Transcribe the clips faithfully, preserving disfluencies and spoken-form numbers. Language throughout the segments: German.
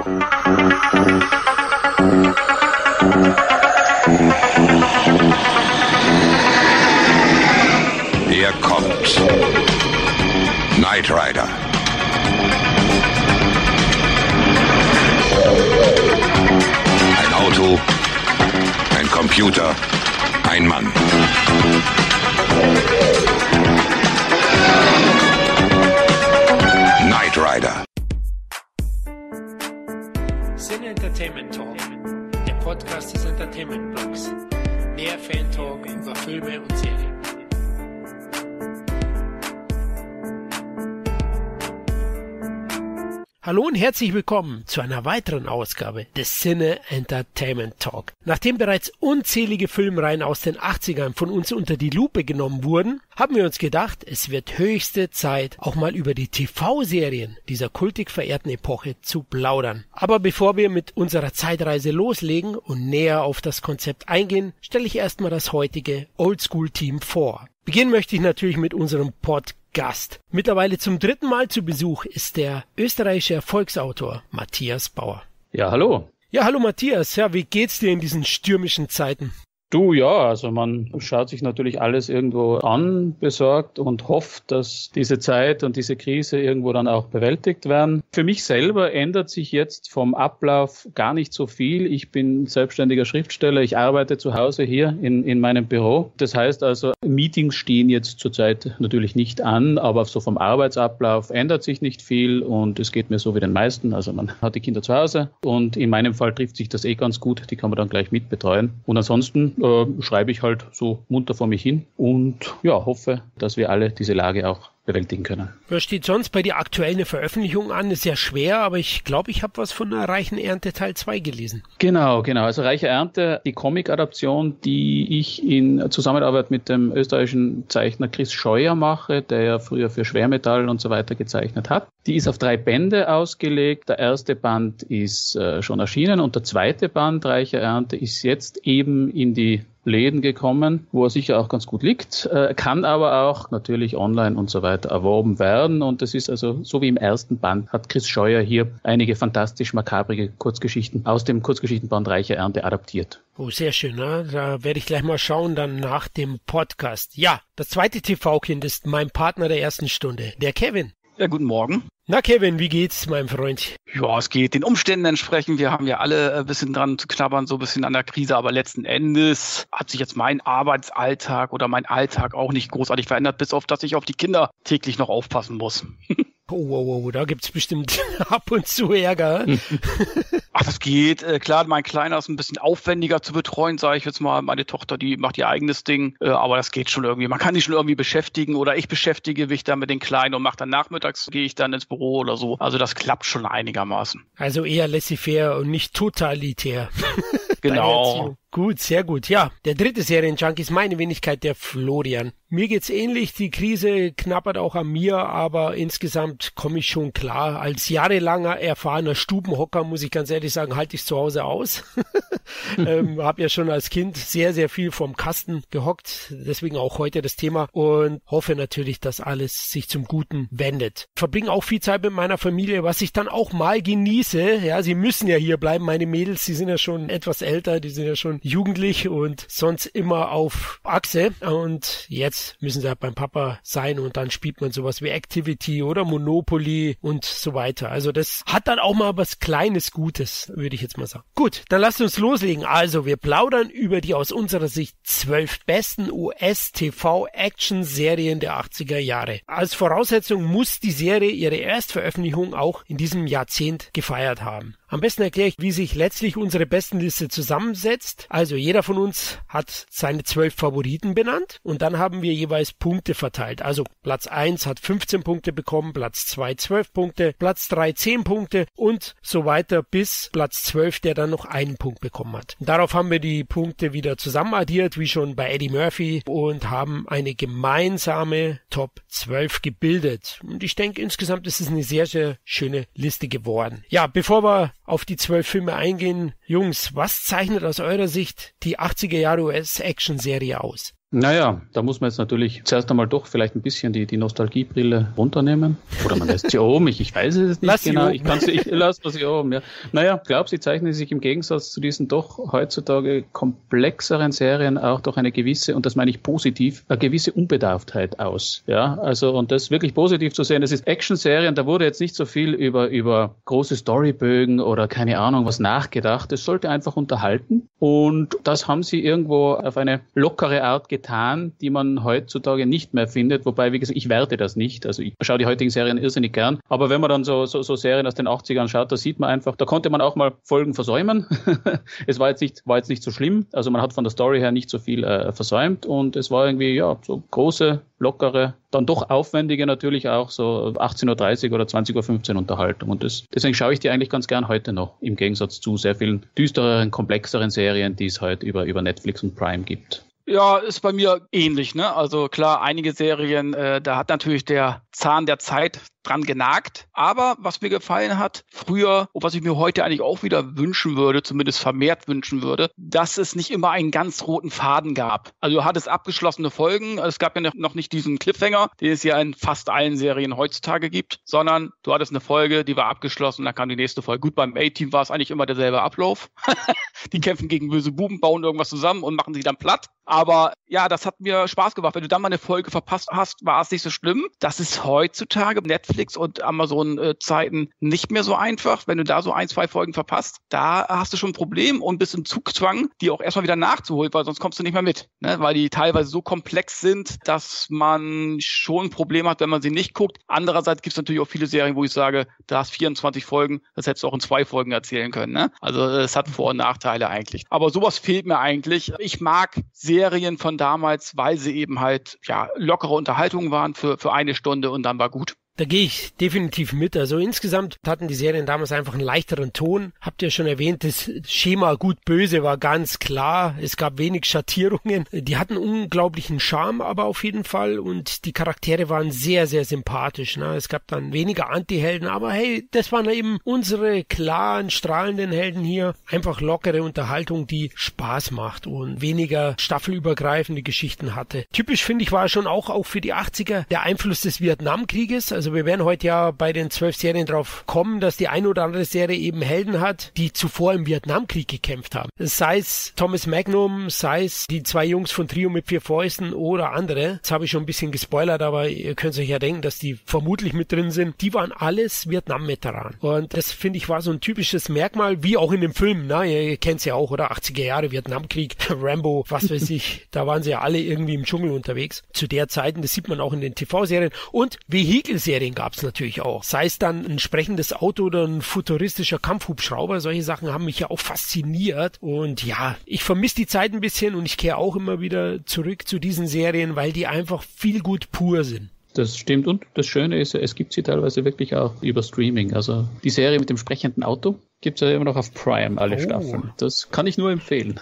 Hier kommt Knight Rider. Ein Auto, ein Computer, ein Mann. Knight Rider. Cine Entertainment Talk, der Podcast des Entertainment Blogs. Der Fan-Talk über Filme und Serien. Hallo und herzlich willkommen zu einer weiteren Ausgabe des Cine Entertainment Talk. Nachdem bereits unzählige Filmreihen aus den achtzigern von uns unter die Lupe genommen wurden, haben wir uns gedacht, es wird höchste Zeit, auch mal über die T V-Serien dieser kultig verehrten Epoche zu plaudern. Aber bevor wir mit unserer Zeitreise loslegen und näher auf das Konzept eingehen, stelle ich erstmal das heutige Oldschool-Team vor. Beginnen möchte ich natürlich mit unserem Podcast. Gast. Mittlerweile zum dritten Mal zu Besuch ist der österreichische Erfolgsautor Matthias Bauer. Ja, hallo. Ja, hallo Matthias. Ja, wie geht's dir in diesen stürmischen Zeiten? Du, ja, also man schaut sich natürlich alles irgendwo an, besorgt und hofft, dass diese Zeit und diese Krise irgendwo dann auch bewältigt werden. Für mich selber ändert sich jetzt vom Ablauf gar nicht so viel. Ich bin selbstständiger Schriftsteller, ich arbeite zu Hause hier in, in meinem Büro. Das heißt also, Meetings stehen jetzt zurzeit natürlich nicht an, aber so vom Arbeitsablauf ändert sich nicht viel und es geht mir so wie den meisten. Also man hat die Kinder zu Hause und in meinem Fall trifft sich das eh ganz gut, die kann man dann gleich mitbetreuen. Und ansonsten Äh, schreibe ich halt so munter vor mich hin und ja, hoffe, dass wir alle diese Lage auch bewältigen können. Was steht sonst bei dir aktuell eine Veröffentlichung an? Ist ja schwer, aber ich glaube, ich habe was von der Reichen Ernte Teil zwei gelesen. Genau, genau. Also Reiche Ernte, die Comic-Adaption, die ich in Zusammenarbeit mit dem österreichischen Zeichner Chris Scheuer mache, der ja früher für Schwermetall und so weiter gezeichnet hat. Die ist auf drei Bände ausgelegt. Der erste Band ist äh, schon erschienen und der zweite Band, Reiche Ernte, ist jetzt eben in die Läden gekommen, wo er sicher auch ganz gut liegt, äh, kann aber auch natürlich online und so weiter erworben werden. Und das ist also, so wie im ersten Band, hat Chris Scheuer hier einige fantastisch makabrige Kurzgeschichten aus dem Kurzgeschichtenband Reiche Ernte adaptiert. Oh, sehr schön, ne? Da werde ich gleich mal schauen, dann nach dem Podcast. Ja, das zweite T V-Kind ist mein Partner der ersten Stunde, der Kevin. Ja, guten Morgen. Na Kevin, wie geht's, mein Freund? Ja, es geht den Umständen entsprechend. Wir haben ja alle ein bisschen dran zu knabbern, so ein bisschen an der Krise, aber letzten Endes hat sich jetzt mein Arbeitsalltag oder mein Alltag auch nicht großartig verändert, bis auf, dass ich auf die Kinder täglich noch aufpassen muss. Oh, oh, oh, da gibt's bestimmt ab und zu Ärger. Ach, das geht. Äh, klar, mein Kleiner ist ein bisschen aufwendiger zu betreuen, sage ich jetzt mal. Meine Tochter, die macht ihr eigenes Ding, äh, aber das geht schon irgendwie. Man kann sich schon irgendwie beschäftigen oder ich beschäftige mich dann mit den Kleinen und mache dann nachmittags, gehe ich dann ins Büro oder so. Also das klappt schon einigermaßen. Also eher laissez-faire und nicht totalitär. Genau. Gut, sehr gut. Ja, der dritte Serienjunkie ist meine Wenigkeit, der Florian. Mir geht's ähnlich, die Krise knabbert auch an mir, aber insgesamt komme ich schon klar. Als jahrelanger erfahrener Stubenhocker, muss ich ganz ehrlich sagen, halte ich zu Hause aus. ähm, habe ja schon als Kind sehr, sehr viel vom Kasten gehockt, deswegen auch heute das Thema und hoffe natürlich, dass alles sich zum Guten wendet. Verbringe auch viel Zeit mit meiner Familie, was ich dann auch mal genieße. Ja, sie müssen ja hier bleiben, meine Mädels, die sind ja schon etwas älter, die sind ja schon jugendlich und sonst immer auf Achse und jetzt müssen sie halt beim Papa sein und dann spielt man sowas wie Activity oder Monopoly und so weiter. Also das hat dann auch mal was Kleines Gutes, würde ich jetzt mal sagen. Gut, dann lasst uns loslegen. Also wir plaudern über die aus unserer Sicht zwölf besten U S-T V-Action-Serien der achtziger Jahre. Als Voraussetzung muss die Serie ihre Erstveröffentlichung auch in diesem Jahrzehnt gefeiert haben. Am besten erkläre ich, wie sich letztlich unsere Bestenliste zusammensetzt. Also jeder von uns hat seine zwölf Favoriten benannt und dann haben wir jeweils Punkte verteilt. Also Platz eins hat fünfzehn Punkte bekommen, Platz zwei zwölf Punkte, Platz drei zehn Punkte und so weiter bis Platz zwölf, der dann noch einen Punkt bekommen hat. Darauf haben wir die Punkte wieder zusammenaddiert, wie schon bei Eddie Murphy, und haben eine gemeinsame Top zwölf gebildet. Und ich denke, insgesamt ist es eine sehr, sehr schöne Liste geworden. Ja, bevor wir auf die zwölf Filme eingehen, Jungs, was zeichnet aus eurer Sicht die achtziger Jahre U S-Action-Serie aus? Naja, da muss man jetzt natürlich zuerst einmal doch vielleicht ein bisschen die, die Nostalgiebrille runternehmen. Oder man lässt sie oben, ich, ich weiß es nicht lass genau. Ich kann sie, ich lasse sie oben, ja. Naja, glaub, sie zeichnen sich im Gegensatz zu diesen doch heutzutage komplexeren Serien auch durch eine gewisse, und das meine ich positiv, eine gewisse Unbedarftheit aus. Ja, also, und das wirklich positiv zu sehen, das ist Action-Serien, da wurde jetzt nicht so viel über, über große Storybögen oder keine Ahnung was nachgedacht. Es sollte einfach unterhalten. Und das haben sie irgendwo auf eine lockere Art getan, die man heutzutage nicht mehr findet. Wobei, wie gesagt, ich werte das nicht. Also ich schaue die heutigen Serien irrsinnig gern. Aber wenn man dann so, so, so Serien aus den achtzigern schaut, da sieht man einfach, da konnte man auch mal Folgen versäumen. Es war jetzt nicht, war jetzt nicht so schlimm. Also man hat von der Story her nicht so viel äh, versäumt. Und es war irgendwie, ja, so große, lockere, dann doch aufwendige natürlich auch, so achtzehn Uhr dreißig oder zwanzig Uhr fünfzehn Unterhaltung. Und das, deswegen schaue ich die eigentlich ganz gern heute noch, im Gegensatz zu sehr vielen düstereren, komplexeren Serien, die es heute über, über Netflix und Prime gibt. Ja, ist bei mir ähnlich, ne? Also klar, einige Serien, äh, da hat natürlich der Zahn der Zeit dran genagt. Aber was mir gefallen hat früher und was ich mir heute eigentlich auch wieder wünschen würde, zumindest vermehrt wünschen würde, dass es nicht immer einen ganz roten Faden gab. Also du hattest abgeschlossene Folgen. Es gab ja noch nicht diesen Cliffhanger, den es ja in fast allen Serien heutzutage gibt, sondern du hattest eine Folge, die war abgeschlossen, dann kam die nächste Folge. Gut, beim A-Team war es eigentlich immer derselbe Ablauf. Die kämpfen gegen böse Buben, bauen irgendwas zusammen und machen sie dann platt. Aber ja, das hat mir Spaß gemacht. Wenn du dann mal eine Folge verpasst hast, war es nicht so schlimm. Das ist heutzutage Netflix und Amazon-Zeiten nicht mehr so einfach. Wenn du da so ein, zwei Folgen verpasst, da hast du schon ein Problem und bist im Zugzwang, die auch erstmal wieder nachzuholen, weil sonst kommst du nicht mehr mit. Ne? Weil die teilweise so komplex sind, dass man schon ein Problem hat, wenn man sie nicht guckt. Andererseits gibt es natürlich auch viele Serien, wo ich sage, da hast vierundzwanzig Folgen, das hättest du auch in zwei Folgen erzählen können. Ne? Also es hat Vor- und Nachteile eigentlich. Aber sowas fehlt mir eigentlich. Ich mag Serien von damals, weil sie eben halt ja lockere Unterhaltungen waren für, für eine Stunde und dann war gut. Da gehe ich definitiv mit. Also insgesamt hatten die Serien damals einfach einen leichteren Ton. Habt ihr schon erwähnt, das Schema gut-böse war ganz klar. Es gab wenig Schattierungen. Die hatten unglaublichen Charme aber auf jeden Fall und die Charaktere waren sehr, sehr sympathisch. Ne? Es gab dann weniger Anti-Helden, aber hey, das waren eben unsere klaren, strahlenden Helden hier. Einfach lockere Unterhaltung, die Spaß macht und weniger staffelübergreifende Geschichten hatte. Typisch, finde ich, war schon auch, auch für die achtziger der Einfluss des Vietnamkrieges. Also wir werden heute ja bei den zwölf Serien drauf kommen, dass die eine oder andere Serie eben Helden hat, die zuvor im Vietnamkrieg gekämpft haben. Sei es Thomas Magnum, sei es die zwei Jungs von Trio mit vier Fäusten oder andere. Jetzt habe ich schon ein bisschen gespoilert, aber ihr könnt euch ja denken, dass die vermutlich mit drin sind. Die waren alles Vietnam-Veteranen. Und das, finde ich, war so ein typisches Merkmal, wie auch in dem Film. Na, ihr kennt es ja auch, oder? achtziger Jahre, Vietnamkrieg, Rambo, was weiß ich. Da waren sie ja alle irgendwie im Dschungel unterwegs. Zu der Zeit, das sieht man auch in den T V-Serien. Und Vehikelserien gab es natürlich auch. Sei es dann ein sprechendes Auto oder ein futuristischer Kampfhubschrauber. Solche Sachen haben mich ja auch fasziniert. Und ja, ich vermisse die Zeit ein bisschen und ich kehre auch immer wieder zurück zu diesen Serien, weil die einfach viel gut pur sind. Das stimmt. Und das Schöne ist, es gibt sie teilweise wirklich auch über Streaming. Also die Serie mit dem sprechenden Auto gibt es ja immer noch auf Prime, alle oh. Staffeln. Das kann ich nur empfehlen.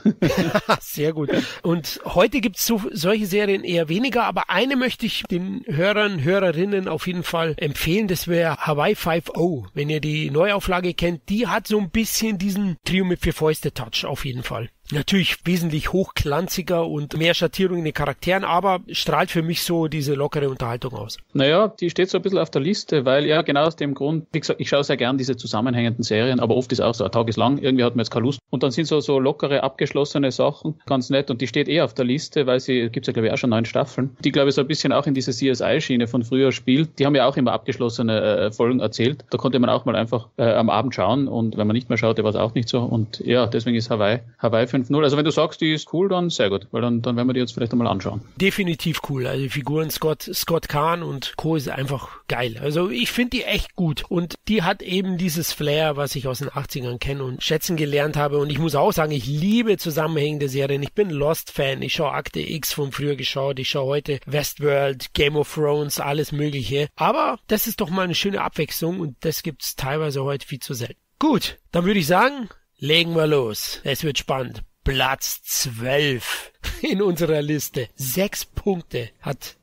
Sehr gut. Und heute gibt es so, solche Serien eher weniger, aber eine möchte ich den Hörern, Hörerinnen auf jeden Fall empfehlen. Das wäre Hawaii Five-O. Wenn ihr die Neuauflage kennt, die hat so ein bisschen diesen Trio mit vier Fäuste-Touch auf jeden Fall. Natürlich wesentlich hochglanziger und mehr Schattierung in den Charakteren, aber strahlt für mich so diese lockere Unterhaltung aus. Naja, die steht so ein bisschen auf der Liste, weil ja genau aus dem Grund, wie gesagt, ich schaue sehr gern diese zusammenhängenden Serien, aber oft ist auch so, ein Tag ist lang, irgendwie hat man jetzt keine Lust. Und dann sind so so lockere, abgeschlossene Sachen ganz nett und die steht eh auf der Liste, weil sie, gibt's ja glaube ich auch schon neun Staffeln, die glaube ich so ein bisschen auch in diese C S I-Schiene von früher spielt. Die haben ja auch immer abgeschlossene äh, Folgen erzählt. Da konnte man auch mal einfach äh, am Abend schauen und wenn man nicht mehr schaute, war es auch nicht so. Und ja, deswegen ist Hawaii, Hawaii fünf null. Also wenn du sagst, die ist cool, dann sehr gut, weil dann, dann werden wir die jetzt vielleicht einmal anschauen. Definitiv cool. Also die Figuren Scott, Scott Kahn und Co. ist einfach geil. Also ich finde die echt gut und die hat eben dieses Flair, was ich aus den achtzigern kenne und schätzen gelernt habe und ich muss auch sagen, ich liebe zusammenhängende Serien. Ich bin Lost-Fan, ich schaue Akte X von früher geschaut, ich schaue heute Westworld, Game of Thrones, alles mögliche. Aber das ist doch mal eine schöne Abwechslung und das gibt's teilweise heute viel zu selten. Gut, dann würde ich sagen, legen wir los. Es wird spannend. Platz zwölf in unserer Liste. Sechs Punkte hat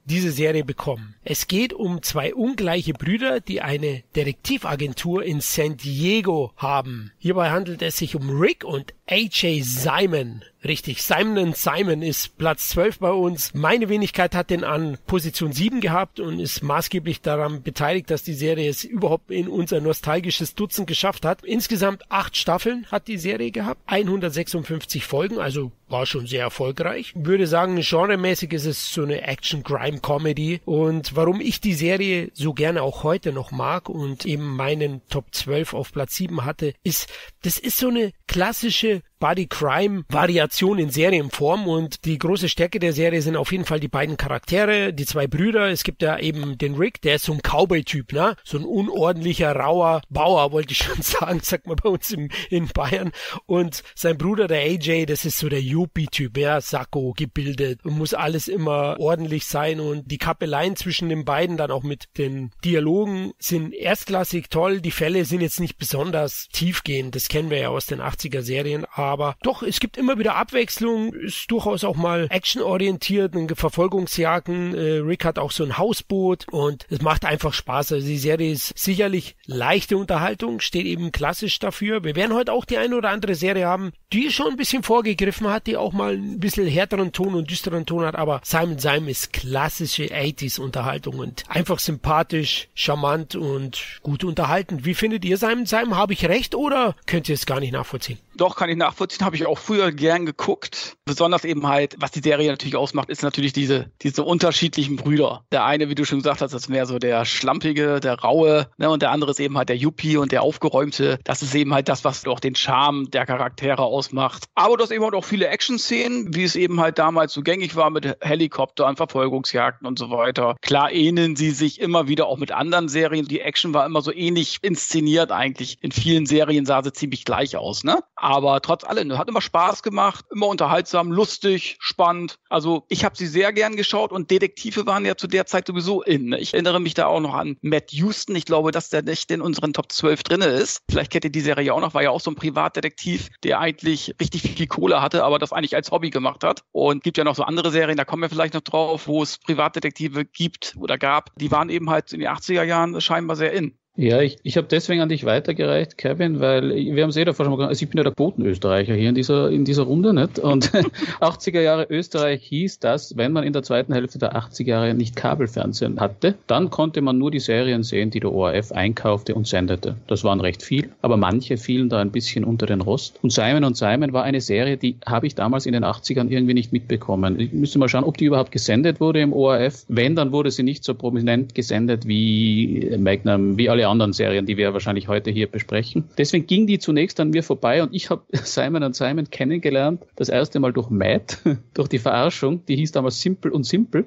diese Serie bekommen. Es geht um zwei ungleiche Brüder, die eine Detektivagentur in San Diego haben. Hierbei handelt es sich um Rick und A J Simon. Richtig, Simon and Simon ist Platz zwölf bei uns. Meine Wenigkeit hat den an Position sieben gehabt und ist maßgeblich daran beteiligt, dass die Serie es überhaupt in unser nostalgisches Dutzend geschafft hat. Insgesamt acht Staffeln hat die Serie gehabt, hundertsechsundfünfzig Folgen, also war schon sehr erfolgreich. Ich würde sagen, genremäßig ist es so eine Action-Crime-Comedy. Und warum ich die Serie so gerne auch heute noch mag und eben meinen Top zwölf auf Platz sieben hatte, ist, das ist so eine klassische Buddy-Crime-Variation in Serienform und die große Stärke der Serie sind auf jeden Fall die beiden Charaktere, die zwei Brüder. Es gibt ja eben den Rick, der ist so ein Cowboy-Typ, ne? So ein unordentlicher, rauer Bauer, wollte ich schon sagen, sagt man bei uns im, in Bayern. Und sein Bruder, der A J, das ist so der Yuppie-Typ, ja, Sakko, gebildet, muss alles immer ordentlich sein und die Kappeleien zwischen den beiden, dann auch mit den Dialogen, sind erstklassig toll. Die Fälle sind jetzt nicht besonders tiefgehend, das kennen wir ja aus den achtziger Serien, aber doch, es gibt immer wieder Abwechslung, ist durchaus auch mal actionorientiert, Verfolgungsjagden. Äh, Rick hat auch so ein Hausboot und es macht einfach Spaß. Also die Serie ist sicherlich leichte Unterhaltung, steht eben klassisch dafür. Wir werden heute auch die eine oder andere Serie haben, die schon ein bisschen vorgegriffen hat, die auch mal ein bisschen härteren Ton und düsteren Ton hat, aber Simon Simon ist klassische achtziger Unterhaltung und einfach sympathisch, charmant und gut unterhaltend. Wie findet ihr Simon Simon? Habe ich recht oder könnt ihr es gar nicht nachvollziehen? Doch, kann ich nachvollziehen, habe ich auch früher gern geguckt. Besonders eben halt, was die Serie natürlich ausmacht, ist natürlich diese diese unterschiedlichen Brüder. Der eine, wie du schon gesagt hast, ist mehr so der Schlampige, der Raue, ne, und der andere ist eben halt der Yuppie und der Aufgeräumte. Das ist eben halt das, was auch den Charme der Charaktere ausmacht. Aber du hast eben halt auch viele Action-Szenen, wie es eben halt damals so gängig war mit Helikoptern, Verfolgungsjagden und so weiter. Klar ähneln sie sich immer wieder auch mit anderen Serien. Die Action war immer so ähnlich inszeniert eigentlich. In vielen Serien sah sie ziemlich gleich aus, ne? Aber trotz allem, hat immer Spaß gemacht, immer unterhaltsam, lustig, spannend. Also ich habe sie sehr gern geschaut und Detektive waren ja zu der Zeit sowieso in. Ich erinnere mich da auch noch an Matt Houston. Ich glaube, dass der nicht in unseren Top zwölf drin ist. Vielleicht kennt ihr die Serie auch noch, war ja auch so ein Privatdetektiv, der eigentlich richtig viel Kohle hatte, aber das eigentlich als Hobby gemacht hat. Und gibt ja noch so andere Serien, da kommen wir vielleicht noch drauf, wo es Privatdetektive gibt oder gab. Die waren eben halt in den achtziger Jahren scheinbar sehr in. Ja, ich, ich habe deswegen an dich weitergereicht, Kevin, weil wir haben es eh davor schon mal gesagt, also ich bin ja der Quotenösterreicher hier in dieser in dieser Runde, nicht? Und achtziger Jahre Österreich hieß das, wenn man in der zweiten Hälfte der achtziger Jahre nicht Kabelfernsehen hatte, dann konnte man nur die Serien sehen, die der O R F einkaufte und sendete. Das waren recht viel, aber manche fielen da ein bisschen unter den Rost. Und Simon und Simon war eine Serie, die habe ich damals in den achtzigern irgendwie nicht mitbekommen. Ich müsste mal schauen, ob die überhaupt gesendet wurde im O R F. Wenn, dann wurde sie nicht so prominent gesendet wie Magnum, wie alle anderen Serien, die wir wahrscheinlich heute hier besprechen. Deswegen ging die zunächst an mir vorbei und ich habe Simon und Simon kennengelernt, das erste Mal durch Matt, durch die Verarschung, die hieß damals Simple und Simple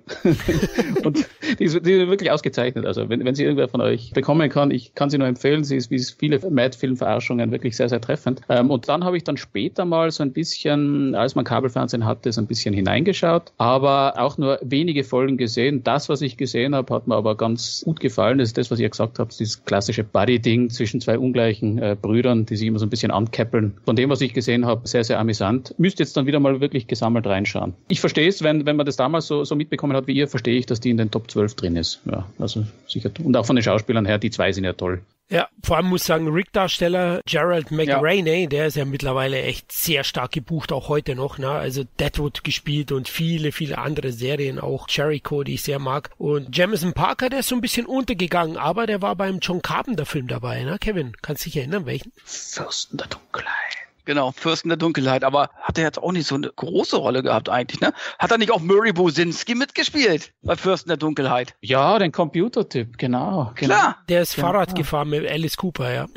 und die ist, die ist wirklich ausgezeichnet. Also wenn, wenn sie irgendwer von euch bekommen kann, ich kann sie nur empfehlen, sie ist wie viele Matt-Film-Verarschungen wirklich sehr, sehr treffend. Ähm, und dann habe ich dann später mal so ein bisschen, als man Kabelfernsehen hatte, so ein bisschen hineingeschaut, aber auch nur wenige Folgen gesehen. Das, was ich gesehen habe, hat mir aber ganz gut gefallen. Das ist das, was ihr gesagt habt, dieses klassische Buddy-Ding zwischen zwei ungleichen äh, Brüdern, die sich immer so ein bisschen ankäppeln. Von dem, was ich gesehen habe, sehr, sehr amüsant. Müsst jetzt dann wieder mal wirklich gesammelt reinschauen. Ich verstehe es, wenn, wenn man das damals so, so mitbekommen hat wie ihr, verstehe ich, dass die in den Top zwölf drin ist. Ja, also sicher. Und auch von den Schauspielern her, die zwei sind ja toll. Ja, vor allem muss ich sagen, Rick-Darsteller Gerald McRaney, ja. Der ist ja mittlerweile echt sehr stark gebucht, auch heute noch, ne? Also Deadwood gespielt und viele, viele andere Serien, auch Jericho, die ich sehr mag. Und Jamison Parker, der ist so ein bisschen untergegangen, aber der war beim John Carpenter-Film dabei, ne? Kevin, kannst du dich erinnern, welchen? Fürsten der Dunkelheit. Genau, Fürsten der Dunkelheit, aber hat er jetzt auch nicht so eine große Rolle gehabt eigentlich, ne? Hat er nicht auch Murray Bosinski mitgespielt bei Fürsten der Dunkelheit? Ja, den Computertyp, genau. genau. Klar. Der ist genau. Fahrrad gefahren mit Alice Cooper, ja.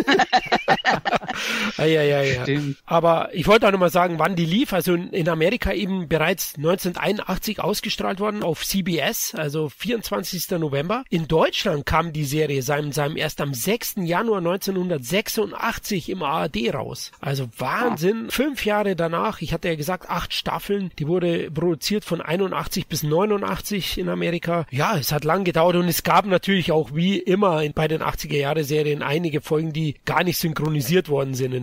ja, ja, ja, ja. Stimmt. Aber ich wollte auch nochmal sagen, wann die lief. Also in Amerika eben bereits neunzehnhunderteinundachtzig ausgestrahlt worden auf C B S, also vierundzwanzigster November. In Deutschland kam die Serie seinem, seinem erst am sechsten Januar neunzehnhundertsechsundachtzig im A R D raus. Also Wahnsinn. Fünf Jahre danach, ich hatte ja gesagt, acht Staffeln, die wurde produziert von einundachtzig bis neunundachtzig in Amerika. Ja, es hat lang gedauert und es gab natürlich auch wie immer bei den achtziger Jahre Serien einige Folgen, die gar nicht synchronisiert worden sind in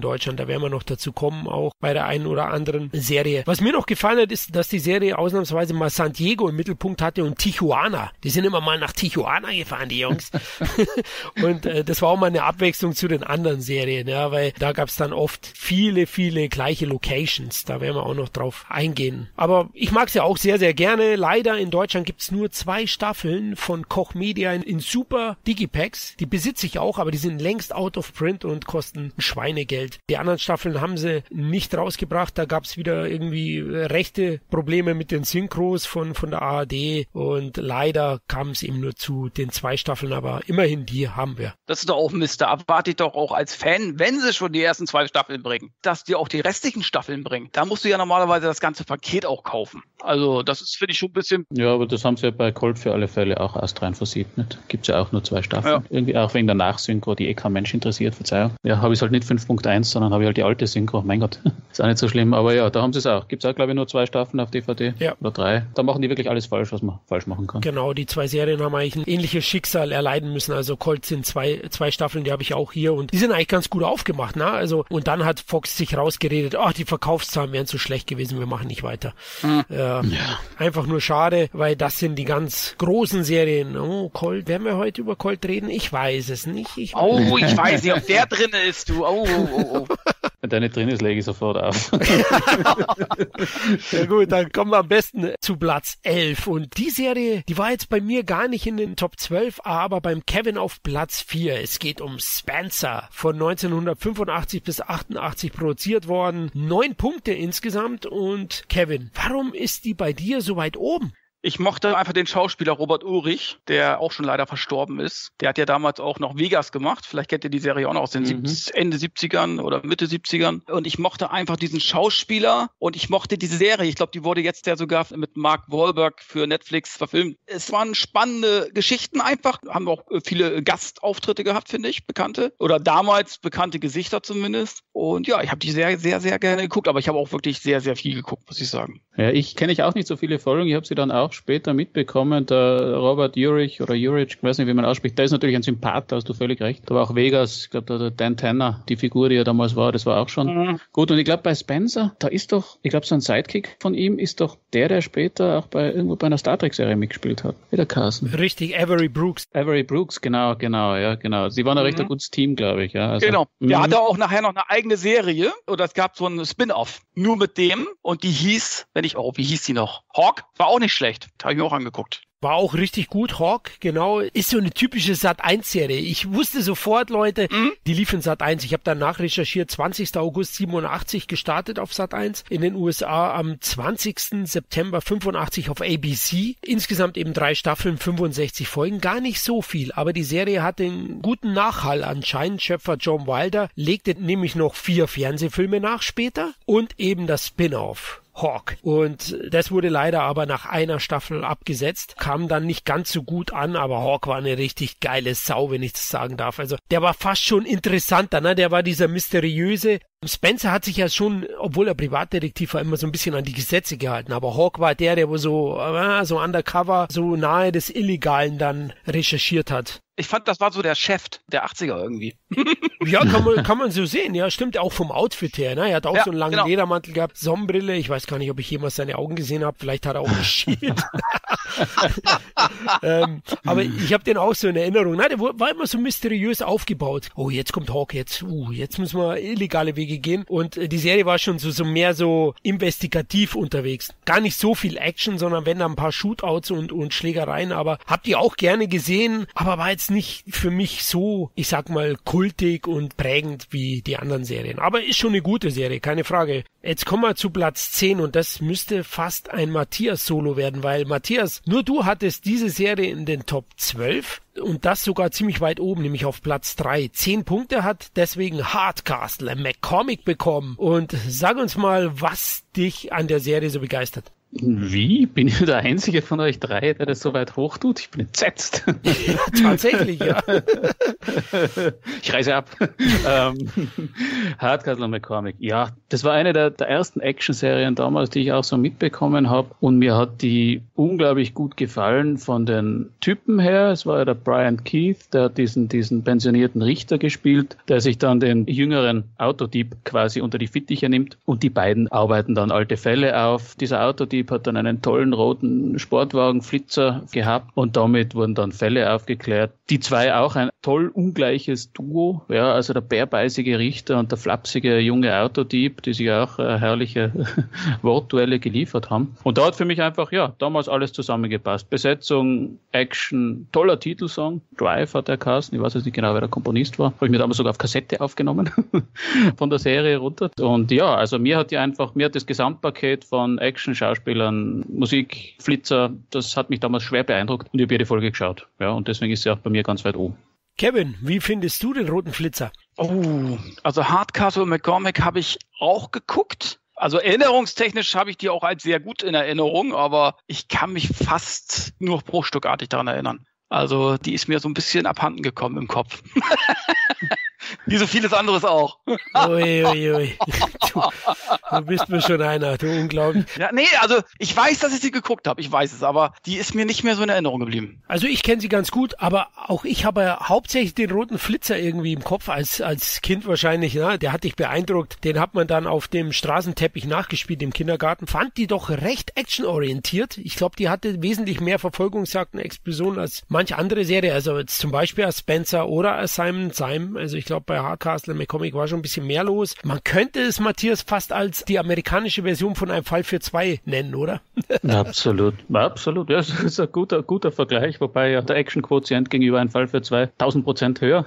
Deutschland. Da werden wir noch dazu kommen, auch bei der einen oder anderen Serie. Was mir noch gefallen hat, ist, dass die Serie ausnahmsweise mal San Diego im Mittelpunkt hatte und Tijuana. Die sind immer mal nach Tijuana gefahren, die Jungs. Und äh, das war auch mal eine Abwechslung zu den anderen Serien, ja, weil da gab es dann oft viele, viele gleiche Locations. Da werden wir auch noch drauf eingehen. Aber ich mag es ja auch sehr, sehr gerne. Leider in Deutschland gibt es nur zwei Staffeln von Koch Media in, in Super Digipacks. Die besitze ich auch, aber die sind längst out of print und kosten Schweinegeld. Die anderen Staffeln haben sie nicht rausgebracht. Da gab es wieder irgendwie rechte Probleme mit den Synchros von, von der A R D und leider kam es eben nur zu den zwei Staffeln, aber immerhin die haben wir. Das ist doch auch Mist. Da erwarte ich doch auch als Fan, wenn sie schon die ersten zwei Staffeln bringen, dass die auch die restlichen Staffeln bringen. Da musst du ja normalerweise das ganze Paket auch kaufen. Also das ist, finde ich, schon ein bisschen... Ja, aber das haben sie ja bei Colt für alle Fälle auch astrein versieht. Nicht? Gibt es ja auch nur zwei Staffeln. Ja. Irgendwie auch wegen der Nachsynchro, die eh kein Mensch interessiert, Verzeihung. Ja, habe ich halt nicht fünf Punkt eins, sondern habe ich halt die alte Synchro. Mein Gott, ist auch nicht so schlimm. Aber ja, da haben sie es auch. Gibt es auch, glaube ich, nur zwei Staffeln auf D V D. Ja. Oder drei. Da machen die wirklich alles falsch, was man falsch machen kann. Genau, die zwei Serien haben eigentlich ein ähnliches Schicksal erleiden müssen. Also Colt sind zwei, zwei Staffeln, die habe ich auch hier und die sind eigentlich ganz gut aufgemacht. Ne? Also, und dann hat Fox sich rausgeredet, ach, die Verkaufszahlen wären zu schlecht gewesen, wir machen nicht weiter. Mhm. Äh, ja. Einfach nur schade, weil das sind die ganz großen Serien. Oh, Colt, werden wir heute über Colt reden? Ich weiß es nicht. Ich weiß oh, ich weiß nicht, ob der drin ist, du. Oh, oh, oh, oh. Wenn der nicht drin ist, lege ich sofort auf. Ja gut, dann kommen wir am besten zu Platz elf. Und die Serie, die war jetzt bei mir gar nicht in den Top zwölf, aber beim Kevin auf Platz vier. Es geht um Spencer, von neunzehnhundertfünfundachtzig bis achtundachtzig produziert worden. Neun Punkte insgesamt. Und Kevin, warum ist die bei dir so weit oben? Ich mochte einfach den Schauspieler Robert Ulrich, der auch schon leider verstorben ist. Der hat ja damals auch noch Vegas gemacht. Vielleicht kennt ihr die Serie auch noch aus den mhm. siebzig, Ende siebzigern oder Mitte siebzigern. Und ich mochte einfach diesen Schauspieler und ich mochte diese Serie. Ich glaube, die wurde jetzt ja sogar mit Mark Wahlberg für Netflix verfilmt. Es waren spannende Geschichten einfach. Haben auch viele Gastauftritte gehabt, finde ich, bekannte. Oder damals bekannte Gesichter zumindest. Und ja, ich habe die Serie sehr, sehr gerne geguckt. Aber ich habe auch wirklich sehr, sehr viel geguckt, muss ich sagen. Ja, ich kenne ich auch nicht so viele Folgen. Ich habe sie dann auch später mitbekommen, der Robert Urich oder Urich, ich weiß nicht, wie man ausspricht, der ist natürlich ein Sympath, da hast du völlig recht. Da war auch Vegas, ich glaube, der Dan Tanner, die Figur, die er damals war, das war auch schon mhm. gut. Und ich glaube, bei Spencer, da ist doch, ich glaube, so ein Sidekick von ihm ist doch der, der später auch bei irgendwo bei einer Star Trek-Serie mitgespielt hat. Wieder Carson. Richtig, Avery Brooks. Avery Brooks, genau, genau, ja, genau. Sie waren ein mhm. recht ein gutes Team, glaube ich. Ja. Also, genau. Der mhm. hatte auch nachher noch eine eigene Serie, oder es gab so ein Spin-Off, nur mit dem, und die hieß, wenn ich, oh, wie hieß die noch? Hawk? War auch nicht schlecht. Da habe ich mir auch angeguckt. War auch richtig gut, Hawk, genau. Ist so eine typische Sat eins Serie. Ich wusste sofort, Leute, mhm. die lief in Sat eins. Ich habe dann nachrecherchiert, zwanzigster August siebenundachtzig gestartet auf Sat eins. In den U S A am zwanzigsten September fünfundachtzig auf A B C. Insgesamt eben drei Staffeln, fünfundsechzig Folgen. Gar nicht so viel, aber die Serie hatte einen guten Nachhall anscheinend. Schöpfer John Wilder legte nämlich noch vier Fernsehfilme nach später und eben das Spin-Off Hawk. Und das wurde leider aber nach einer Staffel abgesetzt, kam dann nicht ganz so gut an, aber Hawk war eine richtig geile Sau, wenn ich das sagen darf. Also der war fast schon interessanter, ne? Der war dieser mysteriöse. Spencer hat sich ja schon, obwohl er Privatdetektiv war, immer so ein bisschen an die Gesetze gehalten, aber Hawk war der, der wo so, äh, so undercover, so nahe des Illegalen dann recherchiert hat. Ich fand, das war so der Chef der achtziger irgendwie. Ja, kann man, kann man so sehen. Ja, stimmt, auch vom Outfit her. Ne? Er hat auch ja, so einen langen genau. Ledermantel gehabt, Sonnenbrille. Ich weiß gar nicht, ob ich jemals seine Augen gesehen habe. Vielleicht hat er auch geschielt. ähm, aber ich habe den auch so in Erinnerung. Na, der war immer so mysteriös aufgebaut. Oh, jetzt kommt Hawk, jetzt, uh, jetzt müssen wir illegale Wege gehen. Und äh, die Serie war schon so, so mehr so investigativ unterwegs. Gar nicht so viel Action, sondern wenn da ein paar Shootouts und, und Schlägereien. Aber habt ihr auch gerne gesehen, aber war jetzt nicht für mich so, ich sag mal, kultig und prägend wie die anderen Serien. Aber ist schon eine gute Serie, keine Frage. Jetzt kommen wir zu Platz zehn und das müsste fast ein Matthias-Solo werden, weil Matthias, nur du hattest diese Serie in den Top zwölf und das sogar ziemlich weit oben, nämlich auf Platz drei. Zehn Punkte hat deswegen Hardcastle, ein McCormick bekommen. Und sag uns mal, was dich an der Serie so begeistert. Wie? Bin ich der Einzige von euch drei, der das so weit hoch tut? Ich bin entsetzt. Ja, tatsächlich, ja. Ich reise ab. ähm, Hardcastle und McCormick. Ja, das war eine der, der ersten Action-Serien damals, die ich auch so mitbekommen habe. Und mir hat die unglaublich gut gefallen von den Typen her. Es war ja der Brian Keith, der hat diesen, diesen pensionierten Richter gespielt, der sich dann den jüngeren Autodieb quasi unter die Fittiche nimmt. Und die beiden arbeiten dann alte Fälle auf. Dieser Autodieb hat dann einen tollen roten Sportwagen-Flitzer gehabt und damit wurden dann Fälle aufgeklärt. Die zwei auch ein toll ungleiches Duo, ja, also der bärbeißige Richter und der flapsige junge Autodieb, die sich auch äh, herrliche Wortduelle geliefert haben. Und da hat für mich einfach, ja, damals alles zusammengepasst. Besetzung, Action, toller Titelsong. Drive hat der Carsten, ich weiß jetzt nicht genau, wer der Komponist war. Habe ich mir damals sogar auf Kassette aufgenommen von der Serie runter. Und ja, also mir hat die einfach, mir hat das Gesamtpaket von Action, Schauspielern, Musik, Flitzer, das hat mich damals schwer beeindruckt und ich habe jede Folge geschaut. Ja, und deswegen ist sie auch bei mir ganz weit oben. Kevin, wie findest du den roten Flitzer? Oh, also Hardcastle und McCormick habe ich auch geguckt. Also erinnerungstechnisch habe ich die auch als sehr gut in Erinnerung, aber ich kann mich fast nur bruchstückartig daran erinnern. Also die ist mir so ein bisschen abhanden gekommen im Kopf. Wie so vieles anderes auch. Ui, ui, ui. Du, du bist mir schon einer, du unglaublich. Ja, nee, also ich weiß, dass ich sie geguckt habe, ich weiß es, aber die ist mir nicht mehr so in Erinnerung geblieben. Also ich kenne sie ganz gut, aber auch ich habe ja hauptsächlich den roten Flitzer irgendwie im Kopf, als als Kind wahrscheinlich, ne? Der hat dich beeindruckt. Den hat man dann auf dem Straßenteppich nachgespielt im Kindergarten. Fand die doch recht actionorientiert. Ich glaube, die hatte wesentlich mehr Verfolgungsjagden, Explosionen als manche andere Serie. Also jetzt zum Beispiel als Spencer oder als Simon Syme. Also ich glaube, bei Hardcastle und McCormick war schon ein bisschen mehr los. Man könnte es, Matthias, fast als die amerikanische Version von einem Fall für zwei nennen, oder? Absolut, absolut. Ja, das ist ein guter, guter Vergleich, wobei ja der Action-Quotient gegenüber einem Fall für zwei tausend Prozent höher.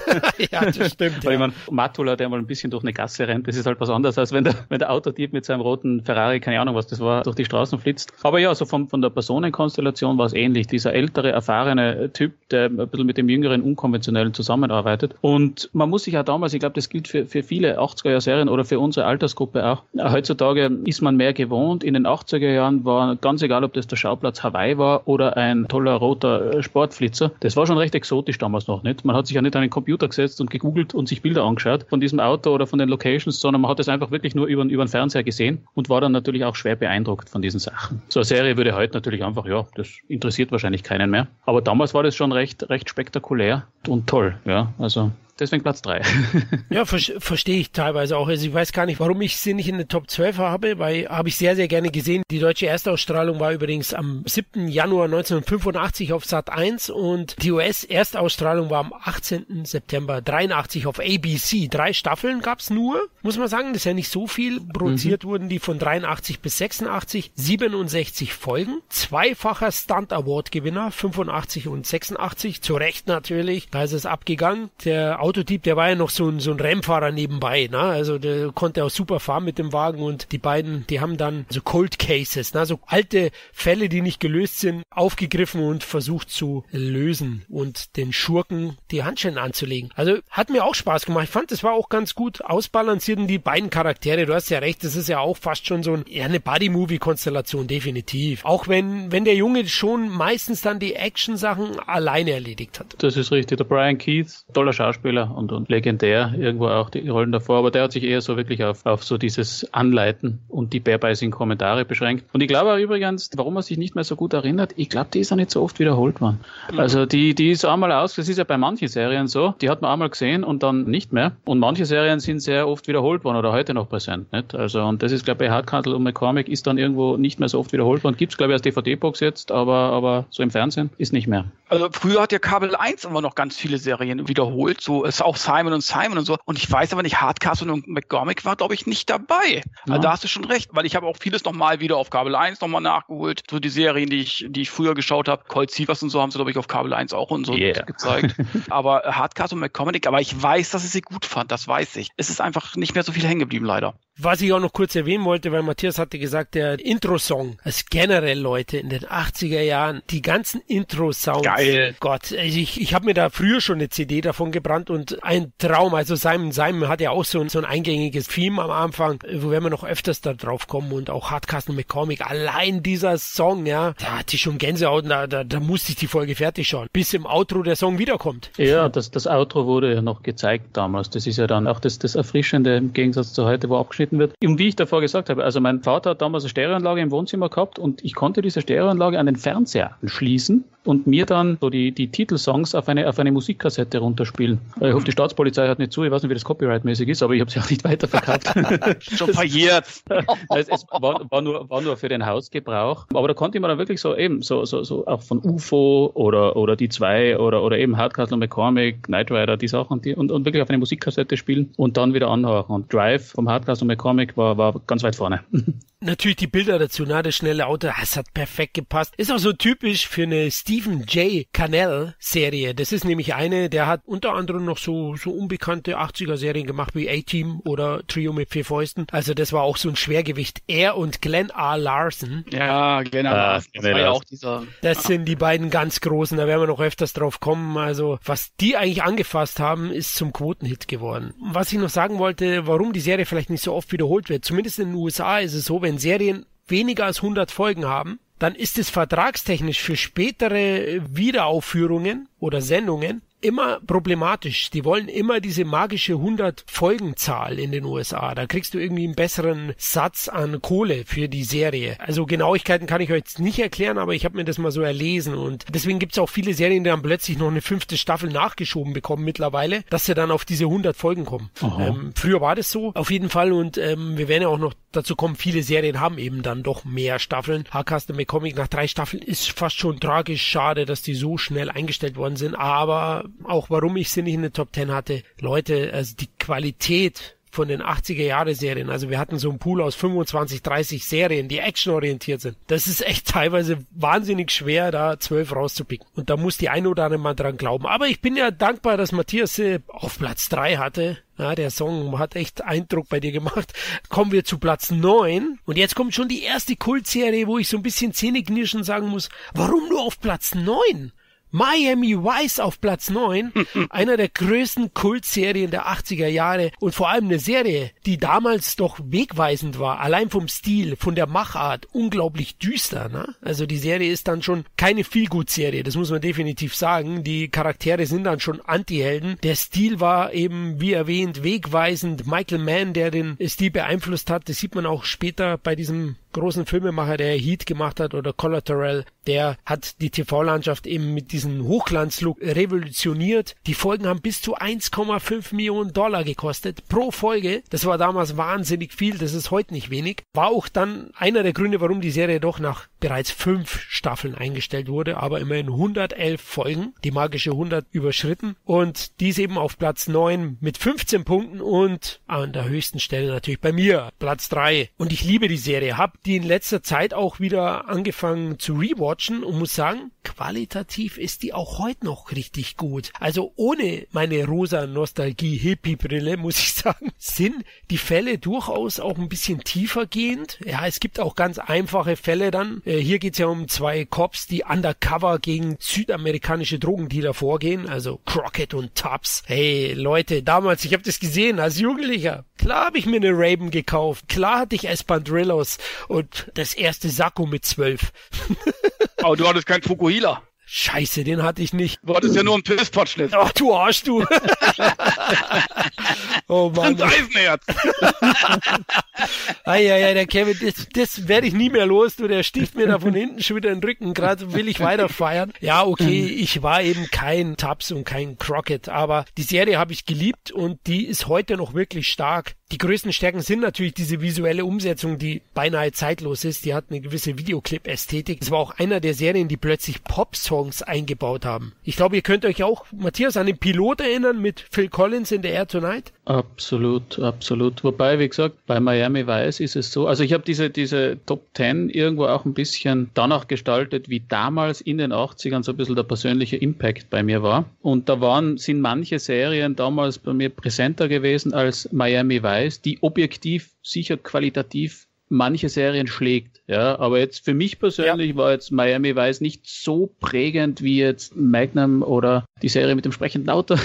Ja, das stimmt. Weil ja. ich meine, Matula, der mal ein bisschen durch eine Gasse rennt, das ist halt was anderes, als wenn der, wenn der Autodieb mit seinem roten Ferrari, keine Ahnung was das war, durch die Straßen flitzt. Aber ja, so von, von der Personenkonstellation war es ähnlich. Dieser ältere, erfahrene Typ, der ein bisschen mit dem jüngeren, unkonventionellen zusammenarbeitet. Und man muss sich auch damals, ich glaube, das gilt für, für viele achtziger-Jahr-Serien oder für unsere Altersgruppe auch. Heutzutage ist man mehr gewohnt. In den achtziger Jahren war ganz egal, ob das der Schauplatz Hawaii war oder ein toller roter Sportflitzer. Das war schon recht exotisch damals noch, nicht? Man hat sich ja nicht an den Computer gesetzt und gegoogelt und sich Bilder angeschaut von diesem Auto oder von den Locations, sondern man hat es einfach wirklich nur über, über den Fernseher gesehen und war dann natürlich auch schwer beeindruckt von diesen Sachen. So eine Serie würde heute natürlich einfach, ja, das interessiert wahrscheinlich keinen mehr. Aber damals war das schon recht, recht spektakulär und toll, ja, also deswegen Platz drei. Ja, ver- verstehe ich teilweise auch. Also ich weiß gar nicht, warum ich sie nicht in der Top zwölf habe, weil habe ich sehr, sehr gerne gesehen. Die deutsche Erstausstrahlung war übrigens am siebten Januar neunzehnhundertfünfundachtzig auf Sat eins und die U S-Erstausstrahlung war am achtzehnten September dreiundachtzig auf A B C. Drei Staffeln gab's nur, muss man sagen. Das ist ja nicht so viel. Produziert mhm. wurden die von dreiundachtzig bis sechsundachtzig, siebenundsechzig Folgen. Zweifacher Stunt-Award-Gewinner, fünfundachtzig und sechsundachtzig. Zu Recht natürlich, da ist es abgegangen. Der Autodieb, der war ja noch so ein, so ein Rennfahrer nebenbei, ne? Also der konnte auch super fahren mit dem Wagen und die beiden, die haben dann so Cold Cases, ne? So alte Fälle, die nicht gelöst sind, aufgegriffen und versucht zu lösen und den Schurken die Handschellen anzulegen. Also hat mir auch Spaß gemacht. Ich fand, das war auch ganz gut ausbalanciert und die beiden Charaktere, du hast ja recht, das ist ja auch fast schon so ein, ja, eine Buddy-Movie-Konstellation, definitiv. Auch wenn, wenn der Junge schon meistens dann die Action-Sachen alleine erledigt hat. Das ist richtig. Der Brian Keith, toller Schauspieler und, und legendär, irgendwo auch die Rollen davor, aber der hat sich eher so wirklich auf, auf so dieses Anleiten und die bärbeisigen Kommentare beschränkt. Und ich glaube auch übrigens, warum er sich nicht mehr so gut erinnert, ich glaube, die ist auch nicht so oft wiederholt worden. Mhm. Also die, die ist einmal aus, das ist ja bei manchen Serien so, die hat man einmal gesehen und dann nicht mehr. Und manche Serien sind sehr oft wiederholt worden oder heute noch präsent, nicht? Also, und das ist, glaube ich, bei Hardcastle und McCormick ist dann irgendwo nicht mehr so oft wiederholt worden. Gibt's, glaube ich, als D V D-Box jetzt, aber, aber so im Fernsehen ist nicht mehr. Also früher hat ja Kabel eins immer noch ganz viele Serien wiederholt, so ist auch Simon und Simon und so. Und ich weiß aber nicht, Hardcastle und McCormick war, glaube ich, nicht dabei. Ja. Also da hast du schon recht, weil ich habe auch vieles nochmal wieder auf Kabel eins nochmal nachgeholt. So die Serien, die ich, die ich früher geschaut habe, Colt Sievers und so haben sie, glaube ich, auf Kabel eins auch und so yeah. gezeigt. Aber Hardcastle und McCormick, aber ich weiß, dass ich sie gut fand, das weiß ich. Es ist einfach nicht mehr so viel hängen geblieben, leider. Was ich auch noch kurz erwähnen wollte, weil Matthias hatte gesagt, der Intro-Song, also generell, Leute, in den achtziger Jahren, die ganzen Intro-Sounds. Geil. Gott, also ich, ich habe mir da früher schon eine C D davon gebrannt und ein Traum. Also Simon Simon hat ja auch so ein, so ein eingängiges Theme am Anfang, wo werden wir noch öfters da drauf kommen und auch Hardcastle McCormick. Allein dieser Song, ja, da hatte ich schon Gänsehaut und da, da, da musste ich die Folge fertig schauen, bis im Outro der Song wiederkommt. Ja, das, das Outro wurde ja noch gezeigt damals. Das ist ja dann auch das, das Erfrischende im Gegensatz zu heute, wo abgeschnitten wird. Und wie ich davor gesagt habe, also mein Vater hat damals eine Stereoanlage im Wohnzimmer gehabt und ich konnte diese Stereoanlage an den Fernseher anschließen und mir dann so die, die Titelsongs auf eine, auf eine Musikkassette runterspielen. Ich hoffe, die Staatspolizei hat nicht zu, ich weiß nicht, wie das copyright-mäßig ist, aber ich habe sie auch nicht weiterverkauft. Schon verjährt. es es war, war, nur, war nur für den Hausgebrauch. Aber da konnte ich mir dann wirklich so eben, so, so, so auch von U F O oder, oder die zwei oder, oder eben Hardcastle McCormick, Knight Rider, die Sachen, die, und, und wirklich auf eine Musikkassette spielen und dann wieder anhören. Und Drive vom Hardcastle McCormick war, war ganz weit vorne. Natürlich die Bilder dazu, ne? Das schnelle Auto, das hat perfekt gepasst. Ist auch so typisch für eine Stephen J. Cannell-Serie. Das ist nämlich eine, der hat unter anderem noch so, so unbekannte achtziger-Serien gemacht wie A-Team oder Trio mit vier Fäusten. Also das war auch so ein Schwergewicht. Er und Glenn R. Larson. Ja, Glenn R. Larson. Das war ja auch dieser... Das sind die beiden ganz Großen, da werden wir noch öfters drauf kommen. Also was die eigentlich angefasst haben, ist zum Quotenhit geworden. Was ich noch sagen wollte, warum die Serie vielleicht nicht so oft wiederholt wird. Zumindest in den U S A ist es so, wenn Serien weniger als hundert Folgen haben, dann ist es vertragstechnisch für spätere Wiederaufführungen oder Sendungen immer problematisch. Die wollen immer diese magische hundert-Folgenzahl in den U S A. Da kriegst du irgendwie einen besseren Satz an Kohle für die Serie. Also Genauigkeiten kann ich euch jetzt nicht erklären, aber ich habe mir das mal so erlesen und deswegen gibt es auch viele Serien, die dann plötzlich noch eine fünfte Staffel nachgeschoben bekommen mittlerweile, dass sie dann auf diese hundert Folgen kommen. Ähm, früher war das so, auf jeden Fall und ähm, wir werden ja auch noch dazu kommen, viele Serien haben eben dann doch mehr Staffeln. Hardcastle McCormick nach drei Staffeln ist fast schon tragisch, schade, dass die so schnell eingestellt worden sind, aber auch warum ich sie nicht in den Top Ten hatte. Leute, also die Qualität von den achtziger-Jahre-Serien, also wir hatten so einen Pool aus fünfundzwanzig, dreißig Serien, die actionorientiert sind. Das ist echt teilweise wahnsinnig schwer, da zwölf rauszupicken. Und da muss die eine oder andere mal dran glauben. Aber ich bin ja dankbar, dass Matthias sie auf Platz drei hatte. Ja, der Song hat echt Eindruck bei dir gemacht. Kommen wir zu Platz neun. Und jetzt kommt schon die erste Kultserie, wo ich so ein bisschen zähneknirschend sagen muss, warum nur auf Platz neun? Miami Vice auf Platz neun, einer der größten Kultserien der achtziger Jahre und vor allem eine Serie, die damals doch wegweisend war, allein vom Stil, von der Machart, unglaublich düster, ne? Also die Serie ist dann schon keine Feelgood-Serie, das muss man definitiv sagen, die Charaktere sind dann schon Anti-Helden, der Stil war eben, wie erwähnt, wegweisend, Michael Mann, der den Stil beeinflusst hat, das sieht man auch später bei diesem großen Filmemacher, der Heat gemacht hat, oder Collateral, der hat die T V-Landschaft eben mit diesem Hochglanzlook revolutioniert. Die Folgen haben bis zu eins Komma fünf Millionen Dollar gekostet pro Folge. Das war damals wahnsinnig viel, das ist heute nicht wenig. War auch dann einer der Gründe, warum die Serie doch nach bereits fünf Staffeln eingestellt wurde, aber immerhin hundertelf Folgen, die magische hundert überschritten und dies eben auf Platz neun mit fünfzehn Punkten und an der höchsten Stelle natürlich bei mir, Platz drei. Und ich liebe die Serie, hab die in letzter Zeit auch wieder angefangen zu rewatchen und muss sagen, qualitativ ist die auch heute noch richtig gut. Also ohne meine rosa Nostalgie-Hippie-Brille, muss ich sagen, sind die Fälle durchaus auch ein bisschen tiefer gehend. Ja, es gibt auch ganz einfache Fälle dann. Äh, hier geht's ja um zwei Cops, die undercover gegen südamerikanische Drogendealer vorgehen, also Crockett und Tubbs. Hey Leute, damals, ich habe das gesehen als Jugendlicher. Klar habe ich mir eine Ray-Ban gekauft. Klar hatte ich Espandrillos und das erste Sakko mit zwölf. Aber du hattest keinen Fukuhila. Scheiße, den hatte ich nicht. Du hattest ja nur einen Pisspotschnitt. Ach, du Arsch, du. Oh Mann. Ein Eisenherz. Eieiei, der Kevin, das, das werde ich nie mehr los. Du, der sticht mir da von hinten schon wieder in den Rücken. Gerade will ich weiter feiern. Ja, okay, ich war eben kein Tubbs und kein Crockett, aber die Serie habe ich geliebt und die ist heute noch wirklich stark. Die größten Stärken sind natürlich diese visuelle Umsetzung, die beinahe zeitlos ist. Die hat eine gewisse Videoclip-Ästhetik. Es war auch einer der Serien, die plötzlich Pop-Songs eingebaut haben. Ich glaube, ihr könnt euch auch, Matthias, an den Pilot erinnern mit Phil Collins in The Air Tonight? Absolut, absolut. Wobei, wie gesagt, bei Miami Vice ist es so, also ich habe diese, diese Top Ten irgendwo auch ein bisschen danach gestaltet, wie damals in den achtzigern so ein bisschen der persönliche Impact bei mir war. Und da waren, sind manche Serien damals bei mir präsenter gewesen als Miami Vice, die objektiv, sicher qualitativ manche Serien schlägt. Ja, aber jetzt für mich persönlich ja. war jetzt Miami Vice nicht so prägend wie jetzt Magnum oder die Serie mit dem sprechenden Auto.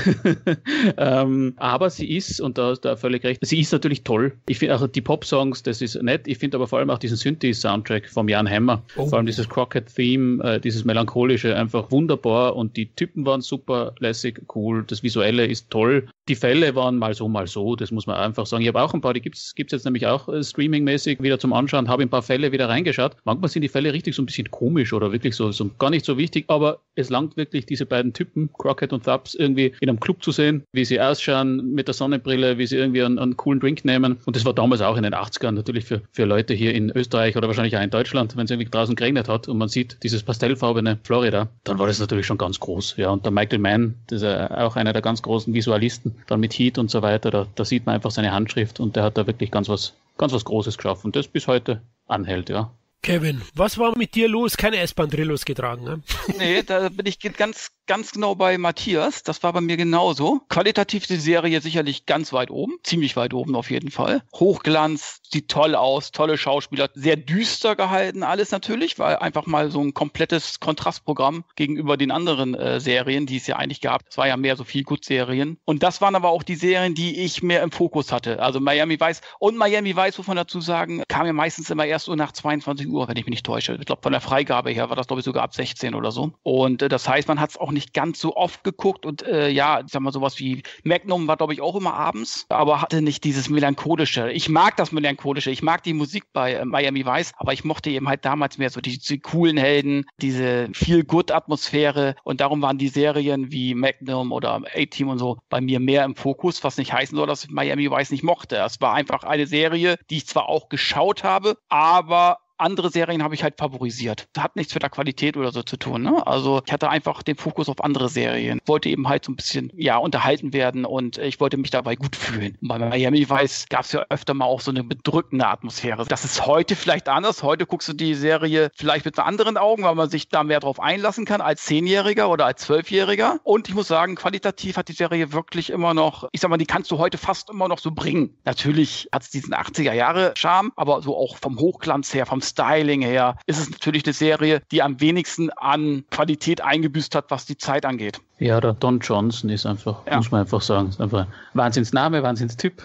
ähm, aber sie ist, und da ist da völlig recht, sie ist natürlich toll. Ich finde auch die Pop-Songs, das ist nett. Ich finde aber vor allem auch diesen Synthi-Soundtrack vom Jan Hammer, oh. vor allem dieses Crockett-Theme, äh, dieses melancholische, einfach wunderbar. Und die Typen waren super lässig, cool. Das Visuelle ist toll. Die Fälle waren mal so, mal so. Das muss man einfach sagen. Ich habe auch ein paar, die gibt's gibt's jetzt nämlich auch äh, streamingmäßig wieder zum Anschauen. Habe ein paar Fälle wieder reingeschaut. Manchmal sind die Fälle richtig so ein bisschen komisch oder wirklich so, so gar nicht so wichtig. Aber es langt wirklich, diese beiden Typen, Crockett und Thubbs, irgendwie in einem Club zu sehen, wie sie ausschauen mit der Sonnenbrille, wie sie irgendwie einen, einen coolen Drink nehmen. Und das war damals auch in den achtzigern natürlich für, für Leute hier in Österreich oder wahrscheinlich auch in Deutschland, wenn es irgendwie draußen geregnet hat und man sieht dieses pastellfarbene Florida, dann war das natürlich schon ganz groß. Ja, und der Michael Mann, das ist ja auch einer der ganz großen Visualisten, dann mit Heat und so weiter, da, da sieht man einfach seine Handschrift und der hat da wirklich ganz was, ganz was Großes geschaffen und das bis heute anhält, ja. Kevin, was war mit dir los? Keine S-Bahn-Drillos getragen, ne? Nee, da bin ich ganz, ganz genau bei Matthias. Das war bei mir genauso. Qualitativ die Serie sicherlich ganz weit oben. Ziemlich weit oben auf jeden Fall. Hochglanz, sieht toll aus, tolle Schauspieler. Sehr düster gehalten alles natürlich, weil einfach mal so ein komplettes Kontrastprogramm gegenüber den anderen äh, Serien, die es ja eigentlich gab. Das war ja mehr so viel Gut-Serien. Und das waren aber auch die Serien, die ich mehr im Fokus hatte. Also Miami Vice und Miami Vice, muss man dazu sagen, kam ja meistens immer erst so nach zweiundzwanzig Uhr, wenn ich mich nicht täusche. Ich glaube, von der Freigabe her war das, glaube ich, sogar ab sechzehn oder so. Und äh, das heißt, man hat es auch nicht ganz so oft geguckt. Und äh, ja, ich sag mal, sowas wie Magnum war, glaube ich, auch immer abends, aber hatte nicht dieses Melancholische. Ich mag das Melancholische. Ich mag die Musik bei äh, Miami Vice, aber ich mochte eben halt damals mehr so die, die coolen Helden, diese Feel-Good-Atmosphäre. Und darum waren die Serien wie Magnum oder A-Team und so bei mir mehr im Fokus, was nicht heißen soll, dass ich Miami Vice nicht mochte. Es war einfach eine Serie, die ich zwar auch geschaut habe, aber andere Serien habe ich halt favorisiert. Das hat nichts mit der Qualität oder so zu tun, ne? Also ich hatte einfach den Fokus auf andere Serien. Wollte eben halt so ein bisschen, ja, unterhalten werden und ich wollte mich dabei gut fühlen. Und bei Miami Vice gab es ja öfter mal auch so eine bedrückende Atmosphäre. Das ist heute vielleicht anders. Heute guckst du die Serie vielleicht mit anderen Augen, weil man sich da mehr drauf einlassen kann als Zehnjähriger oder als Zwölfjähriger. Und ich muss sagen, qualitativ hat die Serie wirklich immer noch, ich sag mal, die kannst du heute fast immer noch so bringen. Natürlich hat es diesen achtziger Jahre Charme, aber so auch vom Hochglanz her, vom Styling her, ist es natürlich eine Serie, die am wenigsten an Qualität eingebüßt hat, was die Zeit angeht. Ja, der Don Johnson ist einfach, ja. muss man einfach sagen, ist einfach ein Wahnsinnsname, Wahnsinnstyp.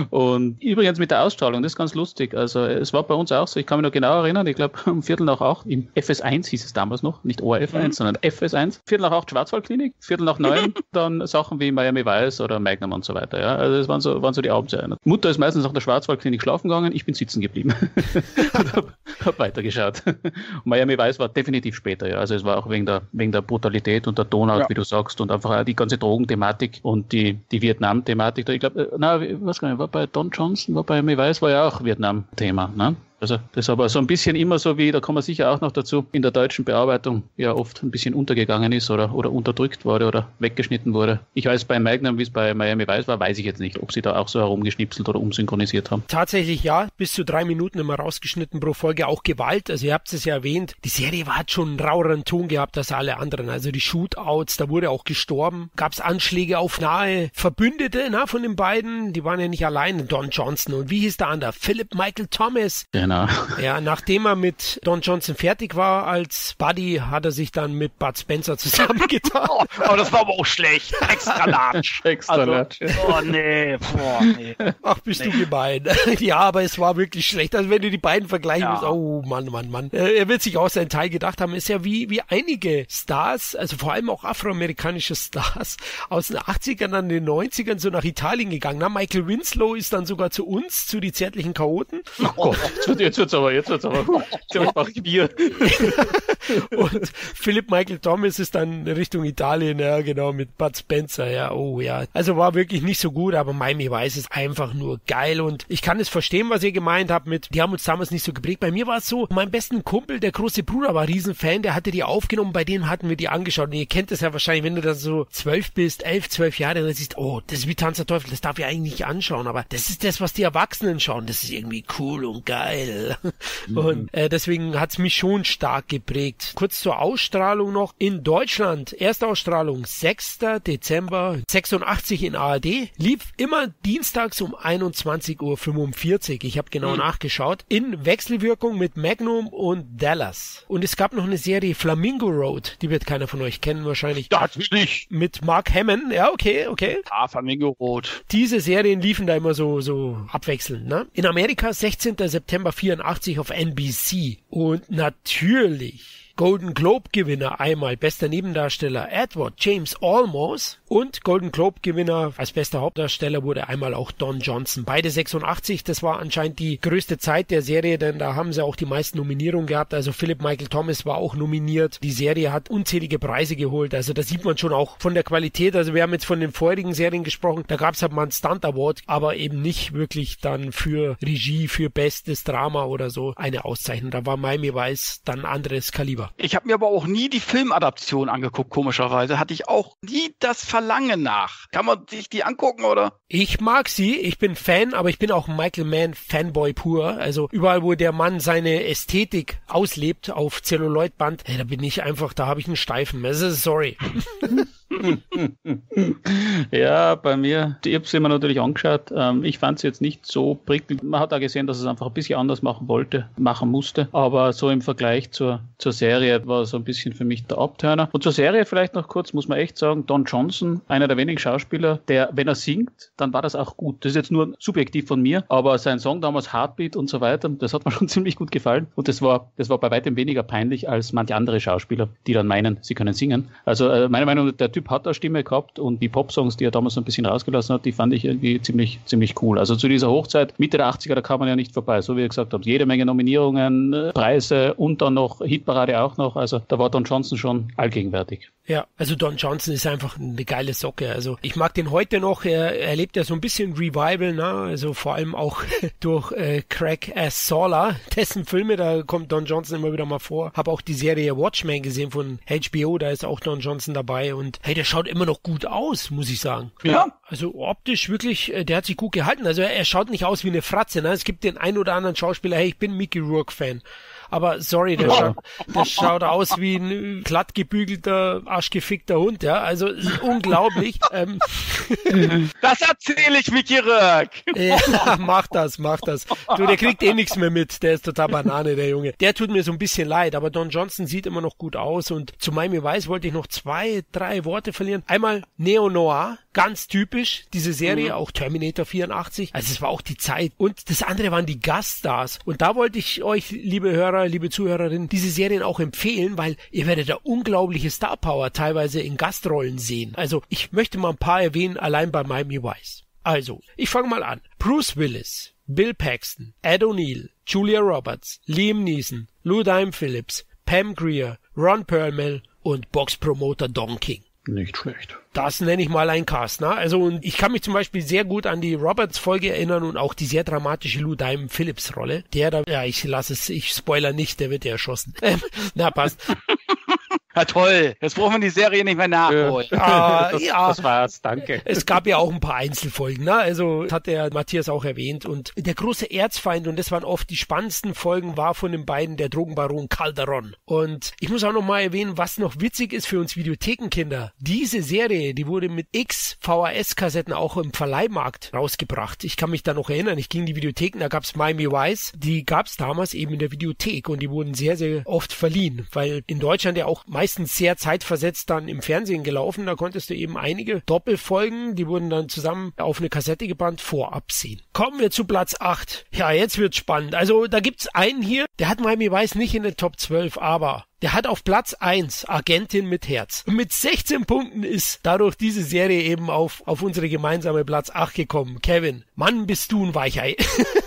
Und übrigens mit der Ausstrahlung, das ist ganz lustig. Also es war bei uns auch so, ich kann mich noch genau erinnern, ich glaube um Viertel nach acht, im F S eins hieß es damals noch, nicht O R F eins, mhm. sondern F S eins. Viertel nach acht Schwarzwaldklinik, Viertel nach neun dann Sachen wie Miami Vice oder Magnum und so weiter. Ja, also das waren so, waren so die Abendserien. Mutter ist meistens nach der Schwarzwaldklinik schlafen gegangen, ich bin sitzen geblieben und habe hab weitergeschaut. Und Miami Vice war definitiv später, ja. Also es war auch wegen der, wegen der Brutalität und der Tonart, ja. wie du sagst, und einfach auch die ganze Drogenthematik und die, die Vietnam-Thematik. Ich glaube, na, was gar nicht, war bei Don Johnson, war bei Miami Vice, war ja auch Vietnam-Thema, ne? Also das ist aber so ein bisschen immer so wie, da kommen wir sicher auch noch dazu, in der deutschen Bearbeitung ja oft ein bisschen untergegangen ist oder, oder unterdrückt wurde oder weggeschnitten wurde. Ich weiß bei Magnum, wie es bei Miami Vice war, weiß ich jetzt nicht, ob sie da auch so herumgeschnipselt oder umsynchronisiert haben. Tatsächlich ja, bis zu drei Minuten immer rausgeschnitten pro Folge, auch Gewalt. Also ihr habt es ja erwähnt, die Serie hat schon einen raueren Ton gehabt als alle anderen. Also die Shootouts, da wurde auch gestorben. Gab es Anschläge auf nahe Verbündete na, von den beiden, die waren ja nicht allein, Don Johnson und wie hieß der andere? Philip Michael Thomas. Genau. Ja, nachdem er mit Don Johnson fertig war als Buddy, hat er sich dann mit Bud Spencer zusammengetan. Oh, oh, das war aber auch schlecht. Extra large. Extra also, large. Oh nee, boah, nee. Ach, bist nee. du gemein. Ja, aber es war wirklich schlecht. Also wenn du die beiden vergleichen ja. musst, oh Mann, Mann, Mann. Er wird sich auch seinen Teil gedacht haben. Ist ja wie, wie einige Stars, also vor allem auch afroamerikanische Stars aus den achtzigern, an den neunzigern so nach Italien gegangen. Na, Michael Winslow ist dann sogar zu uns, zu die zärtlichen Chaoten. Oh Gott. Jetzt wird's aber, jetzt wird's aber. Jetzt mach ich Bier. Und Philip Michael Thomas ist dann Richtung Italien, ja, genau, mit Bud Spencer, ja, oh ja. Also war wirklich nicht so gut, aber Miami Vice ist einfach nur geil und ich kann es verstehen, was ihr gemeint habt mit, die haben uns damals nicht so geprägt. Bei mir war es so, mein besten Kumpel, der große Bruder, war Riesenfan, der hatte die aufgenommen, bei dem hatten wir die angeschaut und ihr kennt das ja wahrscheinlich, wenn du da so zwölf bist, elf, zwölf Jahre, dann siehst, oh, das ist wie Tanz der Teufel, das darf ich eigentlich nicht anschauen, aber das ist das, was die Erwachsenen schauen, das ist irgendwie cool und geil. geil. Mhm. Und äh, deswegen hat's mich schon stark geprägt. Kurz zur Ausstrahlung noch. In Deutschland, erste Ausstrahlung sechster Dezember sechsundachtzig in A R D, lief immer dienstags um einundzwanzig Uhr fünfundvierzig. Ich habe genau mhm. nachgeschaut. In Wechselwirkung mit Magnum und Dallas. Und es gab noch eine Serie Flamingo Road, die wird keiner von euch kennen wahrscheinlich. Ja, natürlich. Mit Mark Hammond, ja, okay, okay. Ah, Flamingo Road. Diese Serien liefen da immer so, so abwechselnd, ne? In Amerika sechzehnter September vierundachtzig auf N B C. Und natürlich Golden Globe-Gewinner einmal, bester Nebendarsteller Edward James Olmos und Golden Globe-Gewinner als bester Hauptdarsteller wurde einmal auch Don Johnson. Beide sechsundachtzig, das war anscheinend die größte Zeit der Serie, denn da haben sie auch die meisten Nominierungen gehabt. Also Philip Michael Thomas war auch nominiert. Die Serie hat unzählige Preise geholt. Also da sieht man schon auch von der Qualität. Also wir haben jetzt von den vorherigen Serien gesprochen, da gab es halt mal einen Stunt Award, aber eben nicht wirklich dann für Regie, für bestes Drama oder so eine Auszeichnung. Da war Miami Vice dann ein anderes Kaliber. Ich habe mir aber auch nie die Filmadaption angeguckt, komischerweise. Hatte ich auch nie das Verlangen nach. Kann man sich die angucken, oder? Ich mag sie, ich bin Fan, aber ich bin auch Michael Mann Fanboy pur. Also überall, wo der Mann seine Ästhetik auslebt auf Zelluloidband, hey, da bin ich einfach, da habe ich einen Steifen. Also sorry. Ja, bei mir, ich habe es mir natürlich angeschaut. Ich fand es jetzt nicht so prickelnd. Man hat auch gesehen, dass es einfach ein bisschen anders machen wollte, machen musste. Aber so im Vergleich zur, zur Serie war so ein bisschen für mich der Abturner. Und zur Serie vielleicht noch kurz, muss man echt sagen, Don Johnson, einer der wenigen Schauspieler, der, wenn er singt, dann war das auch gut. Das ist jetzt nur subjektiv von mir, aber sein Song damals Heartbeat und so weiter, das hat mir schon ziemlich gut gefallen. Und das war, das war bei weitem weniger peinlich als manche andere Schauspieler, die dann meinen, sie können singen. Also äh, meine Meinung, der Typ hat eine Stimme gehabt und die Popsongs, die er damals so ein bisschen rausgelassen hat, die fand ich irgendwie ziemlich, ziemlich cool. Also zu dieser Hochzeit, Mitte der achtziger, da kam man ja nicht vorbei. So wie ihr gesagt habt, jede Menge Nominierungen, Preise und dann noch Hitparade auch noch. Also da war Don Johnson schon allgegenwärtig. Ja, also Don Johnson ist einfach eine geile Socke. Also ich mag den heute noch. Er erlebt ja so ein bisschen Revival, ne? Also vor allem auch durch äh, Craig Assola, dessen Filme, da kommt Don Johnson immer wieder mal vor. Habe auch die Serie Watchmen gesehen von H B O, da ist auch Don Johnson dabei und hey, der schaut immer noch gut aus, muss ich sagen. Ja. Also optisch wirklich, äh, der hat sich gut gehalten. Also er, er schaut nicht aus wie eine Fratze, ne? Es gibt den ein oder anderen Schauspieler, hey, ich bin Mickey Rourke-Fan. Aber sorry, der, schaut, der schaut aus wie ein glatt gebügelter, arschgefickter Hund, ja. Also unglaublich. ähm. Das erzähle ich, Mickey Rourke. Ja, mach das, mach das. Du, der kriegt eh nichts mehr mit. Der ist total Banane, der Junge. Der tut mir so ein bisschen leid, aber Don Johnson sieht immer noch gut aus. Und zu Miami Vice wollte ich noch zwei, drei Worte verlieren. Einmal Neo-Noir, ganz typisch, diese Serie, mhm. auch Terminator vierundachtzig. Also es war auch die Zeit. Und das andere waren die Gaststars. Und da wollte ich euch, liebe Hörer, liebe Zuhörerinnen, diese Serien auch empfehlen, weil ihr werdet da unglaubliche Star-Power teilweise in Gastrollen sehen. Also ich möchte mal ein paar erwähnen, allein bei Miami Vice. Also, ich fange mal an. Bruce Willis, Bill Paxton, Ed O'Neill, Julia Roberts, Liam Neeson, Lou Diamond Phillips, Pam Grier, Ron Perlman und Boxpromoter Don King. Nicht schlecht. Das nenne ich mal ein Cast, ne? Also, und ich kann mich zum Beispiel sehr gut an die Roberts-Folge erinnern und auch die sehr dramatische Lou Diamond Phillips-Rolle. Der da, ja, ich lasse es, ich spoiler nicht, der wird ja erschossen. Ähm, na, passt. Ja, toll. Jetzt brauchen wir die Serie nicht mehr nachholen. Ja, das, ja. das war's, danke. Es gab ja auch ein paar Einzelfolgen, ne? Also, das hat der Matthias auch erwähnt. Und der große Erzfeind, und das waren oft die spannendsten Folgen, war von den beiden der Drogenbaron Calderon. Und ich muss auch noch mal erwähnen, was noch witzig ist für uns Videothekenkinder. Diese Serie, die wurde mit x V H S-Kassetten auch im Verleihmarkt rausgebracht. Ich kann mich da noch erinnern, ich ging in die Videotheken, da gab's Miami Vice. Die gab's damals eben in der Videothek und die wurden sehr, sehr oft verliehen, weil in Deutschland ja auch meistens sehr zeitversetzt dann im Fernsehen gelaufen. Da konntest du eben einige Doppelfolgen, die wurden dann zusammen auf eine Kassette gebannt, vorab sehen. Kommen wir zu Platz acht. Ja, jetzt wird's spannend. Also da gibt's einen hier, der hat Miami Vice nicht in der Top zwölf, aber der hat auf Platz eins Agentin mit Herz. Und mit sechzehn Punkten ist dadurch diese Serie eben auf, auf unsere gemeinsame Platz acht gekommen. Kevin, Mann, bist du ein Weichei.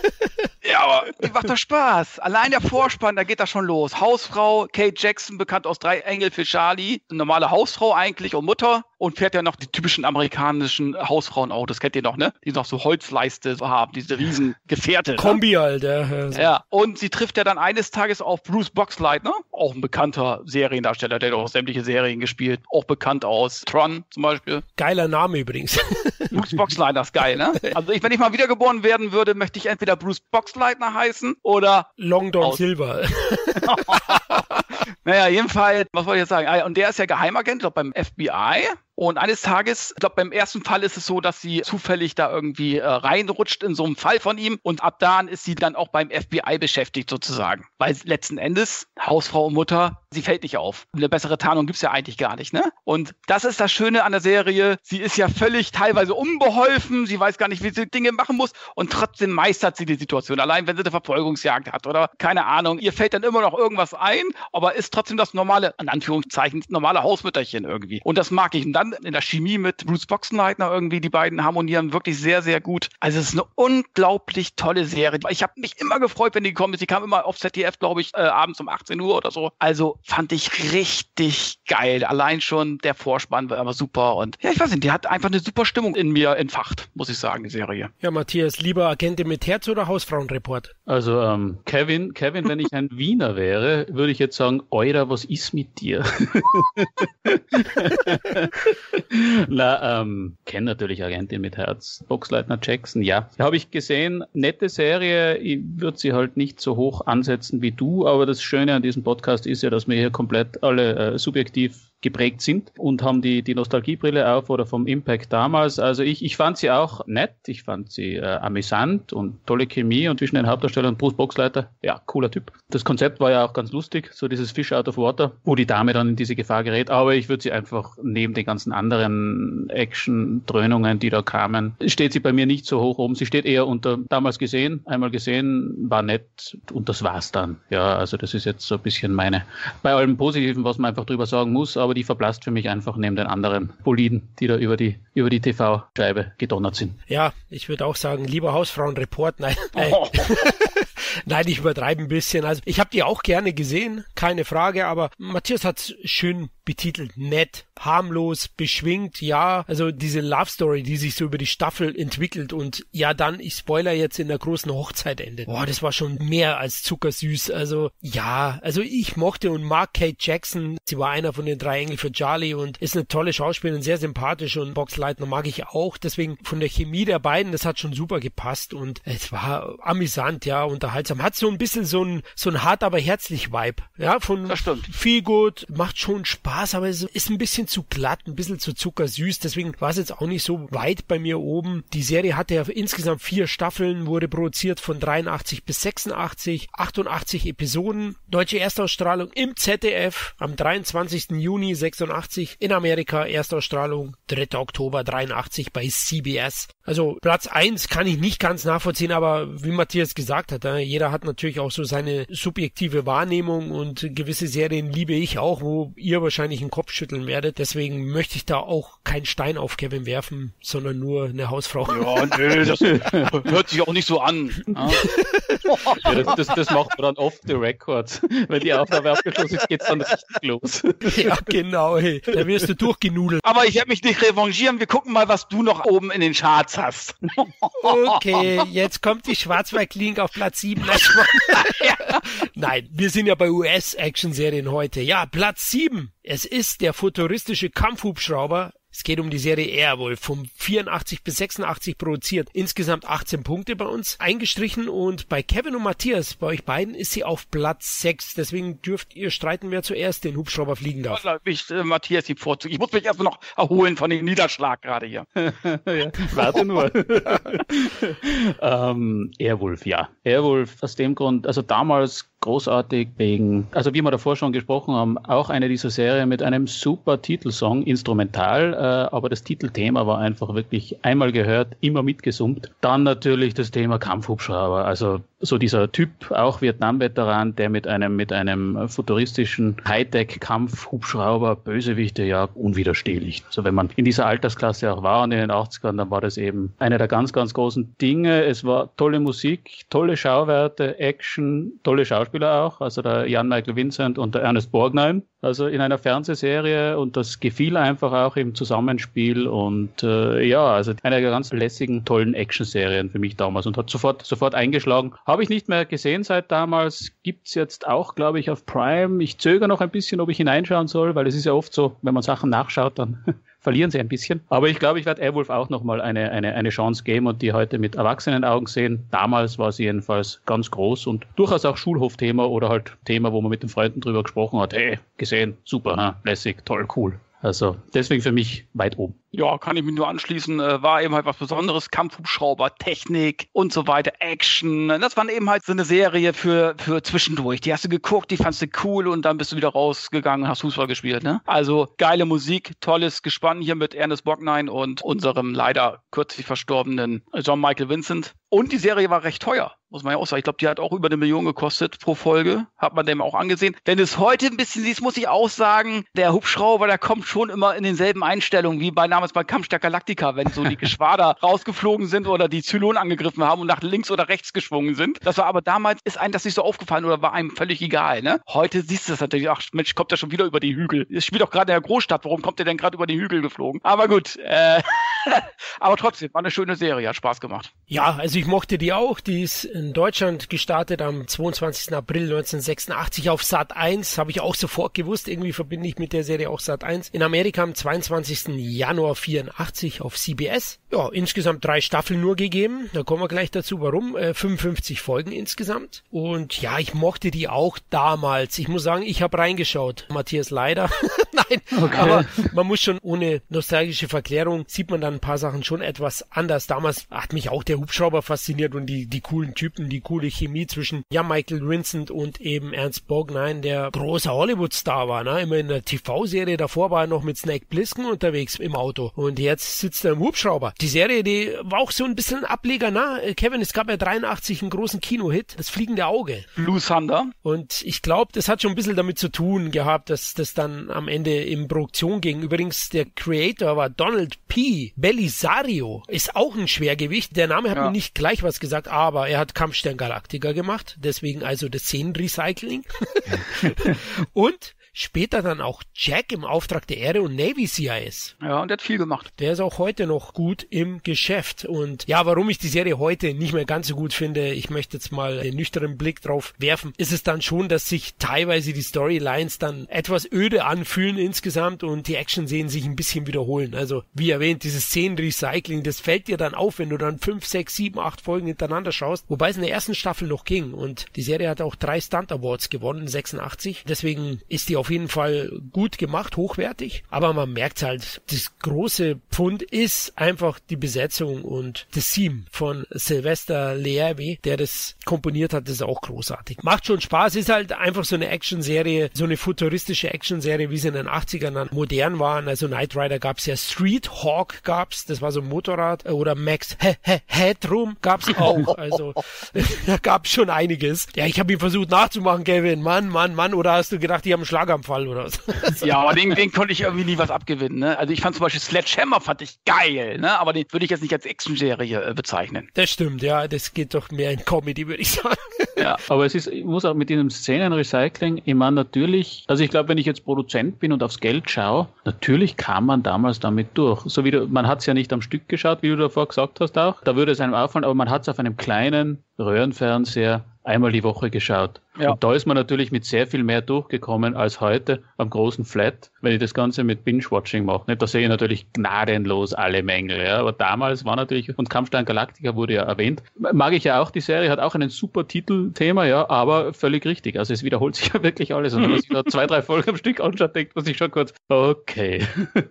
Ja, aber die macht doch Spaß. Allein der Vorspann, da geht das schon los. Hausfrau, Kate Jackson, bekannt aus Drei Engel für Charlie. Eine normale Hausfrau eigentlich und Mutter. und fährt ja noch die typischen amerikanischen Hausfrauenautos, kennt ihr noch, ne? Die noch so Holzleiste haben, diese riesen Gefährte. Kombi, ne? Alter. Ja, und sie trifft ja dann eines Tages auf Bruce Boxleitner, auch ein bekannter Seriendarsteller, der hat auch sämtliche Serien gespielt, auch bekannt aus Tron zum Beispiel. Geiler Name übrigens. Bruce Boxleitner ist geil, ne? Also ich, wenn ich mal wiedergeboren werden würde, möchte ich entweder Bruce Boxleitner heißen oder Long Don Silver. Naja, jedenfalls, was wollte ich jetzt sagen? Und der ist ja Geheimagent, ich glaube beim F B I. Und eines Tages, ich glaube beim ersten Fall ist es so, dass sie zufällig da irgendwie äh, reinrutscht in so einen Fall von ihm. Und ab da ist sie dann auch beim F B I beschäftigt sozusagen. Weil letzten Endes, Hausfrau und Mutter, sie fällt nicht auf. Eine bessere Tarnung gibt's ja eigentlich gar nicht, ne? Und das ist das Schöne an der Serie. Sie ist ja völlig teilweise unbeholfen. Sie weiß gar nicht, wie sie Dinge machen muss. Und trotzdem meistert sie die Situation. Allein wenn sie eine Verfolgungsjagd hat oder keine Ahnung. Ihr fällt dann immer noch irgendwas ein, aber ist trotzdem das normale, in Anführungszeichen, normale Hausmütterchen irgendwie. Und das mag ich. Und dann in der Chemie mit Bruce Boxleitner irgendwie, die beiden harmonieren wirklich sehr, sehr gut. Also es ist eine unglaublich tolle Serie. Ich habe mich immer gefreut, wenn die gekommen ist. Die kam immer auf Z D F, glaube ich, äh, abends um achtzehn Uhr oder so. Also fand ich richtig geil. Allein schon der Vorspann war immer super. Und ja, ich weiß nicht, die hat einfach eine super Stimmung in mir entfacht, muss ich sagen, die Serie. Ja, Matthias, lieber Agentin mit Herz oder Hausfrauenreport? Also ähm, Kevin, Kevin, wenn ich ein Wiener wäre, würde ich jetzt sagen, Eurer, was ist mit dir? Na, ähm, kenne natürlich Agentin mit Herz, Boxleitner Jackson, ja. Habe ich gesehen, nette Serie, ich würde sie halt nicht so hoch ansetzen wie du, aber das Schöne an diesem Podcast ist ja, dass wir hier komplett alle äh, subjektiv geprägt sind und haben die, die Nostalgiebrille auf oder vom Impact damals. Also ich, ich fand sie auch nett, ich fand sie äh, amüsant und tolle Chemie und zwischen den Hauptdarstellern Bruce Boxleitner, ja, cooler Typ. Das Konzept war ja auch ganz lustig, so dieses Fish out of water, wo die Dame dann in diese Gefahr gerät, aber ich würde sie einfach neben den ganzen anderen Action-Dröhnungen, die da kamen, steht sie bei mir nicht so hoch oben. Sie steht eher unter, damals gesehen, einmal gesehen, war nett und das war's dann. Ja, also das ist jetzt so ein bisschen meine, bei allem Positiven, was man einfach drüber sagen muss, aber die verblasst für mich einfach neben den anderen Boliden, die da über die über die T V-Scheibe gedonnert sind. Ja, ich würde auch sagen, lieber Hausfrauenreport, nein. Oh. Nein, ich übertreibe ein bisschen. Also ich habe die auch gerne gesehen, keine Frage, aber Matthias hat's schön betitelt, nett, harmlos, beschwingt, ja, also diese Love Story, die sich so über die Staffel entwickelt und ja dann, ich spoiler jetzt, in der großen Hochzeit endet. Boah, das war schon mehr als zuckersüß, also ja, also ich mochte und mag Kate Jackson, sie war einer von den drei Engel für Charlie und ist eine tolle Schauspielerin, sehr sympathisch und Boxleitner mag ich auch, deswegen von der Chemie der beiden, das hat schon super gepasst und es war amüsant, ja, unterhaltsam, hat so ein bisschen so ein, so ein hart, aber herzlich Vibe, ja, von viel gut, macht schon Spaß, aber es ist ein bisschen zu glatt, ein bisschen zu zuckersüß, deswegen war es jetzt auch nicht so weit bei mir oben. Die Serie hatte ja insgesamt vier Staffeln, wurde produziert von dreiundachtzig bis sechsundachtzig, achtundachtzig Episoden, deutsche Erstausstrahlung im Z D F am dreiundzwanzigsten Juni sechsundachtzig, in Amerika Erstausstrahlung dritter Oktober dreiundachtzig bei C B S. Also Platz eins kann ich nicht ganz nachvollziehen, aber wie Matthias gesagt hat, jeder hat natürlich auch so seine subjektive Wahrnehmung und gewisse Serien liebe ich auch, wo ihr wahrscheinlich einen Kopf schütteln werdet. Deswegen möchte ich da auch keinen Stein auf Kevin werfen, sondern nur eine Hausfrau. Ja, nö, das hört sich auch nicht so an. Ja, das, das, das macht man dann off the record. Wenn die Aufnahme abgeschlossen ist, geht's dann richtig los. Ja, genau. Hey. Da wirst du durchgenudelt. Aber ich werde mich nicht revanchieren. Wir gucken mal, was du noch oben in den Charts hast. Okay, jetzt kommt die Schwarzwald-Link auf Platz sieben. Nein, wir sind ja bei U S-Action-Serien heute. Ja, Platz sieben. Es ist der futuristische Kampfhubschrauber. Es geht um die Serie Airwolf, vom vierundachtzig bis sechsundachtzig produziert. Insgesamt achtzehn Punkte bei uns eingestrichen und bei Kevin und Matthias, bei euch beiden, ist sie auf Platz sechs. Deswegen dürft ihr streiten, wer zuerst den Hubschrauber fliegen darf. Ich, äh, Matthias, die Vorzug. Ich muss mich erst noch erholen von dem Niederschlag gerade hier. Ja, warte nur. ähm, Airwolf, ja. Airwolf aus dem Grund, also damals großartig wegen, also wie wir davor schon gesprochen haben, auch eine dieser Serien mit einem super Titelsong, instrumental, äh, aber das Titelthema war einfach wirklich einmal gehört, immer mitgesummt. Dann natürlich das Thema Kampfhubschrauber, also so dieser Typ, auch Vietnam-Veteran, der mit einem mit einem futuristischen Hightech-Kampfhubschrauber Bösewichte jagt, unwiderstehlich. Also wenn man in dieser Altersklasse auch war und in den achtzigern, dann war das eben einer der ganz, ganz großen Dinge. Es war tolle Musik, tolle Schauwerte, Action, tolle Schauspieler. Schauspieler auch, also der Jan Michael Vincent und der Ernest Borgnine, also in einer Fernsehserie, und das gefiel einfach auch im Zusammenspiel und äh, ja, also eine ganz lässigen, tollen Actionserien für mich damals und hat sofort sofort eingeschlagen. Habe ich nicht mehr gesehen seit damals, gibt's jetzt auch, glaube ich, auf Prime. Ich zögere noch ein bisschen, ob ich hineinschauen soll, weil es ist ja oft so, wenn man Sachen nachschaut, dann verlieren sie ein bisschen. Aber ich glaube, ich werde Airwolf auch nochmal eine, eine, eine Chance geben und die heute mit erwachsenen Augen sehen. Damals war sie jedenfalls ganz groß und durchaus auch Schulhofthema oder halt Thema, wo man mit den Freunden drüber gesprochen hat. Hey, gesehen, super, ha? Lässig, toll, cool. Also deswegen für mich weit oben. Ja, kann ich mich nur anschließen. Äh, war eben halt was Besonderes. Kampfhubschrauber, Technik und so weiter, Action. Das war eben halt so eine Serie für für zwischendurch. Die hast du geguckt, die fandst du cool und dann bist du wieder rausgegangen und hast Fußball gespielt. Ne? Also geile Musik, tolles Gespann hier mit Ernest Borgnine und unserem leider kürzlich verstorbenen John Michael Vincent. Und die Serie war recht teuer, muss man ja auch sagen. Ich glaube, die hat auch über eine Million gekostet pro Folge. Hat man dem auch angesehen. Wenn du es heute ein bisschen siehst, muss ich auch sagen, der Hubschrauber, der kommt schon immer in denselben Einstellungen wie bei damals bei Kampfstern Galactica, wenn so die Geschwader rausgeflogen sind oder die Zylonen angegriffen haben und nach links oder rechts geschwungen sind. Das war aber damals, ist einem das nicht so aufgefallen oder war einem völlig egal. Ne? Heute siehst du das natürlich, ach Mensch, kommt der schon wieder über die Hügel. Es spielt doch gerade in der Großstadt, warum kommt der denn gerade über die Hügel geflogen? Aber gut, äh, aber trotzdem, war eine schöne Serie, hat Spaß gemacht. Ja, also ich mochte die auch. Die ist in Deutschland gestartet am zweiundzwanzigsten April neunzehnhundertsechsundachtzig auf Sat eins. Habe ich auch sofort gewusst. Irgendwie verbinde ich mit der Serie auch Sat eins. In Amerika am zweiundzwanzigsten Januar vierundachtzig auf C B S. Ja, insgesamt drei Staffeln nur gegeben. Da kommen wir gleich dazu, warum. Äh, fünfundfünfzig Folgen insgesamt. Und ja, ich mochte die auch damals. Ich muss sagen, ich habe reingeschaut. Matthias leider. Nein, okay. Aber man muss schon ohne nostalgische Verklärung, sieht man dann ein paar Sachen schon etwas anders. Damals hat mich auch der Hubschrauber fasziniert und die, die coolen Typen, die coole Chemie zwischen Jan Michael Vincent und eben Ernst Borgnine, der großer Hollywood-Star war, ne? Immer in der T V-Serie, davor war er noch mit Snake Plissken unterwegs im Auto und jetzt sitzt er im Hubschrauber. Die Serie, die war auch so ein bisschen ein Ableger, ne? Kevin, es gab ja dreiundachtzig einen großen Kinohit, das Fliegende Auge. Blue Thunder. Und ich glaube, das hat schon ein bisschen damit zu tun gehabt, dass das dann am Ende in Produktion ging. Übrigens, der Creator war Donald P. Belisario, ist auch ein Schwergewicht. Der Name hat ja. mir nicht gleich was gesagt, aber er hat Kampfstern Galactica gemacht, deswegen also das Szenenrecycling. Und später dann auch Jack im Auftrag der Erde und Navy C I S. Ja, und der hat viel gemacht. Der ist auch heute noch gut im Geschäft. Und ja, warum ich die Serie heute nicht mehr ganz so gut finde, ich möchte jetzt mal einen nüchternen Blick drauf werfen, ist es dann schon, dass sich teilweise die Storylines dann etwas öde anfühlen insgesamt und die Action-Szenen sich ein bisschen wiederholen. Also, wie erwähnt, dieses Szenenrecycling, das fällt dir dann auf, wenn du dann fünf, sechs, sieben, acht Folgen hintereinander schaust, wobei es in der ersten Staffel noch ging. Und die Serie hat auch drei Stunt Awards gewonnen, sechsundachtzig. Deswegen ist die auf jeden Fall gut gemacht, hochwertig, aber man merkt halt, das große Pfund ist einfach die Besetzung und das Theme von Sylvester Leavi, der das komponiert hat, das ist auch großartig. Macht schon Spaß, ist halt einfach so eine Actionserie, so eine futuristische Actionserie, wie sie in den achtzigern dann modern waren, also Knight Rider gab's ja, Street Hawk gab's, das war so ein Motorrad, oder Max He He Headroom gab's auch, also da gab's schon einiges. Ja, ich habe ihn versucht nachzumachen, Kevin, Mann, Mann, Mann, oder hast du gedacht, die haben einen Schlaganfall oder was? Ja, aber den, den konnte ich irgendwie nie was abgewinnen. Ne? Also ich fand zum Beispiel Sledgehammer fand ich geil, ne? Aber den würde ich jetzt nicht als Action-Serie äh, bezeichnen. Das stimmt, ja, das geht doch mehr in Comedy, würde ich sagen. Ja, aber es ist, ich muss auch mit diesem Szenenrecycling, ich meine natürlich, also ich glaube, wenn ich jetzt Produzent bin und aufs Geld schaue, natürlich kam man damals damit durch. So wie du, man hat es ja nicht am Stück geschaut, wie du davor gesagt hast auch, da würde es einem auffallen, aber man hat es auf einem kleinen Röhrenfernseher einmal die Woche geschaut. Ja. Und da ist man natürlich mit sehr viel mehr durchgekommen als heute am großen Flat, wenn ich das Ganze mit Binge-Watching mache. Da sehe ich natürlich gnadenlos alle Mängel. Ja. Aber damals war natürlich, und Kampfstern Galactica wurde ja erwähnt, mag ich ja auch, die Serie hat auch einen super Titelthema, ja, aber völlig richtig. Also es wiederholt sich ja wirklich alles. Und wenn man sich da zwei, drei Folgen am Stück anschaut, denkt man sich schon kurz, okay.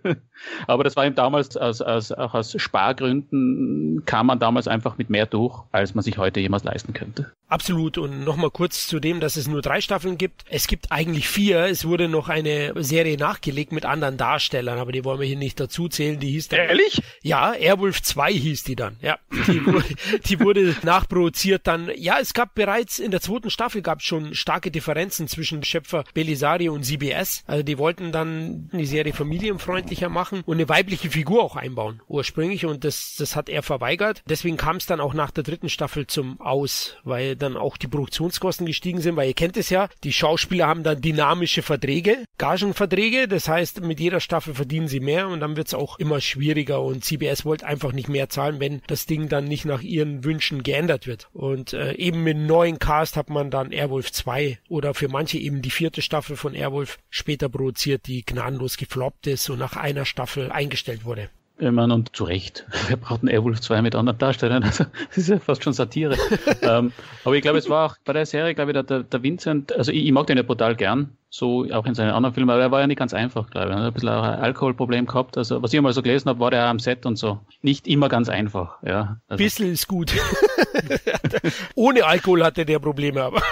Aber das war eben damals, aus, aus, auch aus Spargründen kam man damals einfach mit mehr durch, als man sich heute jemals leisten könnte. Absolut. Und nochmal kurz zu dem, dass es nur drei Staffeln gibt. Es gibt eigentlich vier. Es wurde noch eine Serie nach nachgelegt mit anderen Darstellern, aber die wollen wir hier nicht dazu zählen. Die hieß dann, Ehrlich? Ja, Airwolf zwei hieß die dann. Ja, die, wurde, die wurde nachproduziert dann. Ja, es gab bereits in der zweiten Staffel gab es schon starke Differenzen zwischen Schöpfer Belisario und C B S. Also die wollten dann die Serie familienfreundlicher machen und eine weibliche Figur auch einbauen ursprünglich und das das hat er verweigert. Deswegen kam es dann auch nach der dritten Staffel zum Aus, weil dann auch die Produktionskosten gestiegen sind, weil ihr kennt es ja, die Schauspieler haben dann dynamische Verträge, Gagenverträge, das heißt, mit jeder Staffel verdienen sie mehr und dann wird es auch immer schwieriger und C B S wollte einfach nicht mehr zahlen, wenn das Ding dann nicht nach ihren Wünschen geändert wird. Und äh, eben mit neuen Cast hat man dann Airwolf zwei oder für manche eben die vierte Staffel von Airwolf später produziert, die gnadenlos gefloppt ist und nach einer Staffel eingestellt wurde. Ich meine, und zu Recht. Wir brauchten Airwolf zwei mit anderen Darstellern. Also, das ist ja fast schon Satire. ähm, aber ich glaube, es war auch bei der Serie, glaube ich, der, der Vincent, also ich, ich mag den ja brutal gern, so auch in seinen anderen Filmen, aber er war ja nicht ganz einfach, glaube ich. Er hat ein bisschen auch ein Alkoholproblem gehabt. Also, was ich mal so gelesen habe, war der am Set und so. Nicht immer ganz einfach, ja. Also, bisschen ist gut. Ohne Alkohol hatte der Probleme, aber.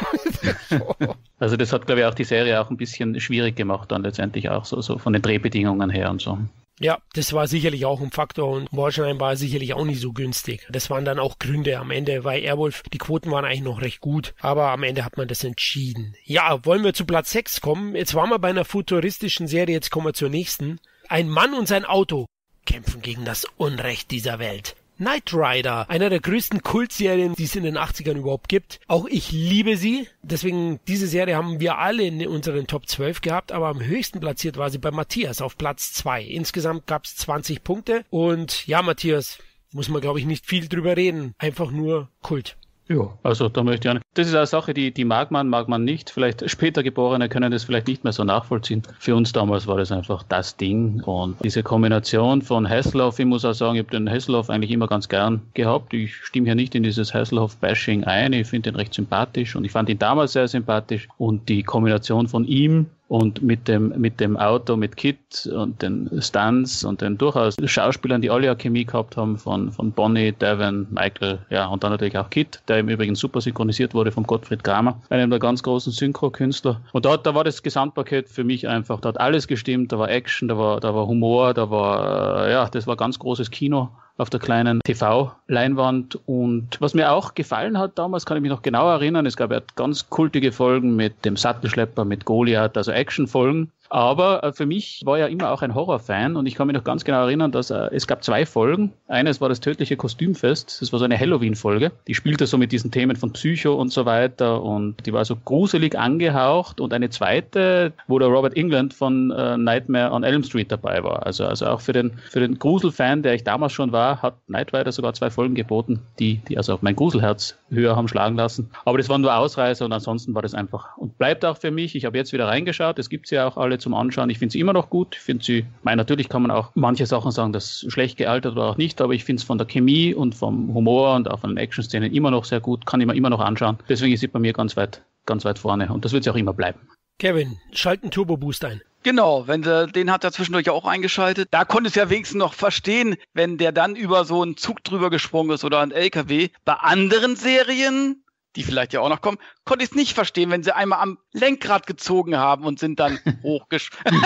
Also, das hat, glaube ich, auch die Serie auch ein bisschen schwierig gemacht, dann letztendlich auch so, so von den Drehbedingungen her und so. Ja, das war sicherlich auch ein Faktor und Warschein war sicherlich auch nicht so günstig. Das waren dann auch Gründe am Ende, weil Airwolf, die Quoten waren eigentlich noch recht gut, aber am Ende hat man das entschieden. Ja, wollen wir zu Platz sechs kommen? Jetzt waren wir bei einer futuristischen Serie, jetzt kommen wir zur nächsten. Ein Mann und sein Auto kämpfen gegen das Unrecht dieser Welt. Knight Rider, einer der größten Kultserien, die es in den achtzigern überhaupt gibt. Auch ich liebe sie, deswegen diese Serie haben wir alle in unseren Top zwölf gehabt, aber am höchsten platziert war sie bei Matthias auf Platz zwei. Insgesamt gab es zwanzig Punkte und ja, Matthias, muss man glaube ich nicht viel drüber reden, einfach nur Kult. Ja, also da möchte ich auch. Das ist eine Sache, die, die mag man, mag man nicht. Vielleicht später Geborene können das vielleicht nicht mehr so nachvollziehen. Für uns damals war das einfach das Ding. Und diese Kombination von Hasselhoff, ich muss auch sagen, ich habe den Hasselhoff eigentlich immer ganz gern gehabt. Ich stimme hier nicht in dieses Hasselhoff-Bashing ein. Ich finde ihn recht sympathisch und ich fand ihn damals sehr sympathisch. Und die Kombination von ihm und mit dem, mit dem Auto, mit Kit und den Stunts und den durchaus Schauspielern, die alle eine Chemie gehabt haben, von, von Bonnie, Devon, Michael, ja, und dann natürlich auch Kit, der im Übrigen super synchronisiert wurde von Gottfried Kramer, einem der ganz großen Synchro-Künstler. Und da, da war das Gesamtpaket für mich einfach, da hat alles gestimmt, da war Action, da war, da war Humor, da war, äh, ja, das war ganz großes Kino auf der kleinen T V-Leinwand. Und was mir auch gefallen hat damals, kann ich mich noch genau erinnern, es gab ja ganz kultige Folgen mit dem Sattelschlepper, mit Goliath, also Action-Folgen. Aber für mich war ja immer auch ein Horrorfan und ich kann mich noch ganz genau erinnern, dass äh, es gab zwei Folgen. Eines war das tödliche Kostümfest, das war so eine Halloween-Folge. Die spielte so mit diesen Themen von Psycho und so weiter und die war so gruselig angehaucht. Und eine zweite, wo der Robert Englund von äh, Nightmare on Elm Street dabei war. Also, also auch für den, für den Gruselfan, der ich damals schon war, hat Knight Rider sogar zwei Folgen geboten, die, die also auf mein Gruselherz höher haben schlagen lassen. Aber das waren nur Ausreißer und ansonsten war das einfach und bleibt auch für mich. Ich habe jetzt wieder reingeschaut, es gibt sie ja auch alle zum Anschauen. Ich finde sie immer noch gut. Ich finde sie, mein, natürlich kann man auch manche Sachen sagen, dass schlecht gealtert oder auch nicht, aber ich finde es von der Chemie und vom Humor und auch von den Action-Szenen immer noch sehr gut, kann ich mir immer noch anschauen. Deswegen ist sie bei mir ganz weit, ganz weit vorne und das wird sie auch immer bleiben. Kevin, schalten Turbo-Boost ein. Genau, wenn sie, den hat er zwischendurch auch eingeschaltet. Da konnte es ja wenigstens noch verstehen, wenn der dann über so einen Zug drüber gesprungen ist oder ein L K W. Bei anderen Serien, die vielleicht ja auch noch kommen, konnte ich es nicht verstehen, wenn sie einmal am Lenkrad gezogen haben und sind dann hochgesprungen.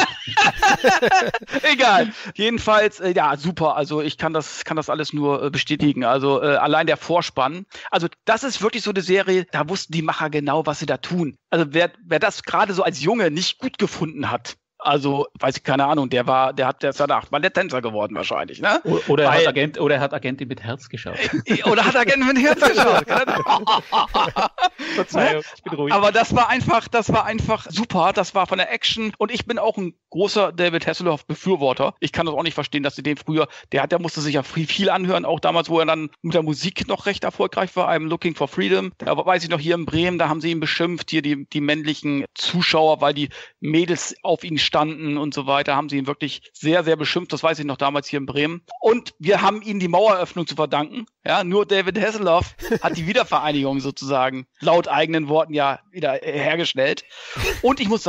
Egal. Jedenfalls, äh, ja, super. Also ich kann das, kann das alles nur äh, bestätigen. Also äh, allein der Vorspann. Also das ist wirklich so eine Serie, da wussten die Macher genau, was sie da tun. Also wer, wer das gerade so als Junge nicht gut gefunden hat, also, weiß ich, keine Ahnung, der war, der hat, der ist danach Balletttänzer geworden wahrscheinlich, ne? Oder er Weil, hat Agent, oder er hat Agentin mit Herz geschaut. Oder hat Agentin mit Herz geschaut. Verzeihung, ich bin ruhig. Aber das war einfach, das war einfach super. Das war von der Action. Und ich bin auch ein großer David Hasselhoff-Befürworter. Ich kann das auch nicht verstehen, dass sie den früher, der hat, der musste sich ja viel anhören, auch damals, wo er dann mit der Musik noch recht erfolgreich war, I'm Looking for Freedom. Da weiß ich noch, hier in Bremen, da haben sie ihn beschimpft, hier die, die männlichen Zuschauer, weil die Mädels auf ihn standen und so weiter, haben sie ihn wirklich sehr, sehr beschimpft. Das weiß ich noch damals hier in Bremen. Und wir haben ihnen die Maueröffnung zu verdanken. Ja, nur David Hasselhoff hat die Wiedervereinigung sozusagen laut eigenen Worten ja wieder hergestellt. Und ich muss sagen,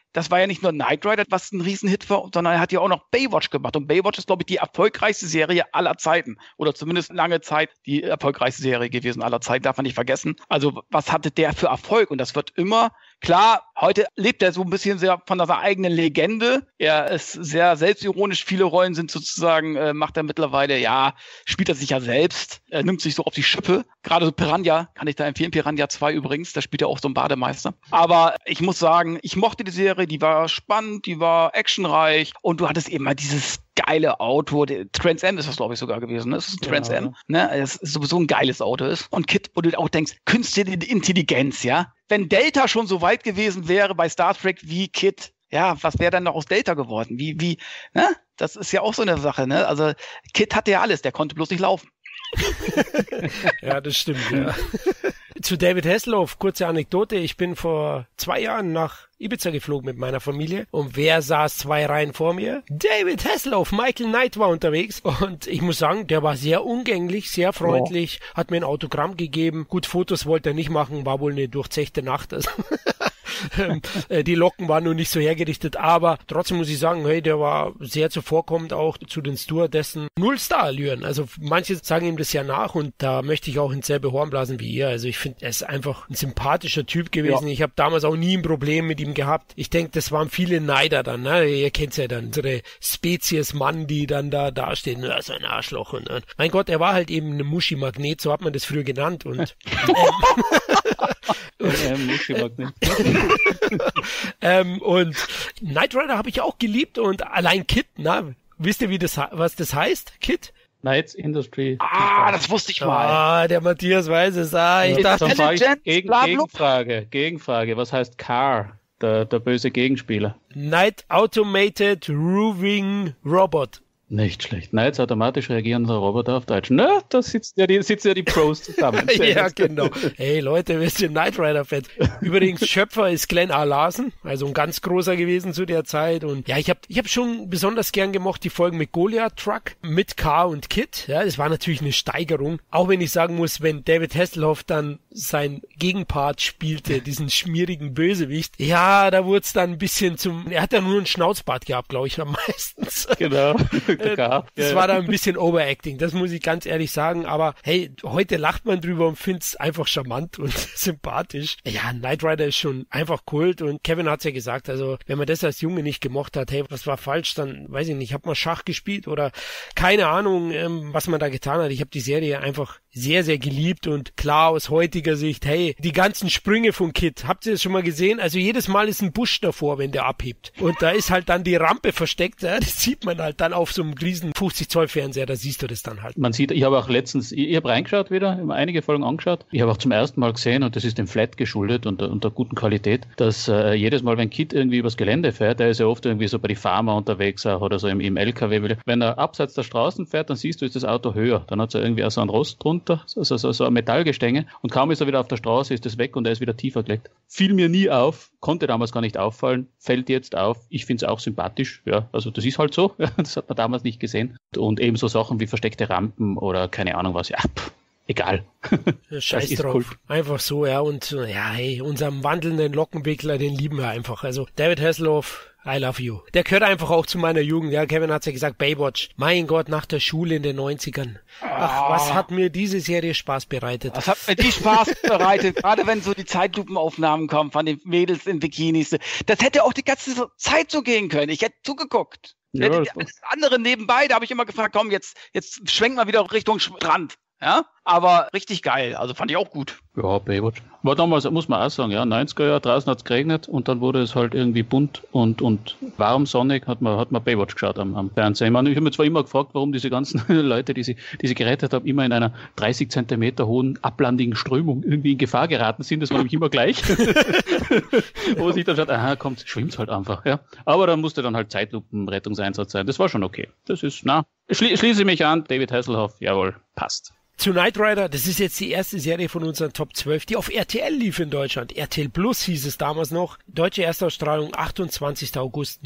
das war ja nicht nur Knight Rider, was ein Riesenhit war, sondern er hat ja auch noch Baywatch gemacht. Und Baywatch ist, glaube ich, die erfolgreichste Serie aller Zeiten. Oder zumindest lange Zeit die erfolgreichste Serie gewesen aller Zeiten, darf man nicht vergessen. Also was hatte der für Erfolg? Und das wird immer, klar, heute lebt er so ein bisschen sehr von seiner eigenen Legende. Er ist sehr selbstironisch. Viele Rollen sind sozusagen, äh, macht er mittlerweile, ja, spielt er sich ja selbst, er nimmt sich so auf die Schippe. Gerade so Piranha, kann ich da empfehlen, Piranha zwei übrigens, da spielt er auch so einen Bademeister. Aber ich muss sagen, ich mochte die Serie, die war spannend, die war actionreich und du hattest eben mal dieses geile Auto, Trans Am ist das, glaube ich, sogar gewesen. Ne? Das ist ein Trans Am, ne? Das ist sowieso ein geiles Auto ist. Und Kit, wo du auch denkst, künstliche Intelligenz, ja. Wenn Delta schon so weit gewesen wäre bei Star Trek wie Kit, ja, was wäre dann noch aus Delta geworden? Wie, wie, ne? Das ist ja auch so eine Sache, ne? Also Kit hatte ja alles, der konnte bloß nicht laufen. Ja, das stimmt, ja. Zu David Hasselhoff, kurze Anekdote. Ich bin vor zwei Jahren nach Ibiza geflogen mit meiner Familie. Und wer saß zwei Reihen vor mir? David Hasselhoff, Michael Knight war unterwegs. Und ich muss sagen, der war sehr umgänglich, sehr freundlich, oh. hat mir ein Autogramm gegeben. Gut, Fotos wollte er nicht machen, war wohl eine durchzechte Nacht. Also die Locken waren nur nicht so hergerichtet, aber trotzdem muss ich sagen, hey, der war sehr zuvorkommend auch zu den Stewardessen. Null Star-Allüren. Also manche sagen ihm das ja nach und da möchte ich auch ins selbe Horn blasen wie ihr. Also ich finde, er ist einfach ein sympathischer Typ gewesen. Ja. Ich habe damals auch nie ein Problem mit ihm gehabt. Ich denke, das waren viele Neider dann. Ne? Ihr kennt's ja dann, unsere Spezies Mann, die dann da dastehen, ja, so ein Arschloch. Und, und mein Gott, er war halt eben ein Muschi-Magnet, so hat man das früher genannt. Und ähm, Muschi-Magnet. ähm, und Knight Rider habe ich auch geliebt und allein Kit, na, wisst ihr, wie das, was das heißt, Kit? Knights Industry. Ah, das wusste ich mal. Ah, der Matthias weiß es. Ah, ich ja, dachte, ich, Gegen, Gegenfrage, Gegenfrage. Was heißt Car, der, der böse Gegenspieler? Night Automated Roving Robot. Nicht schlecht. Knights automatisch reagierender Roboter auf Deutsch. Na, da sitzen ja die, sitzen ja die Pros zusammen. Ja, genau. Hey Leute, wir sind Knight Rider-Fans. Übrigens, Schöpfer ist Glenn A. Larson, also ein ganz großer gewesen zu der Zeit. Und ja, ich habe ich hab schon besonders gern gemocht die Folgen mit Goliath Truck, mit Car und Kit. Ja, das war natürlich eine Steigerung. Auch wenn ich sagen muss, wenn David Hasselhoff dann sein Gegenpart spielte, diesen schmierigen Bösewicht, ja, da wurde es dann ein bisschen zum, er hat ja nur einen Schnauzbart gehabt, glaube ich, am meisten. Genau. Das ja. war da ein bisschen Overacting, das muss ich ganz ehrlich sagen, aber hey, heute lacht man drüber und findet es einfach charmant und sympathisch. Ja, Knight Rider ist schon einfach Kult und Kevin hat's ja gesagt, also wenn man das als Junge nicht gemocht hat, hey, was war falsch, dann weiß ich nicht, hat man Schach gespielt oder keine Ahnung, ähm, was man da getan hat. Ich habe die Serie einfach sehr, sehr geliebt und klar aus heutiger Sicht, hey, die ganzen Sprünge von Kit, habt ihr das schon mal gesehen? Also jedes Mal ist ein Busch davor, wenn der abhebt. Und da ist halt dann die Rampe versteckt, ja, das sieht man halt dann auf so einem riesen fünfzig Zoll Fernseher, da siehst du das dann halt. Man sieht, ich habe auch letztens, ich, ich habe reingeschaut wieder, ich habe einige Folgen angeschaut, ich habe auch zum ersten Mal gesehen, und das ist dem Flat geschuldet und der, und der guten Qualität, dass äh, jedes Mal, wenn Kit irgendwie übers Gelände fährt, der ist ja oft irgendwie so bei die Farmer unterwegs auch oder so im, im L K W, wenn er abseits der Straßen fährt, dann siehst du, ist das Auto höher, dann hat er irgendwie auch so einen Rost drunter, so, so, so, so ein Metallgestänge und kaum ist er wieder auf der Straße, ist das weg und er ist wieder tiefer gelegt. Fiel mir nie auf, konnte damals gar nicht auffallen, fällt jetzt auf, ich finde es auch sympathisch, ja, also das ist halt so, das hat man damals nicht gesehen. Und ebenso Sachen wie versteckte Rampen oder keine Ahnung was, ja, pff, egal. Scheiß drauf. Cool. Einfach so, ja, und ja, hey, unserem wandelnden Lockenwickler, den lieben wir einfach. Also David Hasselhoff, I love you. Der gehört einfach auch zu meiner Jugend. Ja, Kevin hat's ja gesagt, Baywatch. Mein Gott, nach der Schule in den neunzigern. Ach, was hat mir diese Serie Spaß bereitet. Was hat mir die Spaß bereitet? Gerade wenn so die Zeitlupenaufnahmen kommen von den Mädels in Bikinis. Das hätte auch die ganze Zeit so gehen können. Ich hätte zugeguckt. Ja, hätte die, das andere nebenbei, da habe ich immer gefragt, komm, jetzt, jetzt schwenk mal wieder Richtung Strand. Ja, aber richtig geil. Also fand ich auch gut. Ja, Baywatch. War damals, muss man auch sagen, ja, neunziger Jahre, draußen hat's geregnet und dann wurde es halt irgendwie bunt und, und warm, sonnig, hat man, hat man Baywatch geschaut am, am Fernsehen. Ich meine, ich habe mir zwar immer gefragt, warum diese ganzen Leute, die sie, die sie gerettet haben, immer in einer dreißig Zentimeter hohen, ablandigen Strömung irgendwie in Gefahr geraten sind. Das war nämlich immer gleich. Wo sich dann schaut, aha, kommt, schwimmt's halt einfach, ja. Aber dann musste dann halt Zeitlupenrettungseinsatz sein. Das war schon okay. Das ist, na, schli- schließe mich an, David Hasselhoff, jawohl, passt. Zu Knight Rider, das ist jetzt die erste Serie von unseren Top zwölf, die auf R T L lief in Deutschland. R T L Plus hieß es damals noch. Deutsche Erstausstrahlung achtundzwanzigster August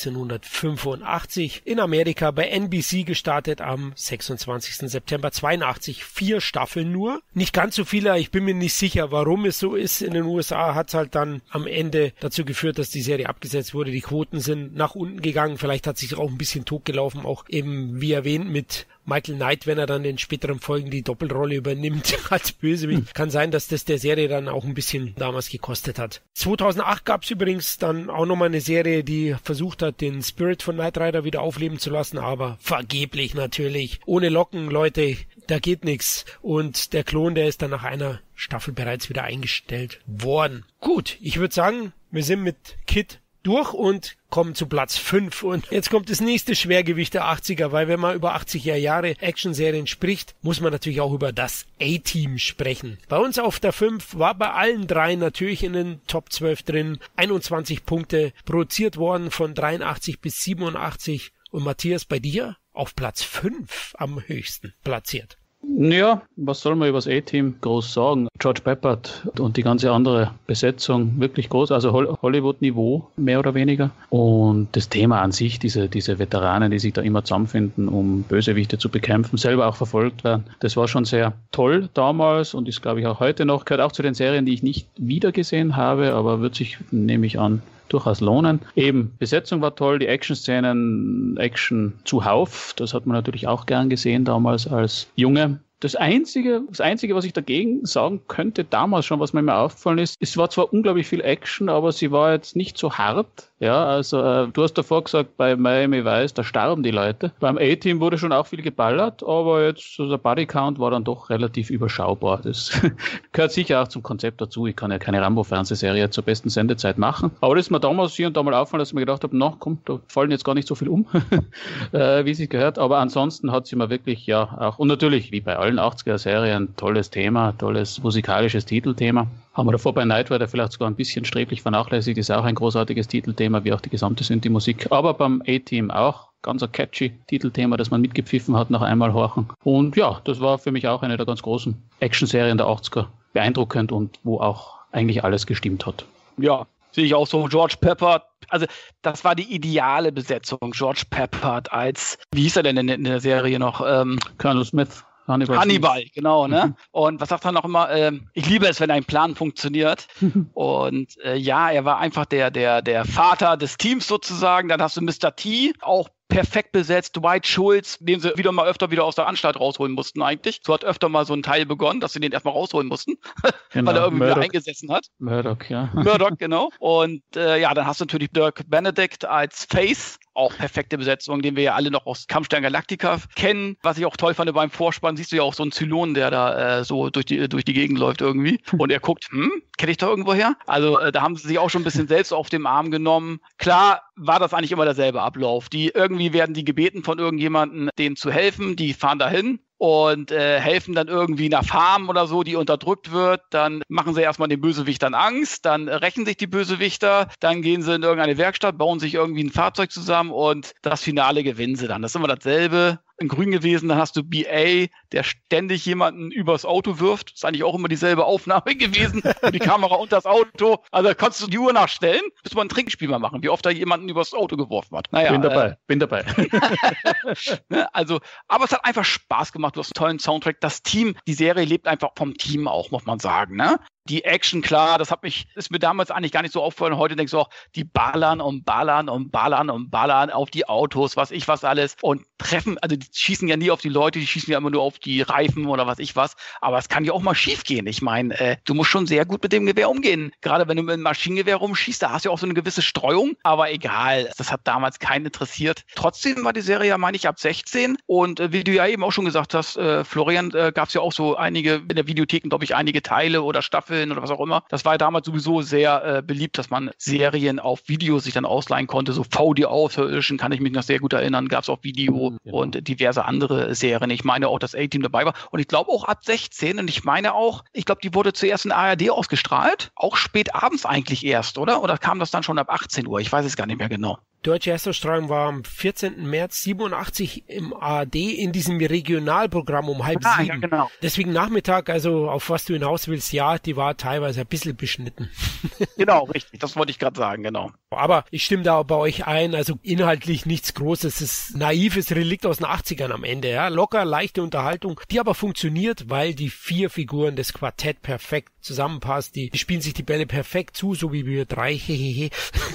neunzehnhundertfünfundachtzig. In Amerika bei N B C gestartet am sechsundzwanzigster September zweiundachtzig. Vier Staffeln nur. Nicht ganz so viele, ich bin mir nicht sicher, warum es so ist. In den U S A hat es halt dann am Ende dazu geführt, dass die Serie abgesetzt wurde. Die Quoten sind nach unten gegangen. Vielleicht hat sich auch ein bisschen totgelaufen, auch eben wie erwähnt mit Michael Knight, wenn er dann in späteren Folgen die Doppelrolle übernimmt als Bösewicht. Kann sein, dass das der Serie dann auch ein bisschen damals gekostet hat. zweitausendacht gab es übrigens dann auch nochmal eine Serie, die versucht hat, den Spirit von Knight Rider wieder aufleben zu lassen, aber vergeblich natürlich. Ohne Locken, Leute, da geht nichts. Und der Klon, der ist dann nach einer Staffel bereits wieder eingestellt worden. Gut, ich würde sagen, wir sind mit Kid durch und kommen zu Platz fünf. Und jetzt kommt das nächste Schwergewicht der achtziger, weil wenn man über achtziger Jahre Actionserien spricht, muss man natürlich auch über das A-Team sprechen. Bei uns auf der fünf war bei allen drei natürlich in den Top zwölf drin, einundzwanzig Punkte, produziert worden von dreiundachtzig bis siebenundachtzig. Und Matthias, bei dir auf Platz fünf am höchsten platziert. Ja, was soll man über das A-Team groß sagen? George Peppard und die ganze andere Besetzung, wirklich groß, also Hollywood-Niveau, mehr oder weniger. Und das Thema an sich, diese, diese Veteranen, die sich da immer zusammenfinden, um Bösewichte zu bekämpfen, selber auch verfolgt werden, das war schon sehr toll damals und ist, glaube ich, auch heute noch, gehört auch zu den Serien, die ich nicht wiedergesehen habe, aber wird sich, nehme ich an, durchaus lohnen. Eben, Besetzung war toll, die Action-Szenen, Action zuhauf, das hat man natürlich auch gern gesehen damals als Junge. Das Einzige, das Einzige, was ich dagegen sagen könnte, damals schon, was mir immer aufgefallen ist, es war zwar unglaublich viel Action, aber sie war jetzt nicht so hart. Ja, also äh, du hast davor gesagt, bei Miami Vice, da starben die Leute. Beim A-Team wurde schon auch viel geballert, aber jetzt so der Bodycount war dann doch relativ überschaubar. Das gehört sicher auch zum Konzept dazu. Ich kann ja keine Rambo-Fernsehserie zur besten Sendezeit machen. Aber das ist mir damals hier und da mal aufgefallen, dass ich mir gedacht habe, na komm, da fallen jetzt gar nicht so viel um, äh, wie es sich gehört. Aber ansonsten hat sie mir wirklich, ja, auch, und natürlich, wie bei allen achtziger-Serien, tolles Thema, tolles musikalisches Titelthema. Haben wir davor bei Knight Rider vielleicht sogar ein bisschen sträflich vernachlässigt, ist auch ein großartiges Titelthema, wie auch die gesamte Synthi-Musik. Aber beim A-Team auch ganz ein catchy Titelthema, das man mitgepfiffen hat nach einmal horchen. Und ja, das war für mich auch eine der ganz großen Action-Serien der achtziger. Beeindruckend und wo auch eigentlich alles gestimmt hat. Ja, sehe ich auch so. George Peppard, also das war die ideale Besetzung. George Peppard als, wie hieß er denn in, in der Serie noch? Ähm, Colonel Smith. Hannibal, Hannibal, genau, ne? Mhm. Und was sagt er noch immer? Ähm, ich liebe es, wenn ein Plan funktioniert. Und äh, ja, er war einfach der, der, der Vater des Teams sozusagen. Dann hast du Mister T, auch perfekt besetzt, Dwight Schultz, den sie wieder mal öfter wieder aus der Anstalt rausholen mussten eigentlich. So hat öfter mal so ein Teil begonnen, dass sie den erstmal rausholen mussten, genau. Weil er irgendwie Murdoch. wieder eingesessen hat. Murdoch, ja. Murdoch, genau. Und äh, ja, dann hast du natürlich Dirk Benedict als Face, auch perfekte Besetzung, den wir ja alle noch aus Kampfstern Galactica kennen. Was ich auch toll fand beim Vorspann, siehst du ja auch so einen Zylon, der da äh, so durch die, durch die Gegend läuft irgendwie. Und er guckt, hm, kenne ich da irgendwo her? Also äh, da haben sie sich auch schon ein bisschen selbst auf den Arm genommen. Klar war das eigentlich immer derselbe Ablauf. Die irgendwie werden die gebeten von irgendjemandem, denen zu helfen. Die fahren dahin und äh, helfen dann irgendwie einer Farm oder so, die unterdrückt wird. Dann machen sie erstmal den Bösewichtern Angst, dann rächen sich die Bösewichter, dann gehen sie in irgendeine Werkstatt, bauen sich irgendwie ein Fahrzeug zusammen und das Finale gewinnen sie dann. Das ist immer dasselbe. In Grün gewesen, dann hast du B A, der ständig jemanden übers Auto wirft. Das ist eigentlich auch immer dieselbe Aufnahme gewesen. Die Kamera unter das Auto. Also da konntest du die Uhr nachstellen, bis man ein Trinkspiel mal machen, wie oft da jemanden übers Auto geworfen hat. Naja, bin dabei, äh, bin dabei. Also, aber es hat einfach Spaß gemacht. Du hast einen tollen Soundtrack. Das Team, die Serie lebt einfach vom Team auch, muss man sagen, ne? Die Action, klar, das hat mich, ist mir damals eigentlich gar nicht so aufgefallen. Heute denkst du auch, die ballern und ballern und ballern und ballern auf die Autos, was ich was alles und treffen, also die schießen ja nie auf die Leute, die schießen ja immer nur auf die Reifen oder was ich was. Aber es kann ja auch mal schief gehen. Ich meine, äh, du musst schon sehr gut mit dem Gewehr umgehen. Gerade wenn du mit einem Maschinengewehr rumschießt, da hast du ja auch so eine gewisse Streuung. Aber egal, das hat damals keinen interessiert. Trotzdem war die Serie ja, meine ich, ab sechzehn. Und äh, wie du ja eben auch schon gesagt hast, äh, Florian, äh, gab es ja auch so einige, in der Videotheken, glaube ich, einige Teile oder Staffeln oder was auch immer. Das war ja damals sowieso sehr äh, beliebt, dass man Serien auf Video sich dann ausleihen konnte. So V D Außerirdischen kann ich mich noch sehr gut erinnern, gab es auf Video genau. Und diverse andere Serien. Ich meine auch, dass A-Team dabei war. Und ich glaube auch ab sechzehn. Und ich meine auch, ich glaube, die wurde zuerst in A R D ausgestrahlt. Auch spät abends eigentlich erst, oder? Oder kam das dann schon ab achtzehn Uhr? Ich weiß es gar nicht mehr genau. deutsche Erstausstrahlung war am vierzehnten März siebenundachtzig im A R D in diesem Regionalprogramm um halb ah, sieben. Ja, genau. Deswegen Nachmittag, also auf was du hinaus willst, ja, die war teilweise ein bisschen beschnitten. Genau, richtig. Das wollte ich gerade sagen, genau. Aber ich stimme da bei euch ein, also inhaltlich nichts Großes. Es ist naives Relikt aus den achtzigern am Ende, ja. Locker, leichte Unterhaltung, die aber funktioniert, weil die vier Figuren des Quartett perfekt zusammenpasst. Die, die spielen sich die Bälle perfekt zu, so wie wir drei, hehehe.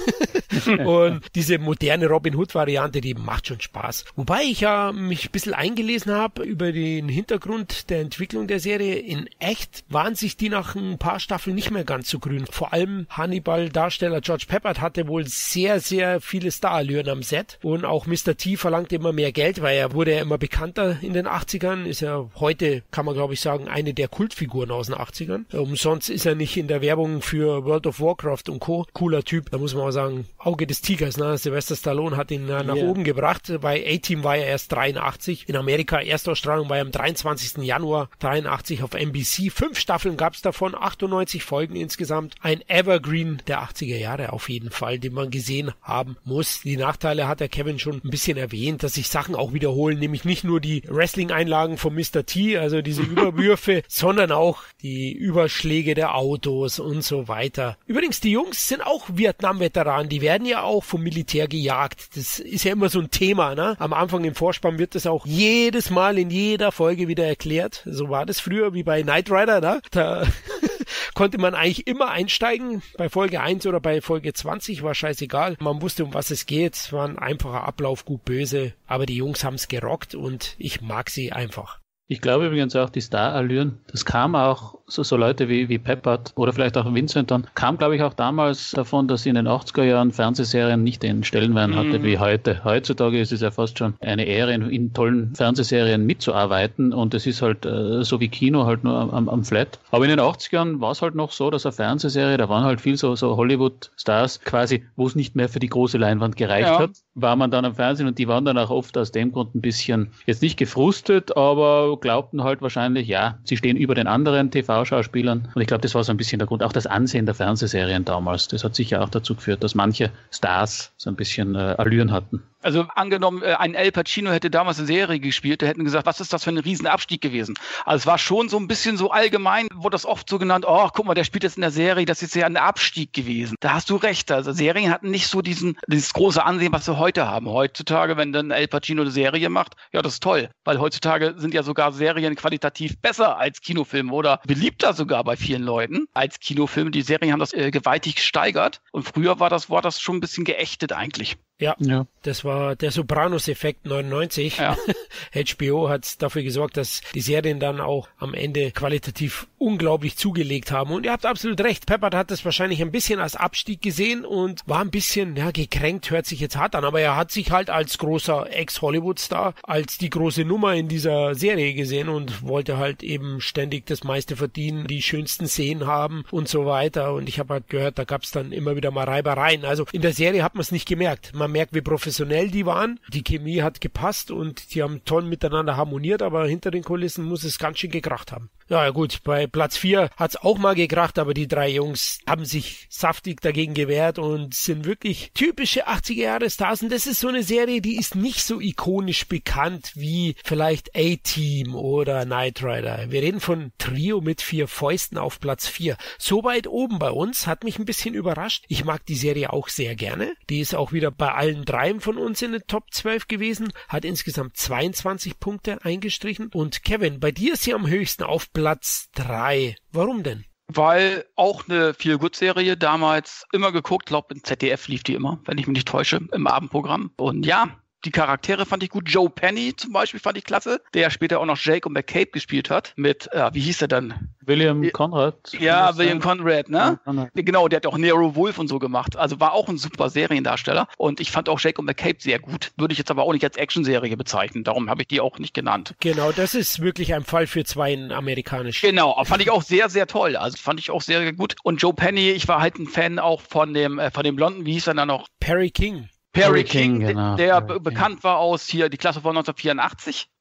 Und diese moderne Robin Hood-Variante, die macht schon Spaß. Wobei ich ja mich ein bisschen eingelesen habe über den Hintergrund der Entwicklung der Serie. In echt waren sich die nach ein paar Staffeln nicht mehr ganz so grün. Vor allem Hannibal-Darsteller George Peppard hatte wohl sehr, sehr viele Starallüren am Set. Und auch Mister T verlangte immer mehr Geld, weil er wurde ja immer bekannter in den achtzigern. Ist ja heute, kann man glaube ich sagen, eine der Kultfiguren aus den achtzigern. Umsonst ist er nicht in der Werbung für World of Warcraft und Co. Cooler Typ, da muss man auch sagen, Auge des Tigers, ne? Sylvester Stallone hat ihn äh, nach yeah. oben gebracht. Bei A-Team war er erst dreiundachtzig. In Amerika Erstausstrahlung war er am dreiundzwanzigsten Januar dreiundachtzig auf N B C. Fünf Staffeln gab es davon, achtundneunzig Folgen insgesamt. Ein Evergreen der achtziger Jahre auf jeden Fall, den man gesehen haben muss. Die Nachteile hat der Kevin schon ein bisschen erwähnt, dass sich Sachen auch wiederholen, nämlich nicht nur die Wrestling-Einlagen von Mister T, also diese Überwürfe, sondern auch die Überschläge der Autos und so weiter. Übrigens, die Jungs sind auch Vietnam-Veteranen, die werden ja auch vom Militär gejagt. Das ist ja immer so ein Thema, ne? Am Anfang im Vorspann wird das auch jedes Mal in jeder Folge wieder erklärt. So war das früher wie bei Knight Rider, ne? Da konnte man eigentlich immer einsteigen. Bei Folge eins oder bei Folge zwanzig war scheißegal. Man wusste, um was es geht. Es war ein einfacher Ablauf, gut böse. Aber die Jungs haben es gerockt und ich mag sie einfach. Ich glaube übrigens auch, die Starallüren, das kam auch, so, so Leute wie, wie Peppard oder vielleicht auch Vincent dann, kam glaube ich auch damals davon, dass sie in den achtziger Jahren Fernsehserien nicht den Stellenwert hatte mhm. wie heute. Heutzutage ist es ja fast schon eine Ehre, in, in tollen Fernsehserien mitzuarbeiten und es ist halt äh, so wie Kino halt nur am, am Flat. Aber in den achtzigern war es halt noch so, dass eine Fernsehserie, da waren halt viel so, so Hollywood-Stars quasi, wo es nicht mehr für die große Leinwand gereicht ja. hat, war man dann am Fernsehen und die waren dann auch oft aus dem Grund ein bisschen, jetzt nicht gefrustet, aber glaubten halt wahrscheinlich, ja, sie stehen über den anderen T V-Schauspielern und ich glaube, das war so ein bisschen der Grund, auch das Ansehen der Fernsehserien damals, das hat sicher auch dazu geführt, dass manche Stars so ein bisschen äh, Allüren hatten. Also angenommen, ein Al Pacino hätte damals eine Serie gespielt, da hätten gesagt, was ist das für ein Riesenabstieg gewesen? Also es war schon so ein bisschen so allgemein, wurde das oft so genannt, oh, guck mal, der spielt jetzt in der Serie, das ist ja ein Abstieg gewesen. Da hast du recht, also Serien hatten nicht so diesen dieses große Ansehen, was wir heute haben. Heutzutage, wenn dann Al Pacino eine Serie macht, ja, das ist toll, weil heutzutage sind ja sogar Serien qualitativ besser als Kinofilme oder beliebter sogar bei vielen Leuten als Kinofilme. Die Serien haben das äh, gewaltig gesteigert und früher war das, war das schon ein bisschen geächtet eigentlich. Ja, ja, das war der Sopranos-Effekt neunundneunzig. Ja. H B O hat dafür gesorgt, dass die Serien dann auch am Ende qualitativ unglaublich zugelegt haben. Und ihr habt absolut recht, Peppard hat das wahrscheinlich ein bisschen als Abstieg gesehen und war ein bisschen, ja, gekränkt, hört sich jetzt hart an, aber er hat sich halt als großer Ex-Hollywood-Star, als die große Nummer in dieser Serie gesehen und wollte halt eben ständig das meiste verdienen, die schönsten Szenen haben und so weiter. Und ich habe halt gehört, da gab es dann immer wieder mal Reibereien. Also in der Serie hat man es nicht gemerkt. Man merkt, wie professionell die waren. Die Chemie hat gepasst und die haben toll miteinander harmoniert, aber hinter den Kulissen muss es ganz schön gekracht haben. Ja, ja gut, bei Platz vier hat es auch mal gekracht, aber die drei Jungs haben sich saftig dagegen gewehrt und sind wirklich typische achtziger Jahre Stars. Und das ist so eine Serie, die ist nicht so ikonisch bekannt wie vielleicht A-Team oder Knight Rider. Wir reden von Trio mit vier Fäusten auf Platz vier. So weit oben bei uns, hat mich ein bisschen überrascht. Ich mag die Serie auch sehr gerne. Die ist auch wieder bei allen dreien von uns in den Top zwölf gewesen, hat insgesamt zweiundzwanzig Punkte eingestrichen. Und Kevin, bei dir ist sie am höchsten auf Platz drei. Warum denn? Weil auch eine Feel-Good-Serie damals immer geguckt, glaube im Z D F lief die immer, wenn ich mich nicht täusche, im Abendprogramm. Und ja, die Charaktere fand ich gut. Joe Penny zum Beispiel fand ich klasse, der ja später auch noch Jake und McCabe gespielt hat mit, äh, wie hieß er dann? William Conrad. Ja, William Conrad, ne? Ja, Conrad. Genau, der hat auch Nero Wolf und so gemacht. Also war auch ein super Seriendarsteller. Und ich fand auch Jake und McCabe sehr gut. Würde ich jetzt aber auch nicht als Actionserie bezeichnen. Darum habe ich die auch nicht genannt. Genau, das ist wirklich ein Fall für zwei amerikanisch. Genau, fand ich auch sehr, sehr toll. Also fand ich auch sehr, sehr gut. Und Joe Penny, ich war halt ein Fan auch von dem, äh, von dem Blonden, wie hieß er dann noch? Perry King. Perry King, King genau. der Perry be- bekannt King. war aus hier die Klasse von neunzehnhundertvierundachtzig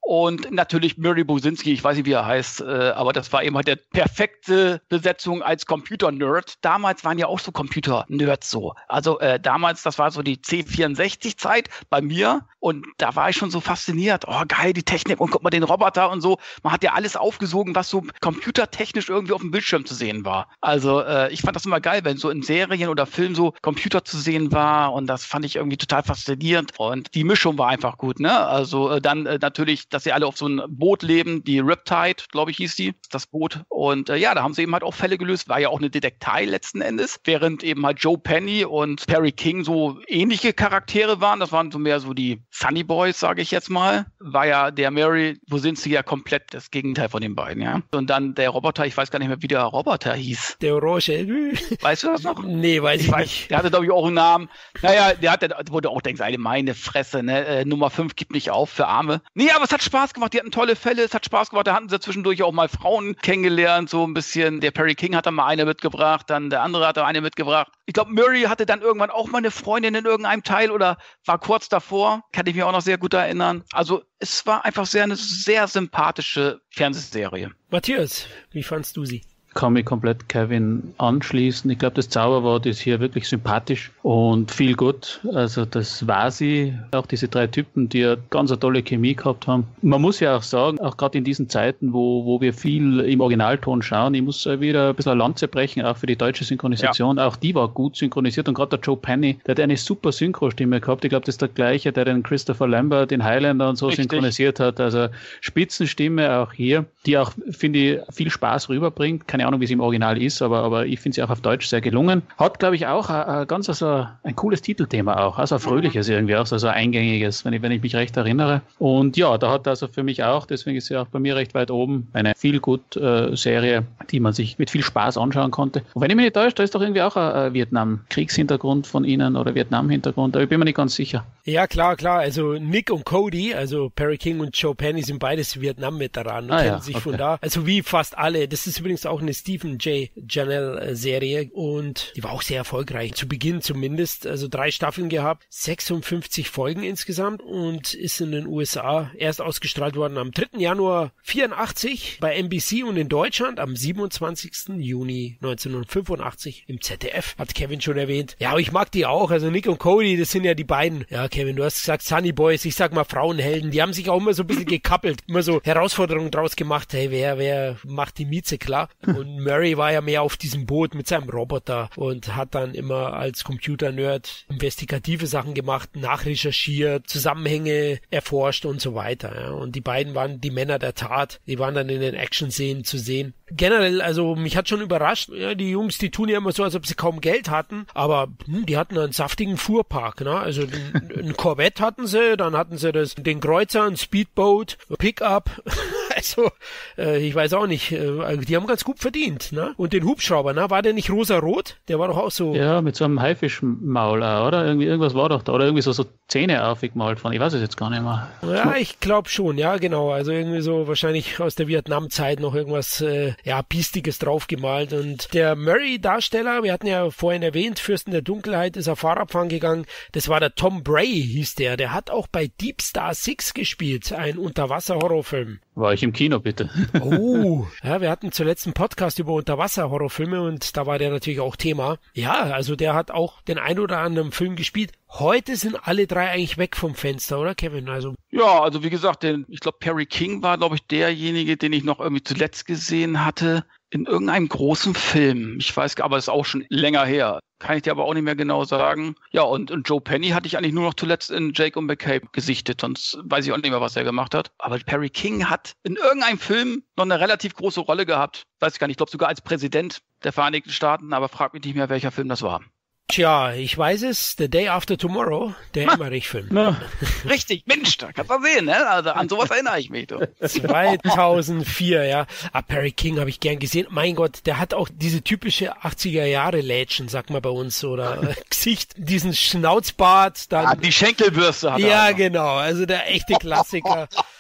Und natürlich Murray Buzinski, ich weiß nicht, wie er heißt, äh, aber das war eben halt der perfekte Besetzung als Computer-Nerd. Damals waren ja auch so Computer-Nerds so. Also äh, damals, das war so die C vierundsechzig-Zeit bei mir und da war ich schon so fasziniert. Oh, geil, die Technik und guck mal den Roboter und so. Man hat ja alles aufgesogen, was so computertechnisch irgendwie auf dem Bildschirm zu sehen war. Also äh, ich fand das immer geil, wenn so in Serien oder Filmen so Computer zu sehen war und das fand ich irgendwie total faszinierend und die Mischung war einfach gut, ne? Also äh, dann äh, natürlich, dass sie alle auf so einem Boot leben, die Riptide, glaube ich, hieß die, das Boot. Und äh, ja, da haben sie eben halt auch Fälle gelöst, war ja auch eine Detektei letzten Endes, während eben halt Joe Penny und Perry King so ähnliche Charaktere waren, das waren so mehr so die Funny Boys, sage ich jetzt mal, war ja der Mary Buzinski ja komplett das Gegenteil von den beiden, ja. Und dann der Roboter, ich weiß gar nicht mehr, wie der Roboter hieß. Der Orange. Weißt du das noch? Nee, weiß ich, ich weiß, nicht. Der hatte, glaube ich, auch einen Namen. Naja, der hatte, wo du auch denkst, eine meine Fresse, ne, äh, Nummer fünf gibt nicht auf für Arme. Nee, aber es hat Spaß gemacht, die hatten tolle Fälle, es hat Spaß gemacht, da hatten sie zwischendurch auch mal Frauen kennengelernt, so ein bisschen. Der Perry King hat dann mal eine mitgebracht, dann der andere hat da eine mitgebracht. Ich glaube, Murray hatte dann irgendwann auch mal eine Freundin in irgendeinem Teil oder war kurz davor, kann ich mich auch noch sehr gut erinnern. Also es war einfach sehr eine sehr sympathische Fernsehserie. Matthias, wie fandst du sie? Kann mich komplett Kevin anschließen. Ich glaube, das Zauberwort ist hier wirklich sympathisch und viel gut. Also das war sie. Auch diese drei Typen, die ja ganz eine tolle Chemie gehabt haben. Man muss ja auch sagen, auch gerade in diesen Zeiten, wo, wo wir viel im Originalton schauen, ich muss wieder ein bisschen eine Lanze brechen, auch für die deutsche Synchronisation. Ja. Auch die war gut synchronisiert und gerade der Joe Penny, der hat eine super Synchrostimme gehabt. Ich glaube, das ist der gleiche, der den Christopher Lambert, den Highlander und so Richtig. synchronisiert hat. Also Spitzenstimme auch hier, die auch, finde ich, viel Spaß rüberbringt. Keine Ahnung, wie es im Original ist, aber, aber ich finde sie auch auf Deutsch sehr gelungen. Hat, glaube ich, auch ein, ein ganz also ein cooles Titelthema auch, also ein fröhliches irgendwie auch, also ein eingängiges, wenn ich, wenn ich mich recht erinnere. Und ja, da hat also für mich auch, deswegen ist sie auch bei mir recht weit oben, eine viel gut äh, Serie, die man sich mit viel Spaß anschauen konnte. Und wenn ich mich nicht täusche, da ist doch irgendwie auch ein, ein Vietnam-Kriegshintergrund von Ihnen oder Vietnam-Hintergrund, aber ich bin mir nicht ganz sicher. Ja, klar, klar. Also Nick und Cody, also Perry King und Joe Penny sind beides Vietnam-Veteranen und ah, kennen ja, sich okay. von da. Also wie fast alle. Das ist übrigens auch eine Stephen J. Janelle-Serie und die war auch sehr erfolgreich. Zu Beginn zumindest. Also drei Staffeln gehabt, sechsundfünfzig Folgen insgesamt und ist in den U S A erst ausgestrahlt worden am dritten Januar vierundachtzig bei N B C und in Deutschland am siebenundzwanzigsten Juni neunzehnhundertfünfundachtzig im Z D F. Hat Kevin schon erwähnt. Ja, aber ich mag die auch. Also Nick und Cody, das sind ja die beiden. Ja, Kevin, du hast gesagt Sunny Boys, ich sag mal Frauenhelden. Die haben sich auch immer so ein bisschen gekappelt. Immer so Herausforderungen draus gemacht. Hey, wer, wer macht die Mieze klar? Und Murray war ja mehr auf diesem Boot mit seinem Roboter und hat dann immer als Computer-Nerd investigative Sachen gemacht, nachrecherchiert, Zusammenhänge erforscht und so weiter. Ja. Und die beiden waren die Männer der Tat. Die waren dann in den Action-Szenen zu sehen. Generell, also mich hat schon überrascht, ja, die Jungs, die tun ja immer so, als ob sie kaum Geld hatten, aber hm, die hatten einen saftigen Fuhrpark, ne? Also ein, ein Corvette hatten sie, dann hatten sie das, den Kreuzer, ein Speedboat, Pickup, also äh, ich weiß auch nicht, äh, die haben ganz gut verdient, ne? Und den Hubschrauber, ne? War der nicht rosa-rot? Der war doch auch so... Ja, mit so einem Haifischmaul, oder? Irgendwie, irgendwas war doch da, oder irgendwie so, so Zähne aufgemalt von, ich weiß es jetzt gar nicht mehr. Ja, ich glaube schon, ja, genau, also irgendwie so wahrscheinlich aus der Vietnam-Zeit noch irgendwas... Äh, ja, Biestiges draufgemalt. Und der Murray-Darsteller, wir hatten ja vorhin erwähnt, Fürsten der Dunkelheit, ist auf Fahrradfahren gegangen. Das war der Tom Bray, hieß der. Der hat auch bei Deep Star Six gespielt, ein Unterwasser-Horrorfilm. War ich im Kino, bitte. Oh, ja, wir hatten zuletzt einen Podcast über Unterwasser-Horrorfilme und da war der natürlich auch Thema. Ja, also der hat auch den ein oder anderen Film gespielt. Heute sind alle drei eigentlich weg vom Fenster, oder Kevin? Also ja, also wie gesagt, den, ich glaube Perry King war, glaube ich, derjenige, den ich noch irgendwie zuletzt gesehen hatte in irgendeinem großen Film. Ich weiß, aber ist auch schon länger her. Kann ich dir aber auch nicht mehr genau sagen. Ja, und, und Joe Penny hatte ich eigentlich nur noch zuletzt in Jake und McCabe gesichtet. Sonst weiß ich auch nicht mehr, was er gemacht hat. Aber Perry King hat in irgendeinem Film noch eine relativ große Rolle gehabt. Weiß ich gar nicht. Ich glaube sogar als Präsident der Vereinigten Staaten. Aber frag mich nicht mehr, welcher Film das war. Tja, ich weiß es, The Day After Tomorrow, der Emmerich-Film. Richtig, Mensch, da kannst du sehen, ne? Also an sowas erinnere ich mich. Du. zweitausendvier, ja. Ah, Perry King habe ich gern gesehen. Mein Gott, der hat auch diese typische achtziger-Jahre-Lätschen, sagt man bei uns, oder äh, Gesicht, diesen Schnauzbart. Dann, ja, die Schenkelbürste hat er. Ja, also. Genau, also der echte Klassiker.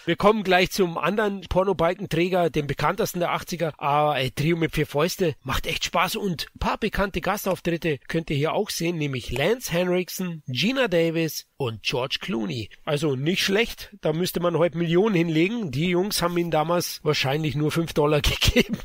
Wir kommen gleich zum anderen Pornobalkenträger, dem bekanntesten der achtziger. Aber ey, Trio mit vier Fäuste macht echt Spaß und ein paar bekannte Gastauftritte könnt ihr hier auch sehen, nämlich Lance Henriksen, Gina Davis und George Clooney. Also nicht schlecht, da müsste man heute Millionen hinlegen. Die Jungs haben ihn damals wahrscheinlich nur fünf Dollar gegeben.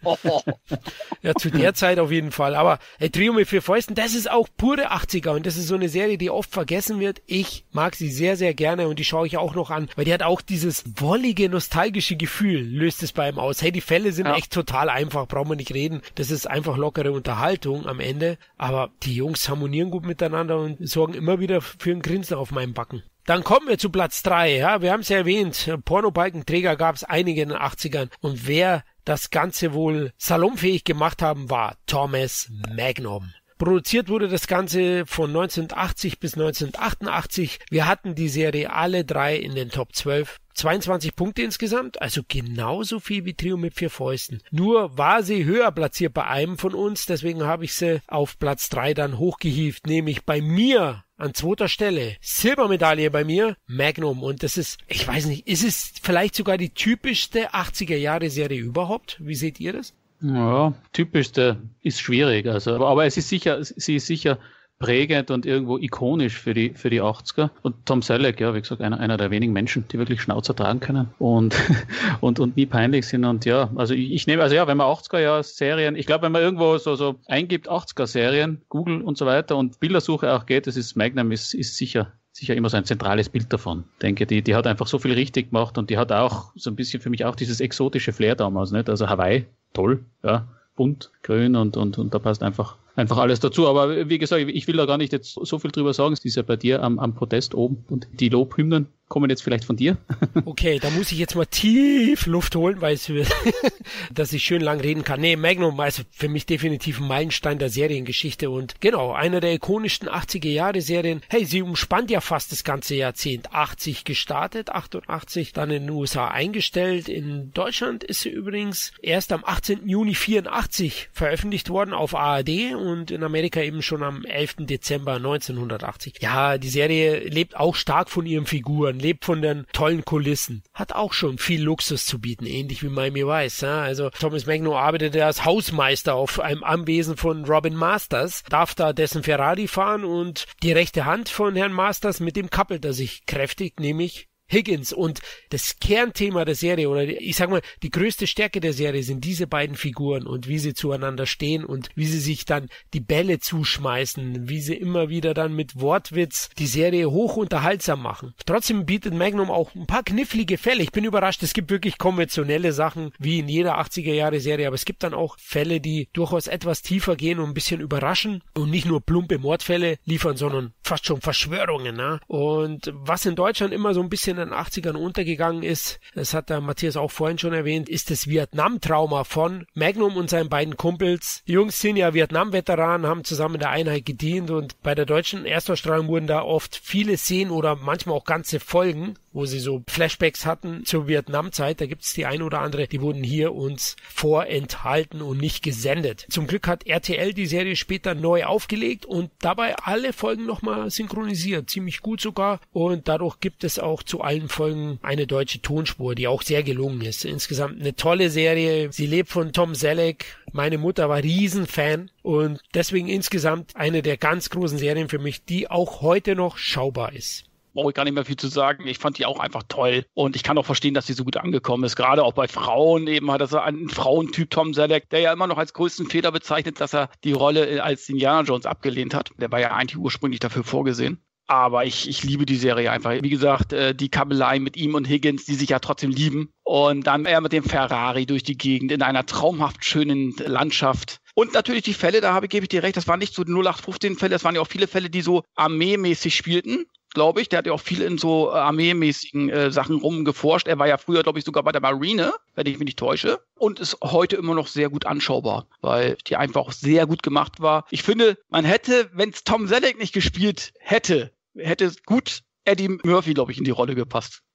Ja, zu der Zeit auf jeden Fall. Aber ey, Trio mit vier Fäusten, das ist auch pure achtziger und das ist so eine Serie, die oft vergessen wird. Ich mag sie sehr, sehr gerne und die schaue ich auch noch an, weil die hat auch dieses wollige, nostalgische Gefühl, löst es bei ihm aus. Hey, die Fälle sind ja echt total einfach, brauchen wir nicht reden. Das ist einfach lockere Unterhaltung am Ende. Aber die Jungs harmonieren gut miteinander und sorgen immer wieder für ein Grinsen auf meinem Backen. Dann kommen wir zu Platz drei. Ja, wir haben es ja erwähnt, Pornobalkenträger gab es einige in den achtzigern. Und wer das Ganze wohl salonfähig gemacht haben, war Thomas Magnum. Produziert wurde das Ganze von neunzehnhundertachtzig bis neunzehnhundertachtundachtzig. Wir hatten die Serie alle drei in den Top zwölf. zweiundzwanzig Punkte insgesamt, also genauso viel wie Trio mit vier Fäusten. Nur war sie höher platziert bei einem von uns, deswegen habe ich sie auf Platz drei dann hochgehievt, nämlich bei mir an zweiter Stelle. Silbermedaille bei mir, Magnum. Und das ist, ich weiß nicht, ist es vielleicht sogar die typischste achtziger-Jahre-Serie überhaupt? Wie seht ihr das? Ja, typischste ist schwierig, also, aber es ist sicher, sie ist sicher prägend und irgendwo ikonisch für die für die achtziger. Und Tom Selleck, ja, wie gesagt, einer einer der wenigen Menschen, die wirklich Schnauzer tragen können und und und nie peinlich sind. Und ja, also ich, ich nehme, also ja, wenn man achtziger-Jahr-Serien, ich glaube, wenn man irgendwo so so eingibt, achtziger-Serien, Google und so weiter und Bildersuche auch geht, das ist Magnum, ist ist sicher sicher immer so ein zentrales Bild davon. Ich denke, die die hat einfach so viel richtig gemacht und die hat auch so ein bisschen für mich auch dieses exotische Flair damals, nicht? Also Hawaii, toll, ja, bunt, grün und und und da passt einfach Einfach alles dazu, aber wie gesagt, ich will da gar nicht jetzt so viel drüber sagen. Es ist ja bei dir am, am Podest oben und die Lobhymnen kommen jetzt vielleicht von dir. Okay, da muss ich jetzt mal tief Luft holen, weil es dass ich schön lang reden kann. Nee, Magnum, also für mich definitiv ein Meilenstein der Seriengeschichte und genau, einer der ikonischsten achtziger-Jahre-Serien. Hey, sie umspannt ja fast das ganze Jahrzehnt. achtzig gestartet, achtundachtzig, dann in den U S A eingestellt. In Deutschland ist sie übrigens erst am achtzehnten Juni vierundachtzig veröffentlicht worden auf A R D und in Amerika eben schon am elften Dezember neunzehnhundertachtzig. Ja, die Serie lebt auch stark von ihren Figuren, lebt von den tollen Kulissen, hat auch schon viel Luxus zu bieten, ähnlich wie Miami Vice. Ja? Also Thomas Magnum arbeitete als Hausmeister auf einem Anwesen von Robin Masters, darf da dessen Ferrari fahren und die rechte Hand von Herrn Masters, mit dem kappelt er sich kräftig, nämlich Higgins. Und das Kernthema der Serie oder ich sag mal, die größte Stärke der Serie sind diese beiden Figuren und wie sie zueinander stehen und wie sie sich dann die Bälle zuschmeißen, wie sie immer wieder dann mit Wortwitz die Serie hoch unterhaltsam machen. Trotzdem bietet Magnum auch ein paar knifflige Fälle. Ich bin überrascht, es gibt wirklich konventionelle Sachen wie in jeder achtziger-Jahre-Serie, aber es gibt dann auch Fälle, die durchaus etwas tiefer gehen und ein bisschen überraschen und nicht nur plumpe Mordfälle liefern, sondern fast schon Verschwörungen. Ne? Und was in Deutschland immer so ein bisschen in den achtzigern untergegangen ist, das hat der Matthias auch vorhin schon erwähnt, ist das Vietnam-Trauma von Magnum und seinen beiden Kumpels. Die Jungs sind ja Vietnam-Veteranen, haben zusammen in der Einheit gedient und bei der deutschen Erstausstrahlung wurden da oft viele Szenen oder manchmal auch ganze Folgen, wo sie so Flashbacks hatten zur Vietnam-Zeit, da gibt es die ein oder andere, die wurden hier uns vorenthalten und nicht gesendet. Zum Glück hat R T L die Serie später neu aufgelegt und dabei alle Folgen nochmal synchronisiert, ziemlich gut sogar und dadurch gibt es auch zu allen Folgen eine deutsche Tonspur, die auch sehr gelungen ist. Insgesamt eine tolle Serie. Sie lebt von Tom Selleck. Meine Mutter war Riesenfan und deswegen insgesamt eine der ganz großen Serien für mich, die auch heute noch schaubar ist. Brauche ich gar nicht mehr viel zu sagen. Ich fand die auch einfach toll und ich kann auch verstehen, dass die so gut angekommen ist. Gerade auch bei Frauen eben hat er so einen Frauentyp Tom Selleck, der ja immer noch als größten Fehler bezeichnet, dass er die Rolle als Indiana Jones abgelehnt hat. Der war ja eigentlich ursprünglich dafür vorgesehen. Aber ich, ich liebe die Serie einfach. Wie gesagt, die Kabelei mit ihm und Higgins, die sich ja trotzdem lieben. Und dann er mit dem Ferrari durch die Gegend in einer traumhaft schönen Landschaft. Und natürlich die Fälle, da habe, gebe ich dir recht, das waren nicht so null acht fünfzehn Fälle, das waren ja auch viele Fälle, die so armeemäßig spielten, glaube ich. Der hat ja auch viel in so armeemäßigen äh, Sachen rumgeforscht. Er war ja früher, glaube ich, sogar bei der Marine, wenn ich mich nicht täusche. Und ist heute immer noch sehr gut anschaubar, weil die einfach auch sehr gut gemacht war. Ich finde, man hätte, wenn es Tom Selleck nicht gespielt hätte, hätte gut Eddie Murphy, glaube ich, in die Rolle gepasst.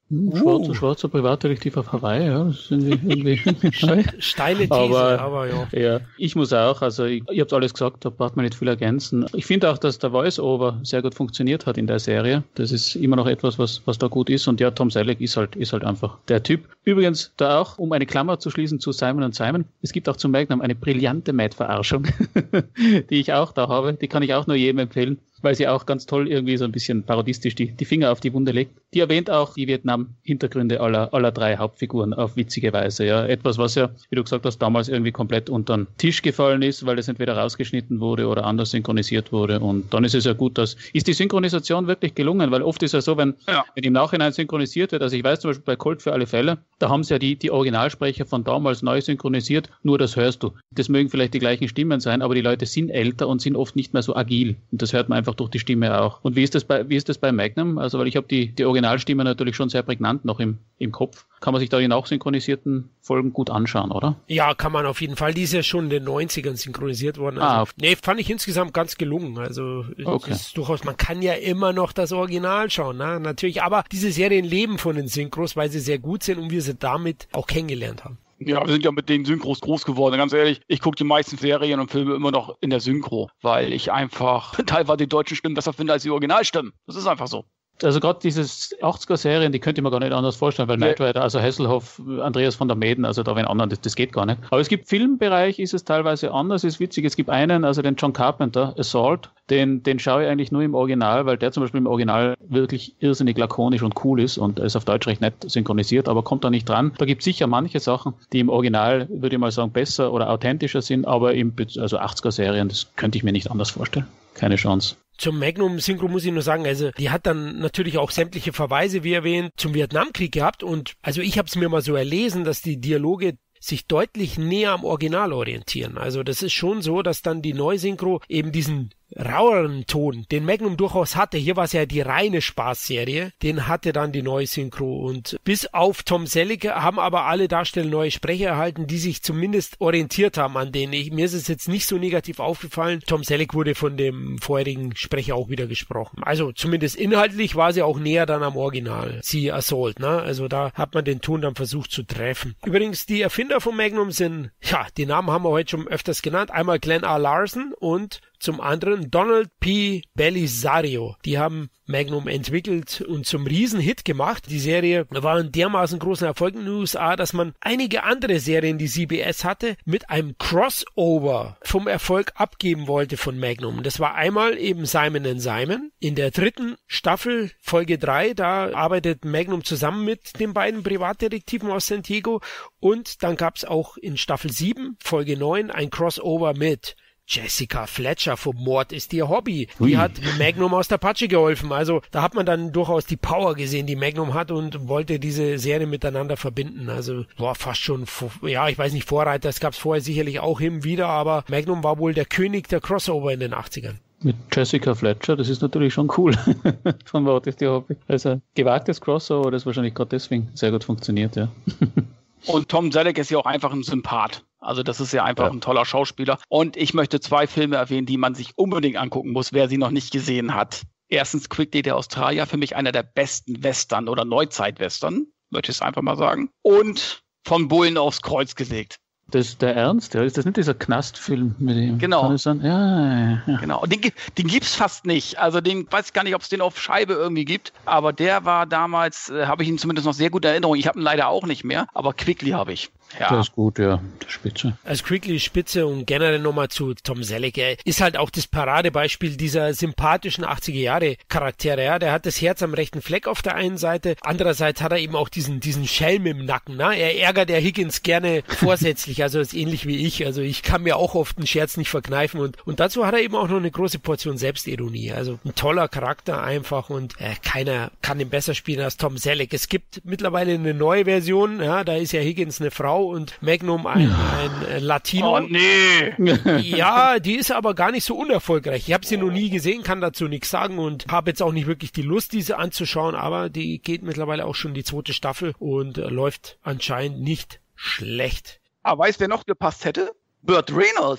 Schwarzer, uh. schwarzer Privatdetektiv auf Hawaii, ja, das ist irgendwie, irgendwie steile These, aber, aber ja. ja. Ich muss auch, also ich, ihr habt alles gesagt, da braucht man nicht viel ergänzen. Ich finde auch, dass der Voice-Over sehr gut funktioniert hat in der Serie. Das ist immer noch etwas, was, was da gut ist. Und ja, Tom Selleck ist halt, ist halt einfach der Typ. Übrigens, da auch, um eine Klammer zu schließen zu Simon und Simon, es gibt auch zum Magnum eine brillante Mad-Verarschung, die ich auch da habe. Die kann ich auch nur jedem empfehlen, weil sie auch ganz toll irgendwie so ein bisschen parodistisch die, die Finger auf die Wunde legt. Die erwähnt auch die Vietnam-Hintergründe aller, aller drei Hauptfiguren auf witzige Weise. Ja, etwas, was ja, wie du gesagt hast, damals irgendwie komplett unter den Tisch gefallen ist, weil es entweder rausgeschnitten wurde oder anders synchronisiert wurde. Und dann ist es ja gut, dass, ist die Synchronisation wirklich gelungen, weil oft ist ja so, wenn, ja. wenn im Nachhinein synchronisiert wird, also ich weiß zum Beispiel bei Colt für alle Fälle, da haben sie ja die, die Originalsprecher von damals neu synchronisiert, nur das hörst du. Das mögen vielleicht die gleichen Stimmen sein, aber die Leute sind älter und sind oft nicht mehr so agil. Und das hört man einfach durch die Stimme auch. Und wie ist das bei, wie ist das bei Magnum? Also, weil ich habe die, die Originalstimme natürlich schon sehr prägnant noch im, im Kopf. Kann man sich da die nachsynchronisierten Folgen gut anschauen, oder? Ja, kann man auf jeden Fall. Die ist ja schon in den neunzigern synchronisiert worden. Also, ah, nee, fand ich insgesamt ganz gelungen. Also, okay. Das ist durchaus, man kann ja immer noch das Original schauen, ne? Natürlich. Aber diese Serien leben von den Synchros, weil sie sehr gut sind und wir sie damit auch kennengelernt haben. Ja, wir sind ja mit den Synchros groß geworden. Ganz ehrlich, ich gucke die meisten Serien und Filme immer noch in der Synchro, weil ich einfach teilweise die deutschen Stimmen besser finde als die Originalstimmen. Das ist einfach so. Also gerade dieses achtziger-Serien, die könnte ich mir gar nicht anders vorstellen, weil Knight Rider, also Hasselhoff, Andreas von der Meeden, also da wen anderen, das, das geht gar nicht. Aber es gibt Filmbereich, ist es teilweise anders, ist witzig. Es gibt einen, also den John Carpenter, Assault, den, den schaue ich eigentlich nur im Original, weil der zum Beispiel im Original wirklich irrsinnig lakonisch und cool ist und ist auf Deutsch recht nett synchronisiert, aber kommt da nicht dran. Da gibt es sicher manche Sachen, die im Original, würde ich mal sagen, besser oder authentischer sind, aber im, also achtziger-Serien, das könnte ich mir nicht anders vorstellen. Keine Chance. Zum Magnum-Synchro muss ich nur sagen, also die hat dann natürlich auch sämtliche Verweise, wie erwähnt, zum Vietnamkrieg gehabt und also ich habe es mir mal so erlesen, dass die Dialoge sich deutlich näher am Original orientieren. Also das ist schon so, dass dann die Neusynchro eben diesen raueren Ton, den Magnum durchaus hatte. Hier war es ja die reine Spaßserie. Den hatte dann die Neusynchro. Und bis auf Tom Selleck haben aber alle Darsteller neue Sprecher erhalten, die sich zumindest orientiert haben an denen. Ich, mir ist es jetzt nicht so negativ aufgefallen. Tom Selleck wurde von dem vorherigen Sprecher auch wieder gesprochen. Also zumindest inhaltlich war sie auch näher dann am Original. Sie Assault, ne? Also da hat man den Ton dann versucht zu treffen. Übrigens, die Erfinder von Magnum sind, ja, die Namen haben wir heute schon öfters genannt. Einmal Glenn R. Larson und zum anderen Donald P. Belisario. Die haben Magnum entwickelt und zum Riesenhit gemacht. Die Serie war ein dermaßen großen Erfolg in den U S A, dass man einige andere Serien, die C B S hatte, mit einem Crossover vom Erfolg abgeben wollte von Magnum. Das war einmal eben Simon and Simon. In der dritten Staffel, Folge drei, da arbeitet Magnum zusammen mit den beiden Privatdetektiven aus San Diego. Und dann gab es auch in Staffel sieben, Folge neun, ein Crossover mit Jessica Fletcher vom Mord ist ihr Hobby. Die Ui. hat Magnum aus der Patsche geholfen. Also da hat man dann durchaus die Power gesehen, die Magnum hat und wollte diese Serie miteinander verbinden. Also war fast schon, ja, ich weiß nicht, Vorreiter. Das gab es vorher sicherlich auch hin wieder, aber Magnum war wohl der König der Crossover in den achtzigern. Mit Jessica Fletcher, das ist natürlich schon cool. Von Mord ist ihr Hobby. Also gewagtes Crossover, das wahrscheinlich gerade deswegen sehr gut funktioniert, ja. Und Tom Selleck ist ja auch einfach ein Sympath. Also das ist ja einfach ja. ein toller Schauspieler. Und ich möchte zwei Filme erwähnen, die man sich unbedingt angucken muss, wer sie noch nicht gesehen hat. Erstens Quickly der Australier, für mich einer der besten Western oder Neuzeit-Western, möchte ich es einfach mal sagen. Und Von Bullen aufs Kreuz gelegt. Das ist der Ernst, ja? Ist das nicht dieser Knastfilm mit ihm? Genau. Kann das sein? Ja, ja, ja. Genau. Den, den gibt's fast nicht. Also den weiß ich gar nicht, ob es den auf Scheibe irgendwie gibt. Aber der war damals, äh, habe ich ihn zumindest noch sehr gut in Erinnerung. Ich habe ihn leider auch nicht mehr, aber Quickly habe ich. Ja. Der ist gut, ja. Der Spitze. Als Quickly Spitze und generell nochmal zu Tom Selleck. Er ist halt auch das Paradebeispiel dieser sympathischen achtziger-Jahre-Charaktere. Ja. Der hat das Herz am rechten Fleck auf der einen Seite. Andererseits hat er eben auch diesen, diesen Schelm im Nacken. Ne? Er ärgert der Higgins gerne vorsätzlich. Also ist ähnlich wie ich. Also ich kann mir auch oft einen Scherz nicht verkneifen. Und, und dazu hat er eben auch noch eine große Portion Selbstironie. Also ein toller Charakter einfach. Und äh, keiner kann ihn besser spielen als Tom Selleck. Es gibt mittlerweile eine neue Version. Ja, da ist ja Higgins eine Frau und Magnum ein, ein Latino. Oh nee! Ja, die ist aber gar nicht so unerfolgreich. Ich habe sie noch nie gesehen, kann dazu nichts sagen und habe jetzt auch nicht wirklich die Lust, diese anzuschauen, aber die geht mittlerweile auch schon die zweite Staffel und äh, läuft anscheinend nicht schlecht. Aber weißt du, wer noch gepasst hätte? Burt Reynolds.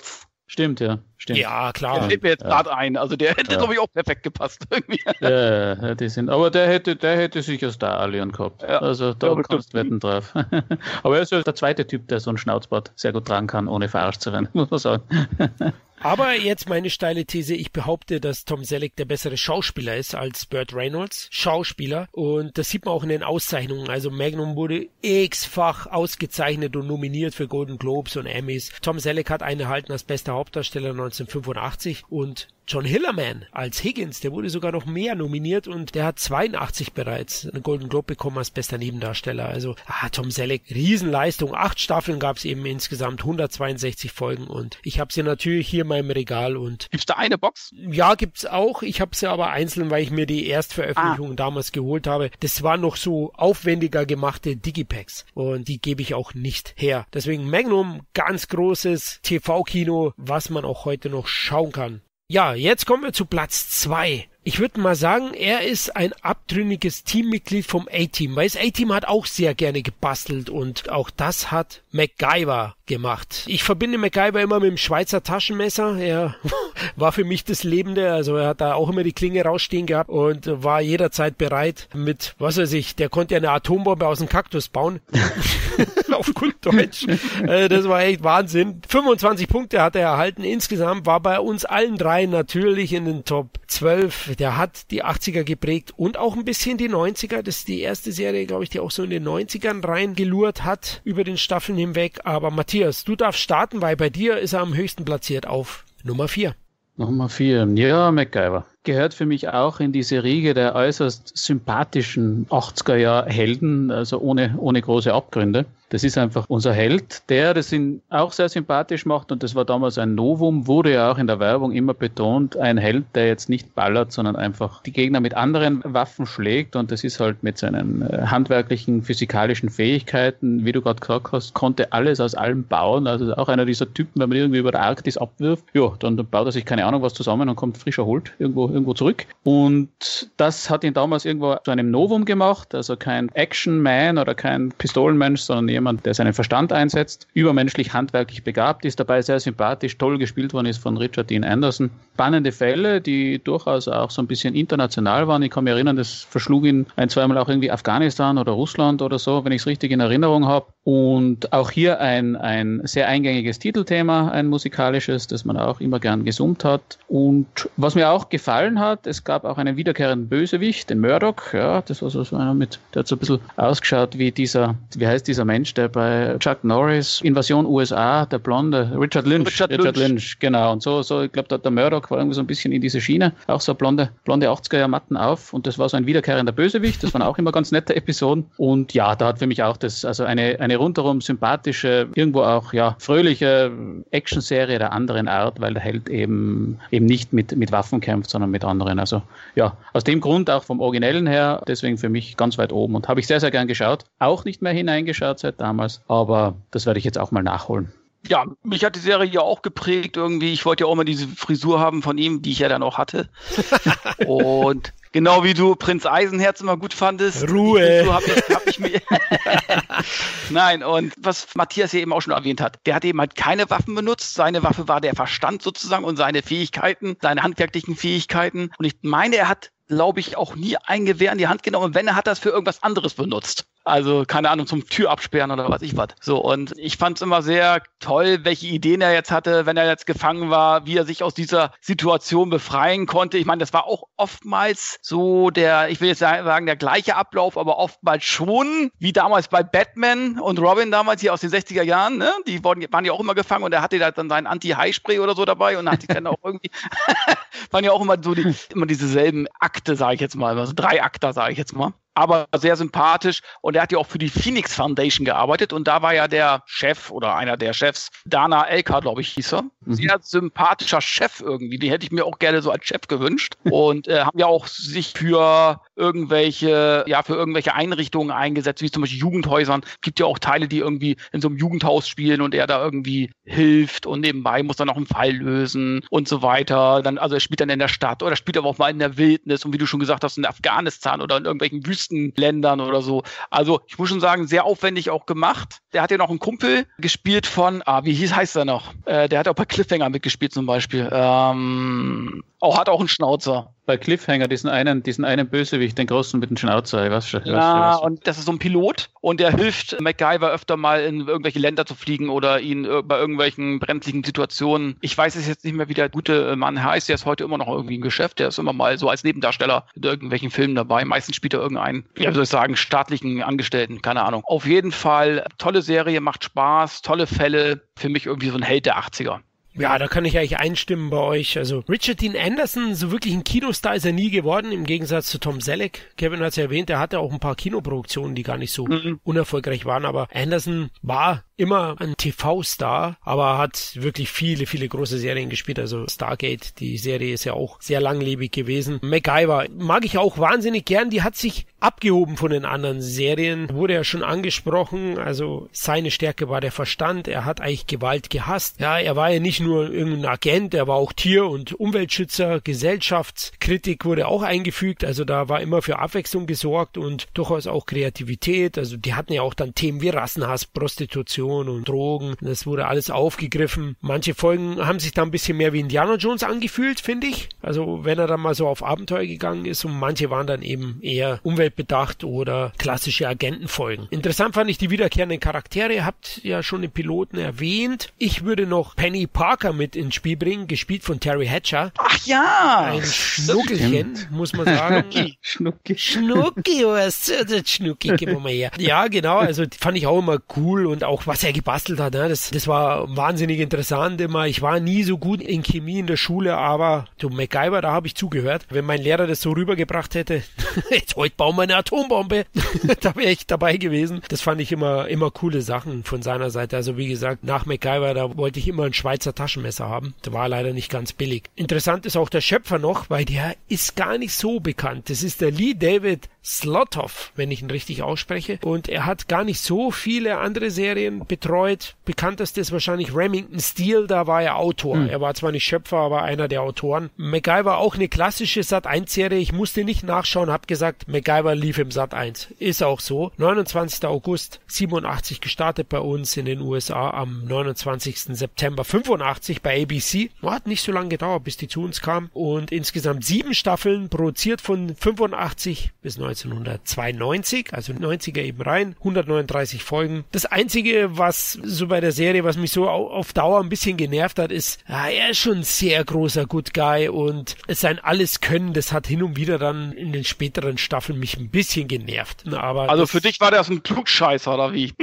Stimmt, ja. Stimmt. Ja, klar. Der fällt mir jetzt gerade ja. ein. Also der hätte, ja. glaube ich, auch perfekt gepasst. Irgendwie. Ja, die sind, aber der hätte, der hätte sicher Star-Alien gehabt. Ja. Also da ja, kannst du wetten drauf. Aber er ist ja der zweite Typ, der so einen Schnauzbart sehr gut tragen kann, ohne verarscht zu werden, muss man sagen. Aber jetzt meine steile These, ich behaupte, dass Tom Selleck der bessere Schauspieler ist als Burt Reynolds. Schauspieler. Und das sieht man auch in den Auszeichnungen. Also Magnum wurde x-fach ausgezeichnet und nominiert für Golden Globes und Emmys. Tom Selleck hat einen erhalten als bester Hauptdarsteller neunzehnhundertfünfundachtzig und John Hillerman als Higgins, der wurde sogar noch mehr nominiert und der hat zweiundachtzig bereits einen Golden Globe bekommen als bester Nebendarsteller. Also ah, Tom Selleck, Riesenleistung. Acht Staffeln gab es eben insgesamt, hundertzweiundsechzig Folgen und ich habe sie natürlich hier in meinem Regal. Und gibt's da eine Box? Ja, gibt's auch. Ich habe sie aber einzeln, weil ich mir die Erstveröffentlichung ah. damals geholt habe. Das waren noch so aufwendiger gemachte Digipacks und die gebe ich auch nicht her. Deswegen Magnum, ganz großes T V-Kino, was man auch heute noch schauen kann. Ja, jetzt kommen wir zu Platz zwei. Ich würde mal sagen, er ist ein abtrünniges Teammitglied vom A-Team, weil das A-Team hat auch sehr gerne gebastelt und auch das hat MacGyver gemacht. Ich verbinde MacGyver immer mit dem Schweizer Taschenmesser. Er war für mich das Lebende, also er hat da auch immer die Klinge rausstehen gehabt und war jederzeit bereit mit, was weiß ich, der konnte ja eine Atombombe aus dem Kaktus bauen. Auf gut Deutsch. Das war echt Wahnsinn. fünfundzwanzig Punkte hat er erhalten. Insgesamt war bei uns allen drei natürlich in den Top zwölf. Der hat die achtziger geprägt und auch ein bisschen die neunziger. Das ist die erste Serie, glaube ich, die auch so in den neunzigern reingelurrt hat über den Staffeln hinweg. Aber Matthias, du darfst starten, weil bei dir ist er am höchsten platziert auf Nummer vier. Nummer vier. Ja, MacGyver. Gehört für mich auch in diese Riege der äußerst sympathischen achtziger-Jahr-Helden, also ohne, ohne große Abgründe. Das ist einfach unser Held, der das ihn auch sehr sympathisch macht und das war damals ein Novum, wurde ja auch in der Werbung immer betont, ein Held, der jetzt nicht ballert, sondern einfach die Gegner mit anderen Waffen schlägt und das ist halt mit seinen handwerklichen, physikalischen Fähigkeiten, wie du gerade gesagt hast, konnte alles aus allem bauen, also auch einer dieser Typen, wenn man irgendwie über der Arktis abwirft, ja, dann baut er sich keine Ahnung was zusammen und kommt frisch erholt irgendwo, irgendwo zurück und das hat ihn damals irgendwo zu einem Novum gemacht, also kein Action-Man oder kein Pistolenmensch, sondern jemand, der seinen Verstand einsetzt, übermenschlich handwerklich begabt ist, dabei sehr sympathisch, toll gespielt worden ist von Richard Dean Anderson. Spannende Fälle, die durchaus auch so ein bisschen international waren. Ich kann mich erinnern, das verschlug ihn ein, zweimal auch irgendwie Afghanistan oder Russland oder so, wenn ich es richtig in Erinnerung habe. Und auch hier ein, ein sehr eingängiges Titelthema, ein musikalisches, das man auch immer gern gesummt hat. Und was mir auch gefallen hat, es gab auch einen wiederkehrenden Bösewicht, den Murdoch. Ja, das war so, so einer mit, der hat so ein bisschen ausgeschaut wie dieser, wie heißt dieser Mensch, der bei Chuck Norris, Invasion U S A, der Blonde, Richard Lynch. Richard, Richard Lynch. Lynch, genau. Und so, so ich glaube, der, der Murdoch war irgendwie so ein bisschen in diese Schiene. Auch so blonde, blonde achtziger-Jahr-Matten auf. Und das war so ein wiederkehrender Bösewicht. Das waren auch immer ganz nette Episoden. Und ja, da hat für mich auch das, also eine, eine rundherum sympathische, irgendwo auch, ja, fröhliche Actionserie der anderen Art, weil der Held eben, eben nicht mit, mit Waffen kämpft, sondern mit anderen. Also, ja, aus dem Grund auch vom Originellen her, deswegen für mich ganz weit oben. Und habe ich sehr, sehr gern geschaut. Auch nicht mehr hineingeschaut seit damals, aber das werde ich jetzt auch mal nachholen. Ja, mich hat die Serie ja auch geprägt irgendwie. Ich wollte ja auch mal diese Frisur haben von ihm, die ich ja dann auch hatte. Und genau wie du Prinz Eisenherz immer gut fandest. Ruhe. So hab ich, hab ich mir Nein, und was Matthias hier eben auch schon erwähnt hat, der hat eben halt keine Waffen benutzt. Seine Waffe war der Verstand sozusagen und seine Fähigkeiten, seine handwerklichen Fähigkeiten. Und ich meine, er hat, glaube ich, auch nie ein Gewehr in die Hand genommen. Und wenn, er hat das für irgendwas anderes benutzt. Also, keine Ahnung, zum Tür absperren oder was ich was. So, und ich fand es immer sehr toll, welche Ideen er jetzt hatte, wenn er jetzt gefangen war, wie er sich aus dieser Situation befreien konnte. Ich meine, das war auch oftmals so der, ich will jetzt sagen, der gleiche Ablauf, aber oftmals schon, wie damals bei Batman und Robin damals hier aus den sechziger Jahren, ne? Die waren, waren ja auch immer gefangen und er hatte da dann seinen Anti-High-Spray oder so dabei und hat sich dann auch irgendwie, waren ja auch immer so die, immer dieselben Akte, sage ich jetzt mal, also drei Akter, sage ich jetzt mal. Aber sehr sympathisch und er hat ja auch für die Phoenix Foundation gearbeitet und da war ja der Chef oder einer der Chefs, Dana Elka, glaube ich, hieß er. Mhm. Sehr sympathischer Chef irgendwie, den hätte ich mir auch gerne so als Chef gewünscht und äh, haben ja auch sich für irgendwelche, ja, für irgendwelche Einrichtungen eingesetzt, wie zum Beispiel Jugendhäusern. Gibt ja auch Teile, die irgendwie in so einem Jugendhaus spielen und er da irgendwie hilft und nebenbei muss dann noch einen Fall lösen und so weiter. Dann, also er spielt dann in der Stadt oder spielt aber auch mal in der Wildnis und wie du schon gesagt hast, in Afghanistan oder in irgendwelchen Wüsten ärmsten Ländern oder so. Also ich muss schon sagen, sehr aufwendig auch gemacht. Der hat ja noch einen Kumpel gespielt von, ah, wie hieß, heißt er noch? Äh, der hat auch bei Cliffhanger mitgespielt zum Beispiel. Ähm, auch hat auch einen Schnauzer. Bei Cliffhanger, diesen einen, diesen einen Bösewicht, den großen mit dem Schnauzer, ich weiß schon. Ja, und das ist so ein Pilot und der hilft MacGyver öfter mal in irgendwelche Länder zu fliegen oder ihn bei irgendwelchen brenzlichen Situationen. Ich weiß es jetzt nicht mehr, wie der gute Mann heißt, der ist heute immer noch irgendwie im Geschäft, der ist immer mal so als Nebendarsteller in irgendwelchen Filmen dabei. Meistens spielt er irgendeinen, ja, wie soll ich sagen, staatlichen Angestellten, keine Ahnung. Auf jeden Fall, tolle Serie, macht Spaß, tolle Fälle, für mich irgendwie so ein Held der achtziger. Ja, da kann ich eigentlich einstimmen bei euch. Also Richard Dean Anderson, so wirklich ein Kinostar ist er nie geworden, im Gegensatz zu Tom Selleck. Kevin hat es ja erwähnt, er hatte auch ein paar Kinoproduktionen, die gar nicht so mhm. unerfolgreich waren, aber Anderson war immer ein T V-Star, aber hat wirklich viele, viele große Serien gespielt. Also Stargate, die Serie ist ja auch sehr langlebig gewesen. MacGyver mag ich auch wahnsinnig gern, die hat sich abgehoben von den anderen Serien, wurde ja schon angesprochen, also seine Stärke war der Verstand, er hat eigentlich Gewalt gehasst. Ja, er war ja nicht nur irgendein Agent, er war auch Tier- und Umweltschützer, Gesellschaftskritik wurde auch eingefügt, also da war immer für Abwechslung gesorgt und durchaus auch Kreativität, also die hatten ja auch dann Themen wie Rassenhass, Prostitution und Drogen, das wurde alles aufgegriffen. Manche Folgen haben sich da ein bisschen mehr wie Indiana Jones angefühlt, finde ich, also wenn er dann mal so auf Abenteuer gegangen ist und manche waren dann eben eher umweltbedacht oder klassische Agentenfolgen. Interessant fand ich die wiederkehrenden Charaktere, ihr habt ja schon den Piloten erwähnt. Ich würde noch Penny Parker mit ins Spiel bringen, gespielt von Terry Hatcher. Ach ja! Ein Schnuckelchen, muss man sagen. Schnucki. Schnucki, was ist das Schnucki? Gib mal her. Ja, genau, also fand ich auch immer cool und auch was er gebastelt hat, ne? das, das war wahnsinnig interessant immer. Ich war nie so gut in Chemie in der Schule, aber du MacGyver, da habe ich zugehört. Wenn mein Lehrer das so rübergebracht hätte, jetzt heute bauen wir eine Atombombe, da wäre ich dabei gewesen. Das fand ich immer, immer coole Sachen von seiner Seite. Also wie gesagt, nach MacGyver, da wollte ich immer ein Schweizer Taschenmesser haben. Das war leider nicht ganz billig. Interessant ist auch der Schöpfer noch, weil der ist gar nicht so bekannt. Das ist der Lee David Zlotoff, wenn ich ihn richtig ausspreche. Und er hat gar nicht so viele andere Serien betreut. Bekannteste ist wahrscheinlich Remington Steele, da war er Autor. Hm. Er war zwar nicht Schöpfer, aber einer der Autoren. MacGyver auch eine klassische Sat eins Serie. Ich musste nicht nachschauen, hab gesagt, MacGyver lief im Sat eins. Ist auch so. neunundzwanzigster August siebenundachtzig gestartet bei uns in den U S A, am neunundzwanzigsten September fünfundachtzig bei A B C. Hat nicht so lange gedauert, bis die zu uns kam. Und insgesamt sieben Staffeln, produziert von fünfundachtzig bis neunzehnhundertzweiundneunzig, also neunziger eben rein, hundertneununddreißig Folgen. Das Einzige, was so bei der Serie, was mich so auf Dauer ein bisschen genervt hat, ist, ja, er ist schon ein sehr großer Good Guy und sein Alles-Können, das hat hin und wieder dann in den späteren Staffeln mich ein bisschen genervt. Aber also für dich war das ein Klugscheißer, oder wie?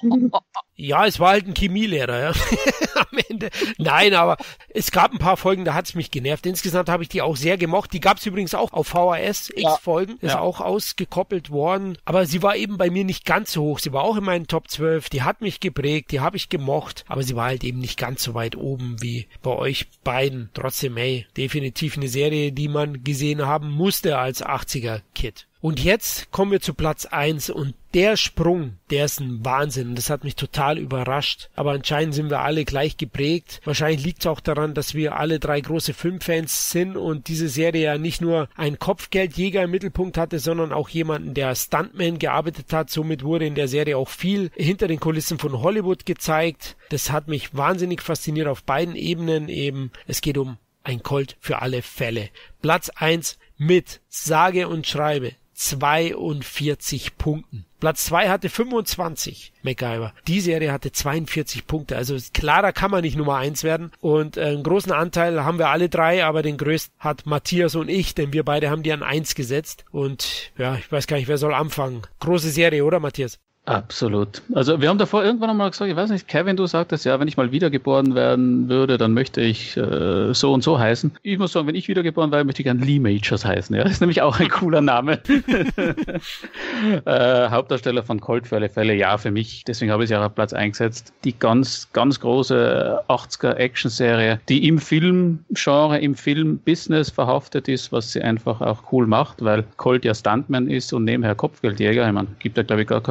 Ja, es war halt ein Chemielehrer, ja. Am Ende. Nein, aber es gab ein paar Folgen, da hat es mich genervt. Insgesamt habe ich die auch sehr gemocht. Die gab es übrigens auch auf V H S, x Folgen. Ist ja auch ausgekoppelt worden. Aber sie war eben bei mir nicht ganz so hoch. Sie war auch in meinen Top zwölf. Die hat mich geprägt, die habe ich gemocht. Aber sie war halt eben nicht ganz so weit oben wie bei euch beiden. Trotzdem, hey, definitiv eine Serie, die man gesehen haben musste als achtziger-Kid. Und jetzt kommen wir zu Platz eins und der Sprung, der ist ein Wahnsinn. Das hat mich total überrascht. Aber anscheinend sind wir alle gleich geprägt. Wahrscheinlich liegt es auch daran, dass wir alle drei große Filmfans sind und diese Serie ja nicht nur einen Kopfgeldjäger im Mittelpunkt hatte, sondern auch jemanden, der Stuntman gearbeitet hat. Somit wurde in der Serie auch viel hinter den Kulissen von Hollywood gezeigt. Das hat mich wahnsinnig fasziniert auf beiden Ebenen eben. Es geht um ein Colt für alle Fälle. Platz eins mit sage und schreibe zweiundvierzig Punkten. Platz zwei hatte fünfundzwanzig, MacGyver. Die Serie hatte zweiundvierzig Punkte. Also klarer kann man nicht Nummer eins werden. Und äh, einen großen Anteil haben wir alle drei, aber den größten hat Matthias und ich, denn wir beide haben die an eins gesetzt. Und ja, ich weiß gar nicht, wer soll anfangen. Große Serie, oder Matthias? Absolut. Also wir haben davor irgendwann einmal gesagt, ich weiß nicht, Kevin, du sagtest ja, wenn ich mal wiedergeboren werden würde, dann möchte ich äh, so und so heißen. Ich muss sagen, wenn ich wiedergeboren werde, möchte ich gern Lee Majors heißen. Ja, das ist nämlich auch ein cooler Name. äh, Hauptdarsteller von Colt für alle Fälle, ja, für mich. Deswegen habe ich sie auch auf Platz eingesetzt. Die ganz, ganz große achtziger-Action-Serie, die im Filmgenre, im Filmbusiness verhaftet ist, was sie einfach auch cool macht, weil Colt ja Stuntman ist und nebenher Kopfgeldjäger. Ich meine, gibt ja, glaube ich, gar keine coole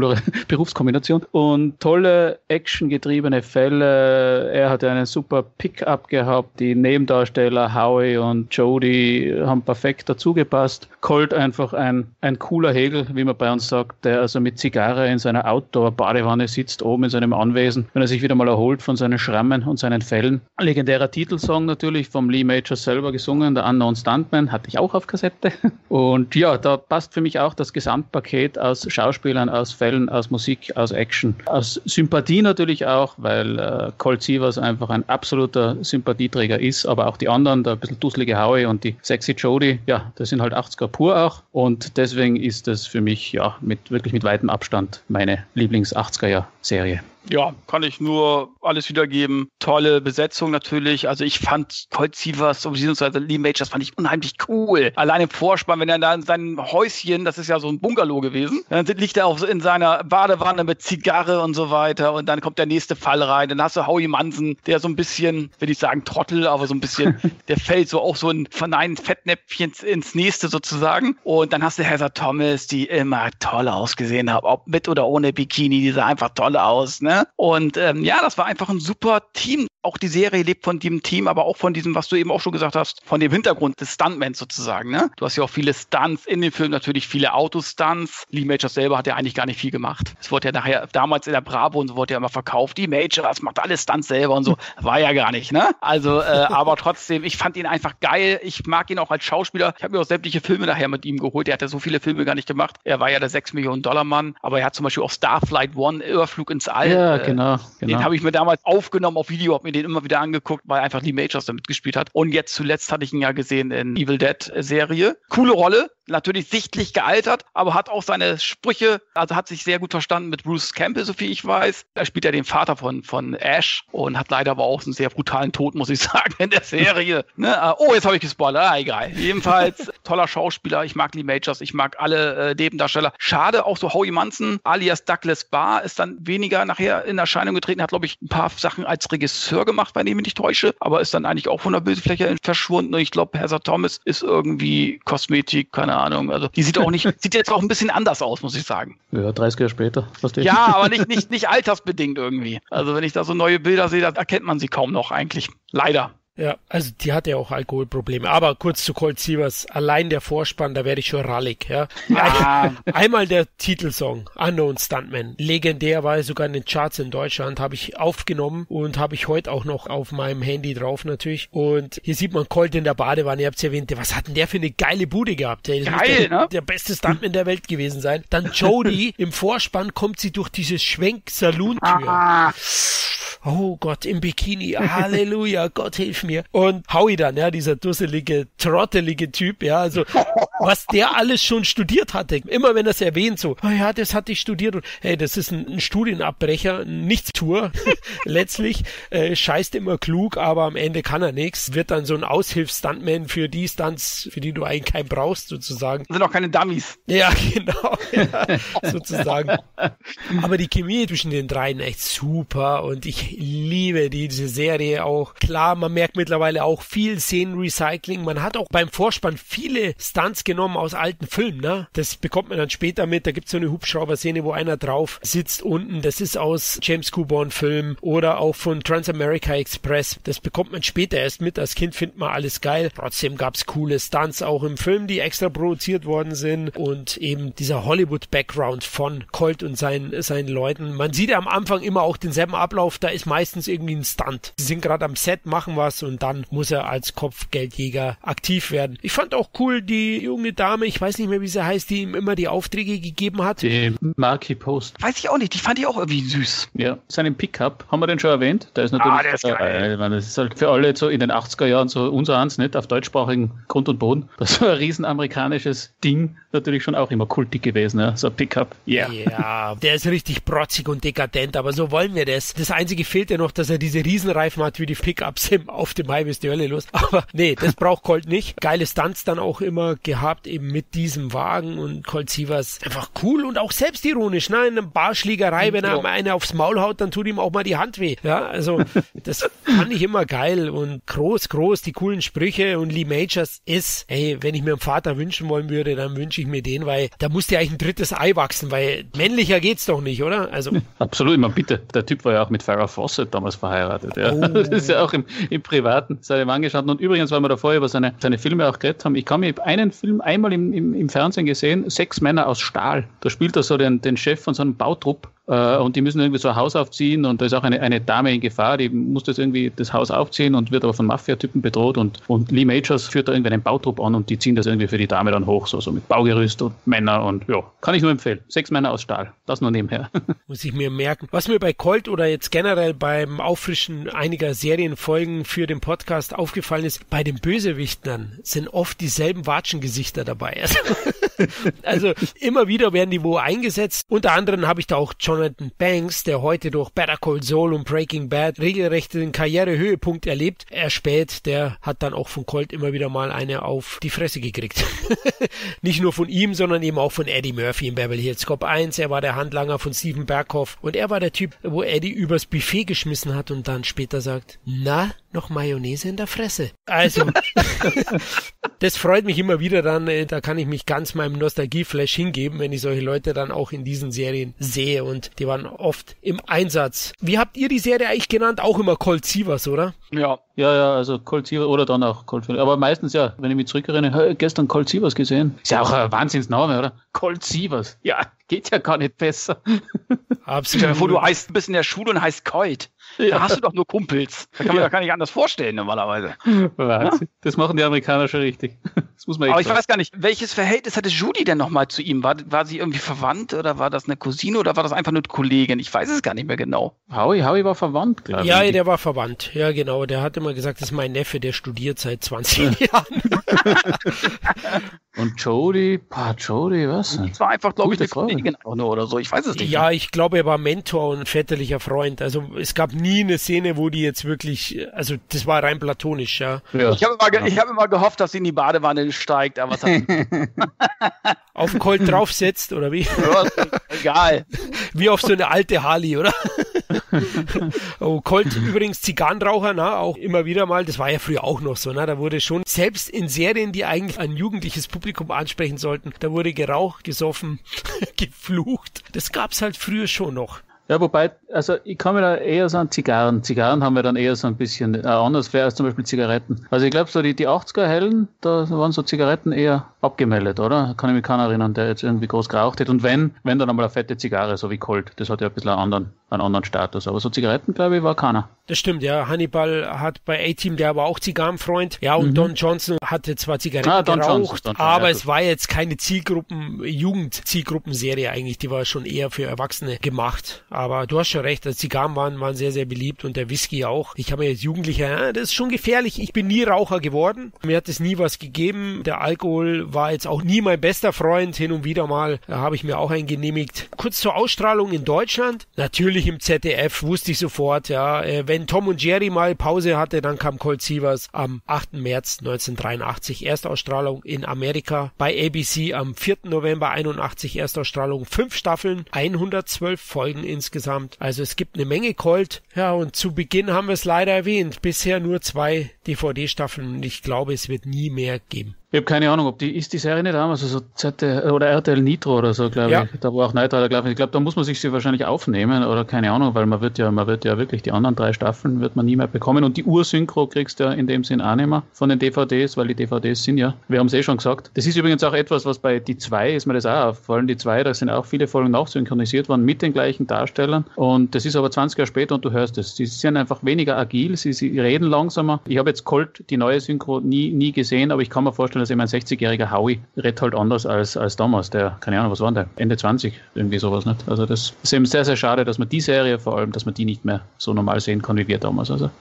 coolere Berufskombination. Und tolle, actiongetriebene Fälle. Er hatte einen super Pick-up gehabt. Die Nebendarsteller Howie und Jodie haben perfekt dazugepasst. Colt einfach ein, ein cooler Hegel, wie man bei uns sagt, der also mit Zigarre in seiner Outdoor-Badewanne sitzt, oben in seinem Anwesen, wenn er sich wieder mal erholt von seinen Schrammen und seinen Fällen. Legendärer Titelsong natürlich vom Lee Majors selber gesungen, der Unknown Stuntman, hatte ich auch auf Kassette. Und ja, da passt für mich auch das Gesamtpaket aus Schauspielern, aus Fällen, aus Musik, aus Action, aus Sympathie natürlich auch, weil äh, Colt Sievers einfach ein absoluter Sympathieträger ist, aber auch die anderen, der ein bisschen dusselige Howie und die sexy Jodie, ja, das sind halt achtziger pur auch und deswegen ist das für mich ja mit wirklich mit weitem Abstand meine Lieblings-achtziger-Jahr-Serie. Ja, kann ich nur alles wiedergeben. Tolle Besetzung natürlich. Also ich fand Colt Sievers, beziehungsweise Lee Majors, fand ich unheimlich cool. Allein im Vorspann, wenn er da in seinem Häuschen, das ist ja so ein Bungalow gewesen, dann liegt er auch so in seiner Badewanne mit Zigarre und so weiter und dann kommt der nächste Fall rein. Dann hast du Howie Manson, der so ein bisschen, will ich sagen Trottel, aber so ein bisschen, der fällt so auch so in, von einem Fettnäpfchen ins nächste sozusagen. Und dann hast du Heather Thomas, die immer toll ausgesehen hat, ob mit oder ohne Bikini, die sah einfach toll aus, ne? Und ähm, ja, das war einfach ein super Team. Auch die Serie lebt von dem Team, aber auch von diesem, was du eben auch schon gesagt hast, von dem Hintergrund des Stuntmans sozusagen. Ne? Du hast ja auch viele Stunts in dem Film, natürlich viele Autostunts. Lee Majors selber hat ja eigentlich gar nicht viel gemacht. Es wurde ja nachher, damals in der Bravo und so wurde ja immer verkauft, Lee Majors macht alle Stunts selber und so. War ja gar nicht, ne? Also, äh, aber trotzdem, ich fand ihn einfach geil. Ich mag ihn auch als Schauspieler. Ich habe mir auch sämtliche Filme nachher mit ihm geholt. Er hat ja so viele Filme gar nicht gemacht. Er war ja der sechs Millionen Dollar Mann, aber er hat zum Beispiel auch Starflight One, Überflug ins All. Ja, genau, genau. Den habe ich mir damals aufgenommen auf Video, habe mir den immer wieder angeguckt, weil einfach Lee Majors da mitgespielt hat. Und jetzt zuletzt hatte ich ihn ja gesehen in Evil Dead Serie. Coole Rolle. Natürlich sichtlich gealtert, aber hat auch seine Sprüche, also hat sich sehr gut verstanden mit Bruce Campbell, so viel ich weiß. Er spielt ja den Vater von, von Ash und hat leider aber auch einen sehr brutalen Tod, muss ich sagen, in der Serie. Ne? Oh, jetzt habe ich gespoilert, ah, egal. Jedenfalls toller Schauspieler, ich mag Lee Majors, ich mag alle äh, Nebendarsteller. Schade, auch so Howie Manson, alias Douglas Barr, ist dann weniger nachher in Erscheinung getreten, hat, glaube ich, ein paar Sachen als Regisseur gemacht, wenn ich mich nicht täusche, aber ist dann eigentlich auch von der Bildfläche verschwunden und ich glaube, Heather Thomas ist irgendwie Kosmetik, keine Ahnung. Also die sieht auch nicht, sieht jetzt auch ein bisschen anders aus, muss ich sagen. Ja, dreißig Jahre später. Verstehe. Ja, aber nicht, nicht, nicht altersbedingt irgendwie. Also wenn ich da so neue Bilder sehe, da erkennt man sie kaum noch eigentlich. Leider. Ja, also die hat ja auch Alkoholprobleme. Aber kurz zu Colt Sievers, allein der Vorspann, da werde ich schon rallig. Ja. Ja. Einmal der Titelsong, Unknown Stuntman. Legendär, war er sogar in den Charts in Deutschland, habe ich aufgenommen und habe ich heute auch noch auf meinem Handy drauf natürlich. Und hier sieht man Colt in der Badewanne, ihr habt es erwähnt, was hat denn der für eine geile Bude gehabt? Der Geil, der, ne? der beste Stuntman der Welt gewesen sein. Dann Jodie, im Vorspann kommt sie durch diese Schwenk-Saloon-Tür. Ah. Oh Gott, im Bikini, Halleluja, Gott hilf mir. Und Howie dann, ja, dieser dusselige, trottelige Typ, ja, also was der alles schon studiert hatte. Immer wenn er es erwähnt, so, oh ja, das hatte ich studiert und hey, das ist ein, ein Studienabbrecher, ein Nichtstour, letztlich, äh, scheißt immer klug, aber am Ende kann er nichts, wird dann so ein Aushilfs-Stuntman für die Stunts, für die du eigentlich keinen brauchst, sozusagen. Das sind auch keine Dummies. Ja, genau, ja, sozusagen. Aber die Chemie zwischen den dreien echt super und ich liebe diese Serie auch. Klar, man merkt mittlerweile auch viel Szenenrecycling. Man hat auch beim Vorspann viele Stunts genommen aus alten Filmen, ne? Das bekommt man dann später mit. Da gibt es so eine Hubschrauber-Szene, wo einer drauf sitzt unten. Das ist aus James Coburn-Filmen oder auch von Transamerica Express. Das bekommt man später erst mit. Als Kind findet man alles geil. Trotzdem gab es coole Stunts auch im Film, die extra produziert worden sind und eben dieser Hollywood-Background von Colt und seinen, seinen Leuten. Man sieht ja am Anfang immer auch denselben Ablauf. Da ist meistens irgendwie ein Stunt. Sie sind gerade am Set, machen was und dann muss er als Kopfgeldjäger aktiv werden. Ich fand auch cool, die junge Dame, ich weiß nicht mehr, wie sie heißt, die ihm immer die Aufträge gegeben hat. Die Marky Post. Weiß ich auch nicht, die fand ich auch irgendwie süß. Ja, seinen Pickup, haben wir den schon erwähnt? Der ist natürlich, ah, der ist geil. Äh, ich meine, das ist halt für alle so in den achtziger Jahren so unser eins, nicht? Auf deutschsprachigen Grund und Boden. Das war ein riesen amerikanisches Ding, natürlich schon auch immer kultig gewesen, ja? So ein Pickup. Yeah. Ja, der ist richtig protzig und dekadent, aber so wollen wir das. Das einzige fehlt ja noch, dass er diese Riesenreifen hat wie die Pickups im Auf dem Highway ist die Hölle los. Aber nee, das braucht Colt nicht. Geile Stunts dann auch immer gehabt. überschwappt eben mit diesem Wagen und Colt Sievers einfach cool und auch selbstironisch, ne? In einer Barschlägerei, wenn er ja. einer aufs Maul haut, dann tut ihm auch mal die Hand weh. Ja, also das fand ich immer geil und groß, groß, die coolen Sprüche und Lee Majors ist, ey, wenn ich mir einen Vater wünschen wollen würde, dann wünsche ich mir den, weil da musste ja eigentlich ein drittes Ei wachsen, weil männlicher geht's doch nicht, oder? Also absolut, ich meine, bitte, der Typ war ja auch mit Farrah Fawcett damals verheiratet. Ja. Oh. Das ist ja auch im, im Privaten seine Mann geschaut. Und übrigens, weil wir davor über seine, seine Filme auch geredet haben, ich kann mir einen Film einmal im, im, im Fernsehen gesehen, Sechs Männer aus Stahl. Da spielt er so den, den Chef von so einem Bautrupp. Und die müssen irgendwie so ein Haus aufziehen und da ist auch eine, eine Dame in Gefahr, die muss das irgendwie das Haus aufziehen und wird aber von Mafia-Typen bedroht und, und Lee Majors führt da irgendwie einen Bautrupp an und die ziehen das irgendwie für die Dame dann hoch, so, so mit Baugerüst und Männer und ja, kann ich nur empfehlen. Sechs Männer aus Stahl, das nur nebenher. Muss ich mir merken. Was mir bei Colt oder jetzt generell beim Auffrischen einiger Serienfolgen für den Podcast aufgefallen ist, bei den Bösewichtern sind oft dieselben Watschengesichter dabei. Also, also immer wieder werden die wo eingesetzt. Unter anderem habe ich da auch Jonathan Banks, der heute durch Better Call Saul und Breaking Bad regelrecht den Karrierehöhepunkt erlebt. Er spät, der hat dann auch von Colt immer wieder mal eine auf die Fresse gekriegt. Nicht nur von ihm, sondern eben auch von Eddie Murphy in Beverly Hills Cop eins. Er war der Handlanger von Steven Berghoff und er war der Typ, wo Eddie übers Buffet geschmissen hat und dann später sagt, na, noch Mayonnaise in der Fresse. Also, das freut mich immer wieder dann, da kann ich mich ganz meinem Nostalgie-Flash hingeben, wenn ich solche Leute dann auch in diesen Serien sehe und die waren oft im Einsatz. Wie habt ihr die Serie eigentlich genannt? Auch immer Colt Sievers, oder? Ja. Ja, ja, also Colt Sievers oder dann auch Colt Sievers. Aber meistens ja, wenn ich mich zurückerinnere, hey, gestern Colt Sievers gesehen. Ist ja auch ein Wahnsinnsname, oder? Colt Sievers. Ja, geht ja gar nicht besser. Absolut. Stell dir vor, du heißt ein bisschen in der Schule und heißt Colt. Da ja. hast du doch nur Kumpels. Da kann man ja. gar nicht anders vorstellen normalerweise. Wahnsinn. Ja? Das machen die Amerikaner schon richtig. Das muss man echt Aber ich sagen. weiß gar nicht, welches Verhältnis hatte Judy denn nochmal zu ihm? War, war sie irgendwie verwandt oder war das eine Cousine oder war das einfach eine Kollegin? Ich weiß es gar nicht mehr genau. Howie, Howie war verwandt, glaube ich. Ja, der war verwandt. Ja, genau. Der hat immer gesagt, das ist mein Neffe, der studiert seit zwanzig Jahren. Und Jodie, pa, Jodie, was? Das war einfach, glaube ich, eine Kollegin auch nur oder so. Ich weiß es nicht. Ja, ich glaube, er war Mentor und väterlicher Freund. Also es gab nie eine Szene, wo die jetzt wirklich, also das war rein platonisch, ja. ja. Ich habe immer, ge- ich hab immer gehofft, dass sie in die Badewanne steigt, aber was hat auf den Colt draufsetzt, oder wie? Ja, egal. Wie auf so eine alte Harley, oder? Oh, Colt übrigens Zigarrenraucher, na, auch immer wieder mal, das war ja früher auch noch so, na, da wurde schon, selbst in Serien, die eigentlich ein jugendliches Publikum ansprechen sollten, da wurde geraucht, gesoffen, geflucht. Das gab's halt früher schon noch. Ja, wobei, also ich kann mir da eher so an Zigarren. Zigarren haben wir dann eher so ein bisschen äh, anders fair als zum Beispiel Zigaretten. Also ich glaube, so die, die achtziger-Hellen, da waren so Zigaretten eher abgemeldet, oder? Kann ich mich keiner erinnern, der jetzt irgendwie groß geraucht hat. Und wenn, wenn dann einmal eine fette Zigarre, so wie Colt. Das hat ja ein bisschen einen anderen, einen anderen Status. Aber so Zigaretten, glaube ich, war keiner. Das stimmt, ja. Hannibal hat bei A-Team, der war auch Zigarrenfreund. Ja, und mhm. Don Johnson hatte zwar Zigaretten ah, Don geraucht, Johnson, Don aber ja, es war jetzt keine Zielgruppen, Jugend-Zielgruppenserie eigentlich. Die war schon eher für Erwachsene gemacht. Aber du hast schon recht, die Zigarren waren, waren sehr, sehr beliebt und der Whisky auch. Ich habe mir als Jugendlicher, ja, das ist schon gefährlich. Ich bin nie Raucher geworden. Mir hat es nie was gegeben. Der Alkohol war jetzt auch nie mein bester Freund. Hin und wieder mal äh, habe ich mir auch einen genehmigt. Kurz zur Ausstrahlung in Deutschland. Natürlich im Z D F, wusste ich sofort, ja. Äh, wenn Tom und Jerry mal Pause hatte, dann kam Colt Sievers am achten März neunzehnhundertdreiundachtzig. Erstausstrahlung in Amerika. Bei A B C am vierten November einundachtzig Erstausstrahlung. Fünf Staffeln, hundertzwölf Folgen insgesamt. Also es gibt eine Menge Colt. Ja, und zu Beginn haben wir es leider erwähnt. Bisher nur zwei D V D-Staffeln und ich glaube, es wird nie mehr geben. Ich habe keine Ahnung, ob die, ist die Serie nicht damals, also so Z D F oder R T L Nitro oder so, glaube ja. ich. Da war auch Knight Rider, glaube ich. Ich glaube, da muss man sich sie wahrscheinlich aufnehmen oder keine Ahnung, weil man wird ja, man wird ja wirklich die anderen drei Staffeln wird man nie mehr bekommen und die Ursynchro kriegst du ja in dem Sinn auch nicht mehr von den D V Ds, weil die D V Ds sind ja, wir haben es eh schon gesagt. Das ist übrigens auch etwas, was bei die zwei ist mir das auch aufgefallen. Die zwei, da sind auch viele Folgen nachsynchronisiert worden mit den gleichen Darstellern und das ist aber zwanzig Jahre später und du hörst es. Sie sind einfach weniger agil, sie, sie reden langsamer. Ich habe jetzt Colt, die neue Synchro, nie, nie gesehen, aber ich kann mir vorstellen, dass eben ein sechzigjähriger Howie redet halt anders als, als damals, der, keine Ahnung, was war der, Ende zwanzig, irgendwie sowas, nicht? Also das ist eben sehr, sehr schade, dass man die Serie vor allem, dass man die nicht mehr so normal sehen kann, wie wir damals, also. Ah.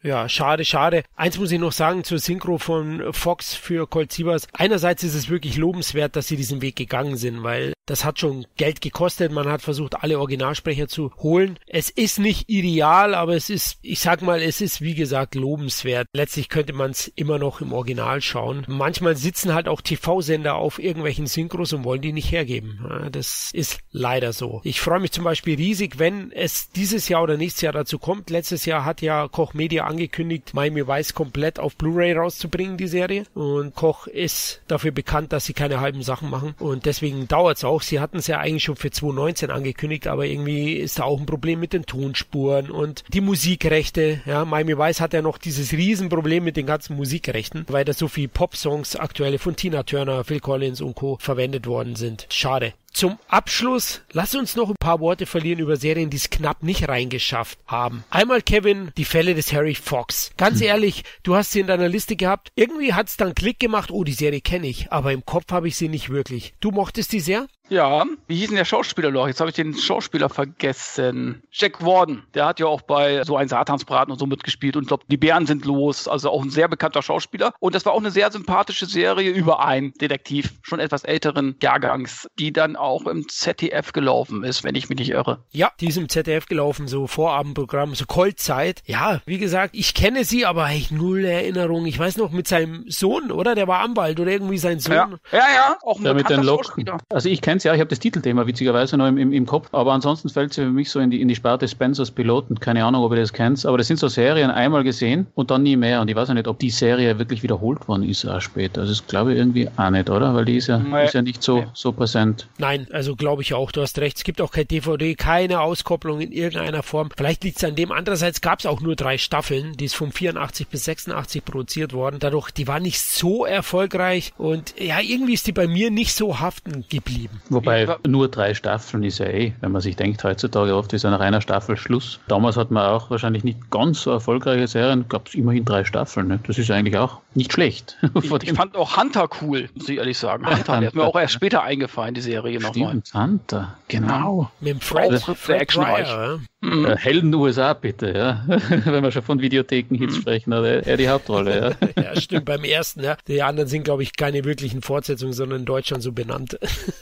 Ja, schade, schade. Eins muss ich noch sagen zur Synchro von Fox für Colt Sievers. Einerseits ist es wirklich lobenswert, dass sie diesen Weg gegangen sind, weil das hat schon Geld gekostet. Man hat versucht, alle Originalsprecher zu holen. Es ist nicht ideal, aber es ist, ich sag mal, es ist wie gesagt lobenswert. Letztlich könnte man es immer noch im Original schauen. Manchmal sitzen halt auch T V-Sender auf irgendwelchen Synchros und wollen die nicht hergeben. Ja, das ist leider so. Ich freue mich zum Beispiel riesig, wenn es dieses Jahr oder nächstes Jahr dazu kommt. Letztes Jahr hat ja Koch Media angekündigt, Miami Vice komplett auf Blu-ray rauszubringen, die Serie. Und Koch ist dafür bekannt, dass sie keine halben Sachen machen. Und deswegen dauert es auch. Sie hatten es ja eigentlich schon für zwanzig neunzehn angekündigt, aber irgendwie ist da auch ein Problem mit den Tonspuren und die Musikrechte. Ja, Miami Vice hat ja noch dieses Riesenproblem mit den ganzen Musikrechten, weil da so viele Pop-Songs aktuelle von Tina Turner, Phil Collins und Co. verwendet worden sind. Schade. Zum Abschluss, lass uns noch ein paar Worte verlieren über Serien, die es knapp nicht reingeschafft haben. Einmal, Kevin, die Fälle des Harry Fox. Ganz hm. ehrlich, du hast sie in deiner Liste gehabt. Irgendwie hat es dann Klick gemacht, oh, die Serie kenne ich, aber im Kopf habe ich sie nicht wirklich. Du mochtest die sehr? Ja, wie hieß denn der Schauspieler noch? Jetzt habe ich den Schauspieler vergessen. Jack Warden, der hat ja auch bei so ein Satansbraten und so mitgespielt und ich glaube, die Bären sind los, also auch ein sehr bekannter Schauspieler. Und das war auch eine sehr sympathische Serie über einen Detektiv, schon etwas älteren Jahrgangs, die dann auch im Z D F gelaufen ist, wenn ich mich nicht irre. Ja, die ist im Z D F gelaufen, so Vorabendprogramm, so Coltzeit. Ja, wie gesagt, ich kenne sie, aber ich null Erinnerung. Ich weiß noch, mit seinem Sohn, oder? Der war Anwalt oder irgendwie sein Sohn. Ja, ja, ja auch ein ja, bekannter mit den Schauspieler. Also ich kenne ja, ich habe das Titelthema witzigerweise noch im, im, im Kopf, aber ansonsten fällt sie für mich so in die, in die Sparte Spencers Piloten. Keine Ahnung, ob ihr das kennt, aber das sind so Serien einmal gesehen und dann nie mehr. Und ich weiß auch nicht, ob die Serie wirklich wiederholt worden ist auch später. Also das glaube ich irgendwie auch nicht, oder? Weil die ist ja, nee. ist ja nicht so, nee. so präsent. Nein, also glaube ich auch, du hast recht. Es gibt auch kein D V D, keine Auskopplung in irgendeiner Form. Vielleicht liegt es an dem. Andererseits gab es auch nur drei Staffeln, die ist von vierundachtzig bis sechsundachtzig produziert worden. Dadurch, die war nicht so erfolgreich und ja, irgendwie ist die bei mir nicht so haften geblieben. Wobei nur drei Staffeln ist ja eh, wenn man sich denkt, heutzutage oft ist nach einer Staffel Schluss. Damals hat man auch wahrscheinlich nicht ganz so erfolgreiche Serien, gab es immerhin drei Staffeln. Ne? Das ist eigentlich auch nicht schlecht. Ich, ich fand auch Hunter cool, muss ich ehrlich sagen. Hunter, Hunter der ist mir auch erst später eingefallen, die Serie nochmal. Hunter, genau. Mit dem Fred, Fred, Fred Actionreich. Ja. Mhm. Äh, Helden U S A bitte, ja. Wenn wir schon von Videotheken-Hits mhm. sprechen, hat er, er die Hauptrolle. Ja. Ja, stimmt, beim ersten. Ja. Die anderen sind, glaube ich, keine wirklichen Fortsetzungen, sondern in Deutschland so benannt.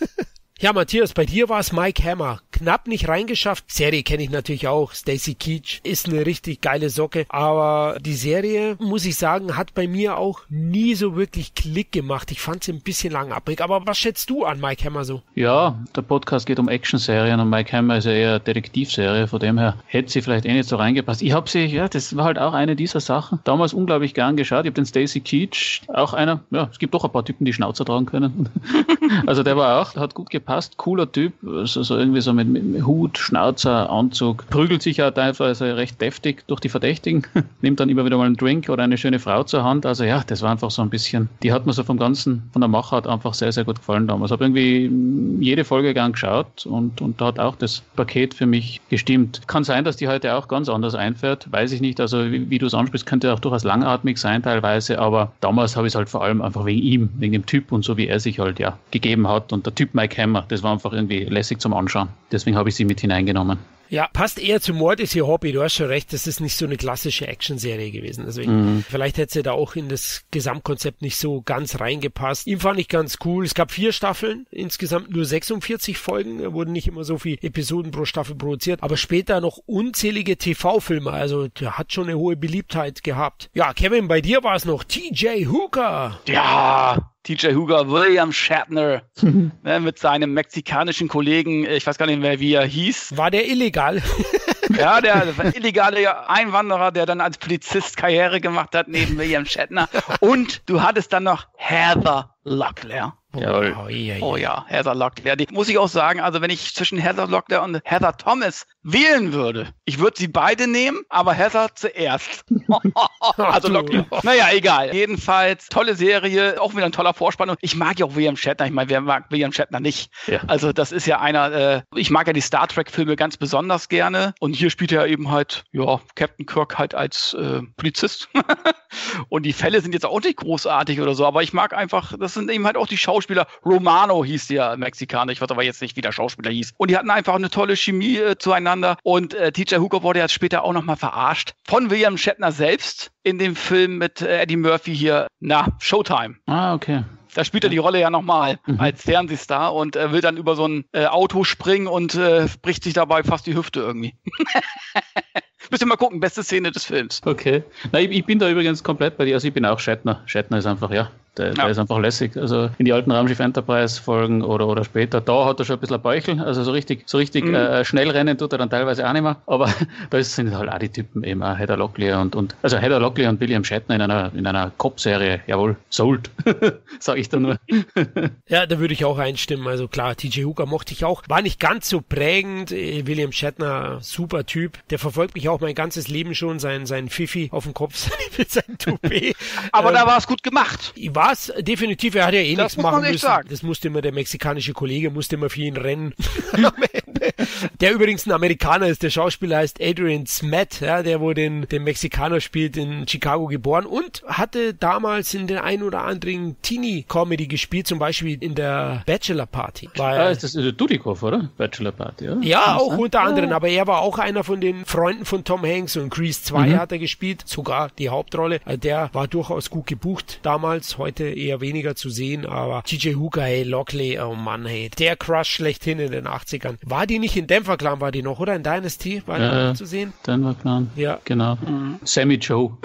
Ja, Matthias, bei dir war es Mike Hammer. Knapp nicht reingeschafft. Serie kenne ich natürlich auch. Stacy Keach ist eine richtig geile Socke. Aber die Serie, muss ich sagen, hat bei mir auch nie so wirklich Klick gemacht. Ich fand sie ein bisschen langatmig. Aber was schätzt du an Mike Hammer so? Ja, der Podcast geht um Action-Serien und Mike Hammer ist ja eher Detektivserie. Von dem her hätte sie vielleicht eh nicht so reingepasst. Ich habe sie, ja, das war halt auch eine dieser Sachen. Damals unglaublich gern geschaut. Ich habe den Stacy Keach, auch einer, ja, es gibt doch ein paar Typen, die Schnauzer tragen können. Also der war auch, hat gut gepasst. Passt, cooler Typ, also so irgendwie so mit, mit Hut, Schnauzer, Anzug, prügelt sich ja teilweise recht deftig durch die Verdächtigen, nimmt dann immer wieder mal einen Drink oder eine schöne Frau zur Hand, also ja, das war einfach so ein bisschen, die hat mir so vom Ganzen, von der Machart einfach sehr, sehr gut gefallen damals. Ich habe irgendwie jede Folge gern geschaut und, und da hat auch das Paket für mich gestimmt. Kann sein, dass die heute auch ganz anders einfährt, weiß ich nicht, also wie, wie du es ansprichst, könnte auch durchaus langatmig sein teilweise, aber damals habe ich es halt vor allem einfach wegen ihm, wegen dem Typ und so wie er sich halt ja gegeben hat und der Typ Mike Hammer, das war einfach irgendwie lässig zum Anschauen. Deswegen habe ich sie mit hineingenommen. Ja, passt eher zu Mord ist ihr Hobby. Du hast schon recht, das ist nicht so eine klassische Action-Serie gewesen. Deswegen, mhm. vielleicht hätte sie da auch in das Gesamtkonzept nicht so ganz reingepasst. Ihn fand ich ganz cool. Es gab vier Staffeln, insgesamt nur sechsundvierzig Folgen. Da wurden nicht immer so viele Episoden pro Staffel produziert, aber später noch unzählige T V-Filme. Also der hat schon eine hohe Beliebtheit gehabt. Ja, Kevin, bei dir war es noch T J Hooker. Ja, T J Hooker, William Shatner, ne, mit seinem mexikanischen Kollegen, ich weiß gar nicht mehr, wie er hieß. War der illegal? Ja, der illegale Einwanderer, der dann als Polizist Karriere gemacht hat, neben William Shatner. Und du hattest dann noch Heather Locklear. Jawohl. Oh, ja, ja. oh ja, Heather Locklear. Die muss ich auch sagen, also wenn ich zwischen Heather Locklear und Heather Thomas wählen würde, ich würde sie beide nehmen, aber Heather zuerst. Also Locklear. Naja, egal. Jedenfalls, tolle Serie, auch wieder ein toller Vorspann. Und ich mag ja auch William Shatner. Ich meine, wer mag William Shatner nicht? Ja. Also das ist ja einer, äh, ich mag ja die Star Trek-Filme ganz besonders gerne. Und hier spielt er eben halt, ja, Captain Kirk halt als äh, Polizist. Und die Fälle sind jetzt auch nicht großartig oder so, aber ich mag einfach, das sind eben halt auch die Schauspieler, Schauspieler. Romano hieß der Mexikaner. Ich weiß aber jetzt nicht, wie der Schauspieler hieß. Und die hatten einfach eine tolle Chemie äh, zueinander. Und äh, T J Hooker wurde ja später auch nochmal verarscht von William Shatner selbst in dem Film mit äh, Eddie Murphy hier. Na, Showtime. Ah, okay. Da spielt er die Rolle ja nochmal mhm. als Fernsehstar und äh, will dann über so ein äh, Auto springen und äh, bricht sich dabei fast die Hüfte irgendwie. Müsst ihr mal gucken, beste Szene des Films. Okay. Na, ich, ich bin da übrigens komplett bei dir. Also ich bin auch Shatner. Shatner ist einfach, ja, der, ja. der ist einfach lässig. Also in die alten Raumschiff Enterprise Folgen oder, oder später, da hat er schon ein bisschen ein Bäuchel. Also so richtig, so richtig mhm. äh, schnell rennen tut er dann teilweise auch nicht mehr. Aber da sind halt auch die Typen eben auch Heather Locklear und, und also Heather Locklear und William Shatner in einer, in einer Cop-Serie. Jawohl, sold. Sag ich da nur. Ja, da würde ich auch einstimmen. Also klar, T J Hooker mochte ich auch. War nicht ganz so prägend. William Shatner, super Typ. Der verfolgt mich auch mein ganzes Leben schon. Sein, sein Fifi auf dem Kopf mit seinem Toupet. Aber ähm, da war es gut gemacht. War es definitiv. Er hat ja eh das nichts machen müssen. Sagen. Das musste immer der mexikanische Kollege, musste immer für ihn rennen. Am Ende. Der übrigens ein Amerikaner ist. Der Schauspieler heißt Adrian Smet. Ja, der wo den, den Mexikaner spielt, in Chicago geboren und hatte damals in den ein oder anderen Teenie-Comedy gespielt, zum Beispiel in der Bachelor Party. Weil, ah, ist das Dudikoff, oder? Bachelor Party, oder? Ja, auch unter anderem, aber er war auch einer von den Freunden von Tom Hanks und Grease zwei mhm. hat er gespielt, sogar die Hauptrolle. Der war durchaus gut gebucht damals, heute eher weniger zu sehen, aber T J Hooker, hey, Lockley, oh Mann, hey, der Crush schlechthin in den achtzigern. War die nicht in Denver Clan, war die noch, oder? In Dynasty war die ja, noch zu sehen? Denver Clan, ja. Genau. Mhm. Sammy Joe.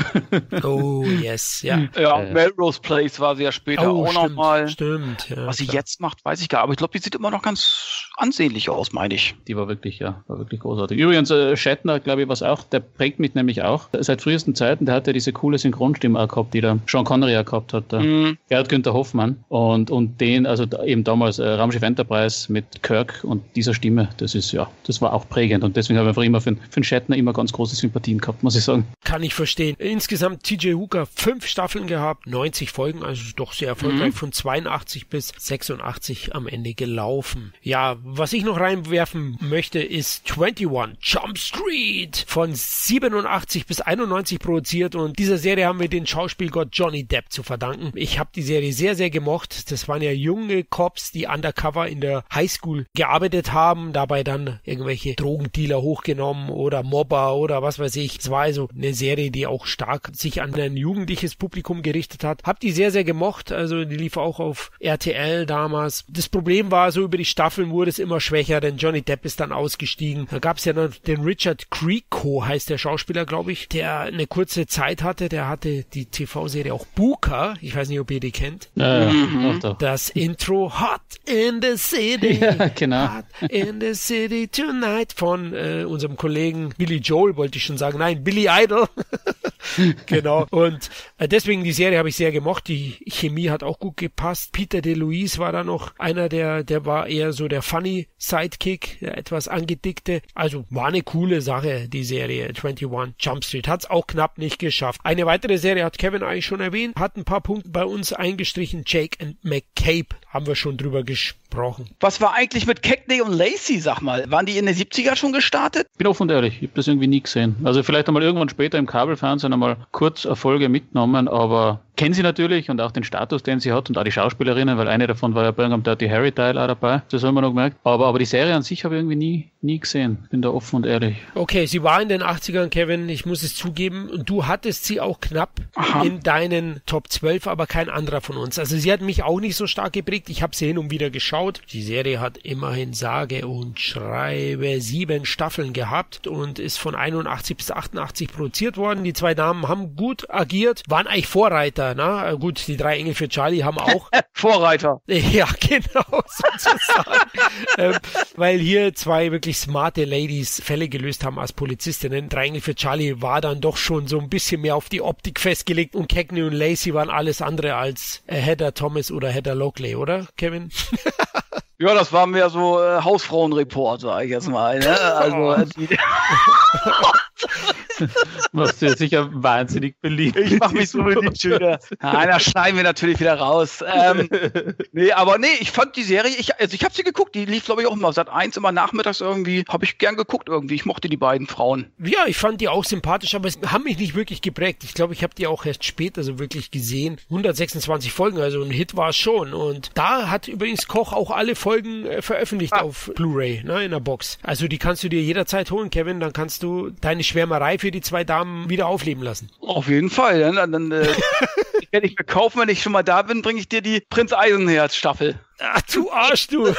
Oh, yes, ja. Ja, äh. Melrose Place war sie ja später oh, auch nochmal. Stimmt, ja. Was sie klar. jetzt macht, weiß ich gar nicht, aber ich glaube, die sieht immer noch ganz ansehnlich aus, meine ich. Die war wirklich, ja, war wirklich großartig. Übrigens, äh, Shatner, glaube ich, was auch, der prägt mich nämlich auch. Seit frühesten Zeiten, der hat ja diese coole Synchronstimme auch gehabt, die der Sean Connery auch gehabt hat. Der mhm. Gerd Günther Hoffmann. Und, und den, also da, eben damals äh, Raumschiff Enterprise mit Kirk und dieser Stimme, das ist, ja, das war auch prägend. Und deswegen habe ich einfach immer für, für den Shatner immer ganz große Sympathien gehabt, muss ich sagen. Kann ich verstehen. Insgesamt T J Hooker fünf Staffeln gehabt, neunzig Folgen, also doch sehr erfolgreich, mhm. von zweiundachtzig bis sechsundachtzig am Ende gelaufen. Ja, was ich noch reinwerfen möchte, ist einundzwanzig Jump Street von siebenundachtzig bis einundneunzig produziert und dieser Serie haben wir den Schauspielgott Johnny Depp zu verdanken. Ich habe die Serie sehr, sehr gemocht. Das waren ja junge Cops, die undercover in der Highschool gearbeitet haben, dabei dann irgendwelche Drogendealer hochgenommen oder Mobber oder was weiß ich. Es war also eine Serie, die auch stark sich an ein jugendliches Publikum gerichtet hat. Hab die sehr, sehr gemocht. Also die lief auch auf R T L damals. Das Problem war, so über die Staffeln wurde es immer schwächer, denn Johnny Depp ist dann ausgestiegen. Da gab es ja noch den Richard Grieco, heißt der Schauspieler, glaube ich, der eine kurze Zeit hatte. Der hatte die T V-Serie auch Booker. Ich weiß nicht, ob ihr die kennt. Ja, ja. Mhm. Doch, doch. Das Intro Hot in the City. Ja, genau. Hot in the City Tonight von äh, unserem Kollegen Billy Joel, wollte ich schon sagen. Nein, Billy Idol. Genau. Und äh, deswegen die Serie habe ich sehr gemocht. Die Chemie hat auch gut gepasst. Peter DeLuise war da noch einer, der der war eher so der funny Sidekick, der etwas angedickte. Also war eine coole Sache, die Serie einundzwanzig Jump Street. Hat es auch knapp nicht geschafft. Eine weitere Serie hat Kevin eigentlich schon erwähnt, hat ein paar Punkte bei uns eingestrichen. Jake and McCabe, haben wir schon drüber gesprochen. Was war eigentlich mit Cagney und Lacey, sag mal? Waren die in den siebziger schon gestartet? Ich bin offen und ehrlich, ich habe das irgendwie nie gesehen. Also vielleicht einmal irgendwann später im Kabelfernsehen einmal kurz Erfolge mitgenommen, aber kennen sie natürlich und auch den Status, den sie hat und auch die Schauspielerinnen, weil eine davon war ja bei irgendeinem Dirty Harry Teil auch dabei, das haben wir noch gemerkt. Aber, aber die Serie an sich habe ich irgendwie nie, nie gesehen. Bin da offen und ehrlich. Okay, sie war in den achtzigern, Kevin, ich muss es zugeben, und du hattest sie auch knapp Aha. in deinen Top zwölf, aber kein anderer von uns. Also sie hat mich auch nicht so stark geprägt. Ich habe sie hin und wieder geschaut. Die Serie hat immerhin sage und schreibe sieben Staffeln gehabt und ist von einundachtzig bis achtundachtzig produziert worden. Die zwei Damen haben gut agiert, waren eigentlich Vorreiter. Na gut, die drei Engel für Charlie haben auch Vorreiter. Ja, genau, sozusagen. ähm, weil hier zwei wirklich smarte Ladies Fälle gelöst haben als Polizistinnen. Drei Engel für Charlie war dann doch schon so ein bisschen mehr auf die Optik festgelegt und Cagney und Lacey waren alles andere als äh, Heather Thomas oder Heather Locklear, oder, Kevin? Ja, das war mehr so äh, Hausfrauenreport, sag ich jetzt mal. Ne? Also, die Machst du ja sicher wahnsinnig beliebt. Ich mach mich so beliebt schon wieder. Nein, da schneiden wir natürlich wieder raus. Ähm, nee, aber nee, ich fand die Serie, ich, also ich habe sie geguckt, die lief glaube ich auch immer Sat eins, immer nachmittags irgendwie, habe ich gern geguckt irgendwie. Ich mochte die beiden Frauen. Ja, ich fand die auch sympathisch, aber es haben mich nicht wirklich geprägt. Ich glaube, ich habe die auch erst später so wirklich gesehen. hundertsechsundzwanzig Folgen, also ein Hit war es schon. Und da hat übrigens Koch auch alle Folgen äh, veröffentlicht ah. auf Blu-ray, ne, in der Box. Also die kannst du dir jederzeit holen, Kevin, dann kannst du deine Schwärmerei für die zwei Damen wieder aufleben lassen. Auf jeden Fall, ja, dann, dann äh, werde ich mir kaufen, wenn ich schon mal da bin, bringe ich dir die Prinz Eisenherz Staffel. Ach, du Arsch, du.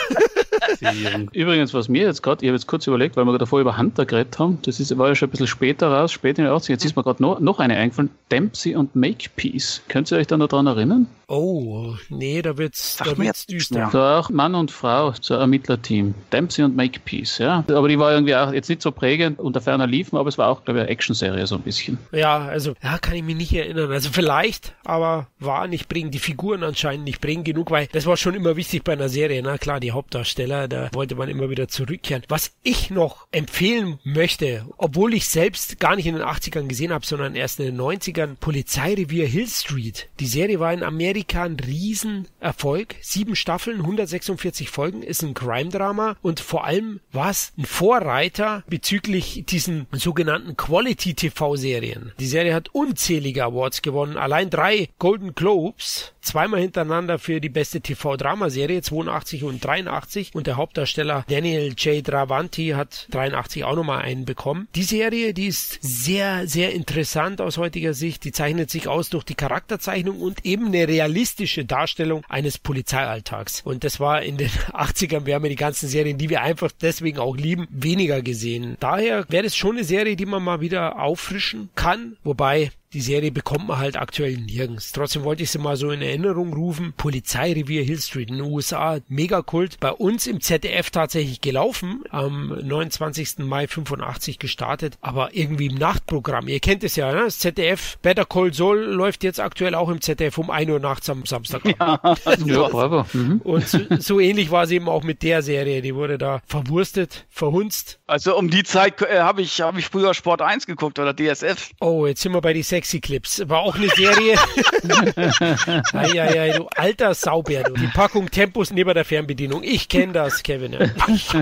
Übrigens, was mir jetzt gerade, ich habe jetzt kurz überlegt, weil wir davor über Hunter geredet haben, das ist, war ja schon ein bisschen später raus, später in den achtziger, jetzt ist mir gerade noch, noch eine eingefallen, Dempsey und Makepeace. Könnt ihr euch da noch dran erinnern? Oh, nee, da wird's, da wird's düster. Ja. Da auch Mann und Frau, so ein Ermittlerteam. Dempsey und Makepeace, ja. Aber die war irgendwie auch jetzt nicht so prägend unter ferner Liefen, aber es war auch, glaube ich, eine Actionserie so ein bisschen. Ja, also, ja, kann ich mich nicht erinnern. Also vielleicht, aber war nicht prägend. Die Figuren anscheinend nicht prägend genug, weil das war schon immer wichtig bei einer Serie. Na klar, die Hauptdarsteller, da wollte man immer wieder zurückkehren. Was ich noch empfehlen möchte, obwohl ich selbst gar nicht in den achtzigern gesehen habe, sondern erst in den neunzigern, Polizeirevier Hill Street. Die Serie war in Amerika ein Riesenerfolg. Sieben Staffeln, hundertsechsundvierzig Folgen, ist ein Crime-Drama und vor allem war es ein Vorreiter bezüglich diesen sogenannten Quality-T V-Serien. Die Serie hat unzählige Awards gewonnen, allein drei Golden Globes, zweimal hintereinander für die beste T V-Dramaserie, zweiundachtzig und dreiundachtzig, und der Hauptdarsteller Daniel J. Travanti hat dreiundachtzig auch nochmal einen bekommen. Die Serie, die ist sehr, sehr interessant aus heutiger Sicht. Die zeichnet sich aus durch die Charakterzeichnung und eben eine realistische Darstellung eines Polizeialltags. Und das war in den achtzigern, wir haben ja die ganzen Serien, die wir einfach deswegen auch lieben, weniger gesehen. Daher wäre es schon eine Serie, die man mal wieder auffrischen kann, wobei die Serie bekommt man halt aktuell nirgends. Trotzdem wollte ich sie mal so in Erinnerung rufen. Polizeirevier Hill Street in den U S A, Megakult. Bei uns im Z D F tatsächlich gelaufen, am neunundzwanzigsten Mai fünfundachtzig gestartet, aber irgendwie im Nachtprogramm. Ihr kennt es ja, ne? Das Z D F, Better Call Saul läuft jetzt aktuell auch im Z D F um ein Uhr nachts am Samstag. Ja, ja, bravo. Mhm. Und so, so ähnlich war es eben auch mit der Serie. Die wurde da verwurstet, verhunzt. Also um die Zeit äh, habe ich, hab ich früher Sport eins geguckt oder D S F. Oh, jetzt sind wir bei die Sexy Clips. War auch eine Serie. Eieiei, du alter Saubär, du. Die Packung Tempos neben der Fernbedienung. Ich kenne das, Kevin. Ja.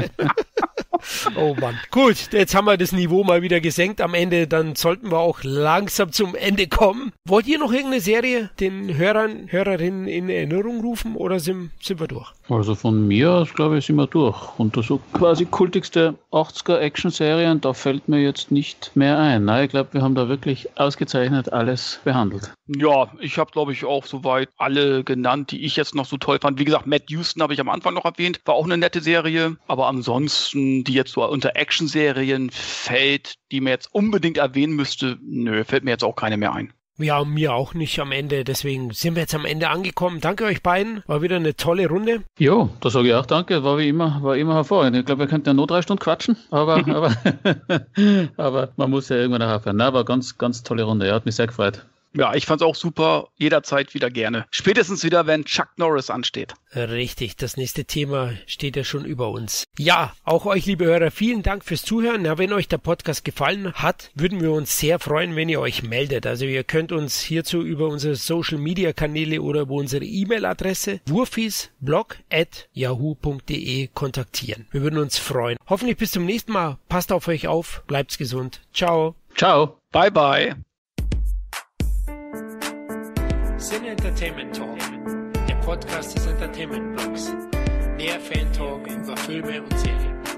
Oh Mann. Gut, jetzt haben wir das Niveau mal wieder gesenkt. Am Ende, dann sollten wir auch langsam zum Ende kommen. Wollt ihr noch irgendeine Serie den Hörern, Hörerinnen in Erinnerung rufen oder sind, sind wir durch? Also von mir aus, glaube ich, sind wir durch. Und so quasi kultigste achtziger Action-Serien, da fällt mir jetzt nicht mehr ein. Nein, ich glaube, wir haben da wirklich ausgezeichnet alles behandelt. Ja, ich habe, glaube ich, auch soweit alle genannt, die ich jetzt noch so toll fand. Wie gesagt, Matt Houston habe ich am Anfang noch erwähnt, war auch eine nette Serie. Aber ansonsten, die jetzt so unter Action-Serien fällt, die mir jetzt unbedingt erwähnen müsste, nö, fällt mir jetzt auch keine mehr ein. Ja, mir auch nicht am Ende, deswegen sind wir jetzt am Ende angekommen. Danke euch beiden, war wieder eine tolle Runde. Jo, da sage ich auch danke, war wie immer, war immer hervorragend. Ich glaube, wir könnten ja noch drei Stunden quatschen, aber, aber, aber man muss ja irgendwann auch aufhören. Nein, war ganz, ganz tolle Runde, ja, hat mich sehr gefreut. Ja, ich fand's auch super, jederzeit wieder gerne. Spätestens wieder, wenn Chuck Norris ansteht. Richtig, das nächste Thema steht ja schon über uns. Ja, auch euch, liebe Hörer, vielen Dank fürs Zuhören. Ja, wenn euch der Podcast gefallen hat, würden wir uns sehr freuen, wenn ihr euch meldet. Also ihr könnt uns hierzu über unsere Social-Media-Kanäle oder über unsere E-Mail-Adresse wurfisblog at yahoo punkt de kontaktieren. Wir würden uns freuen. Hoffentlich bis zum nächsten Mal. Passt auf euch auf, bleibt's gesund. Ciao. Ciao. Bye, bye. Sin Entertainment Talk, der Podcast des Entertainment Blogs. Mehr Fan Talk über Filme und Serien.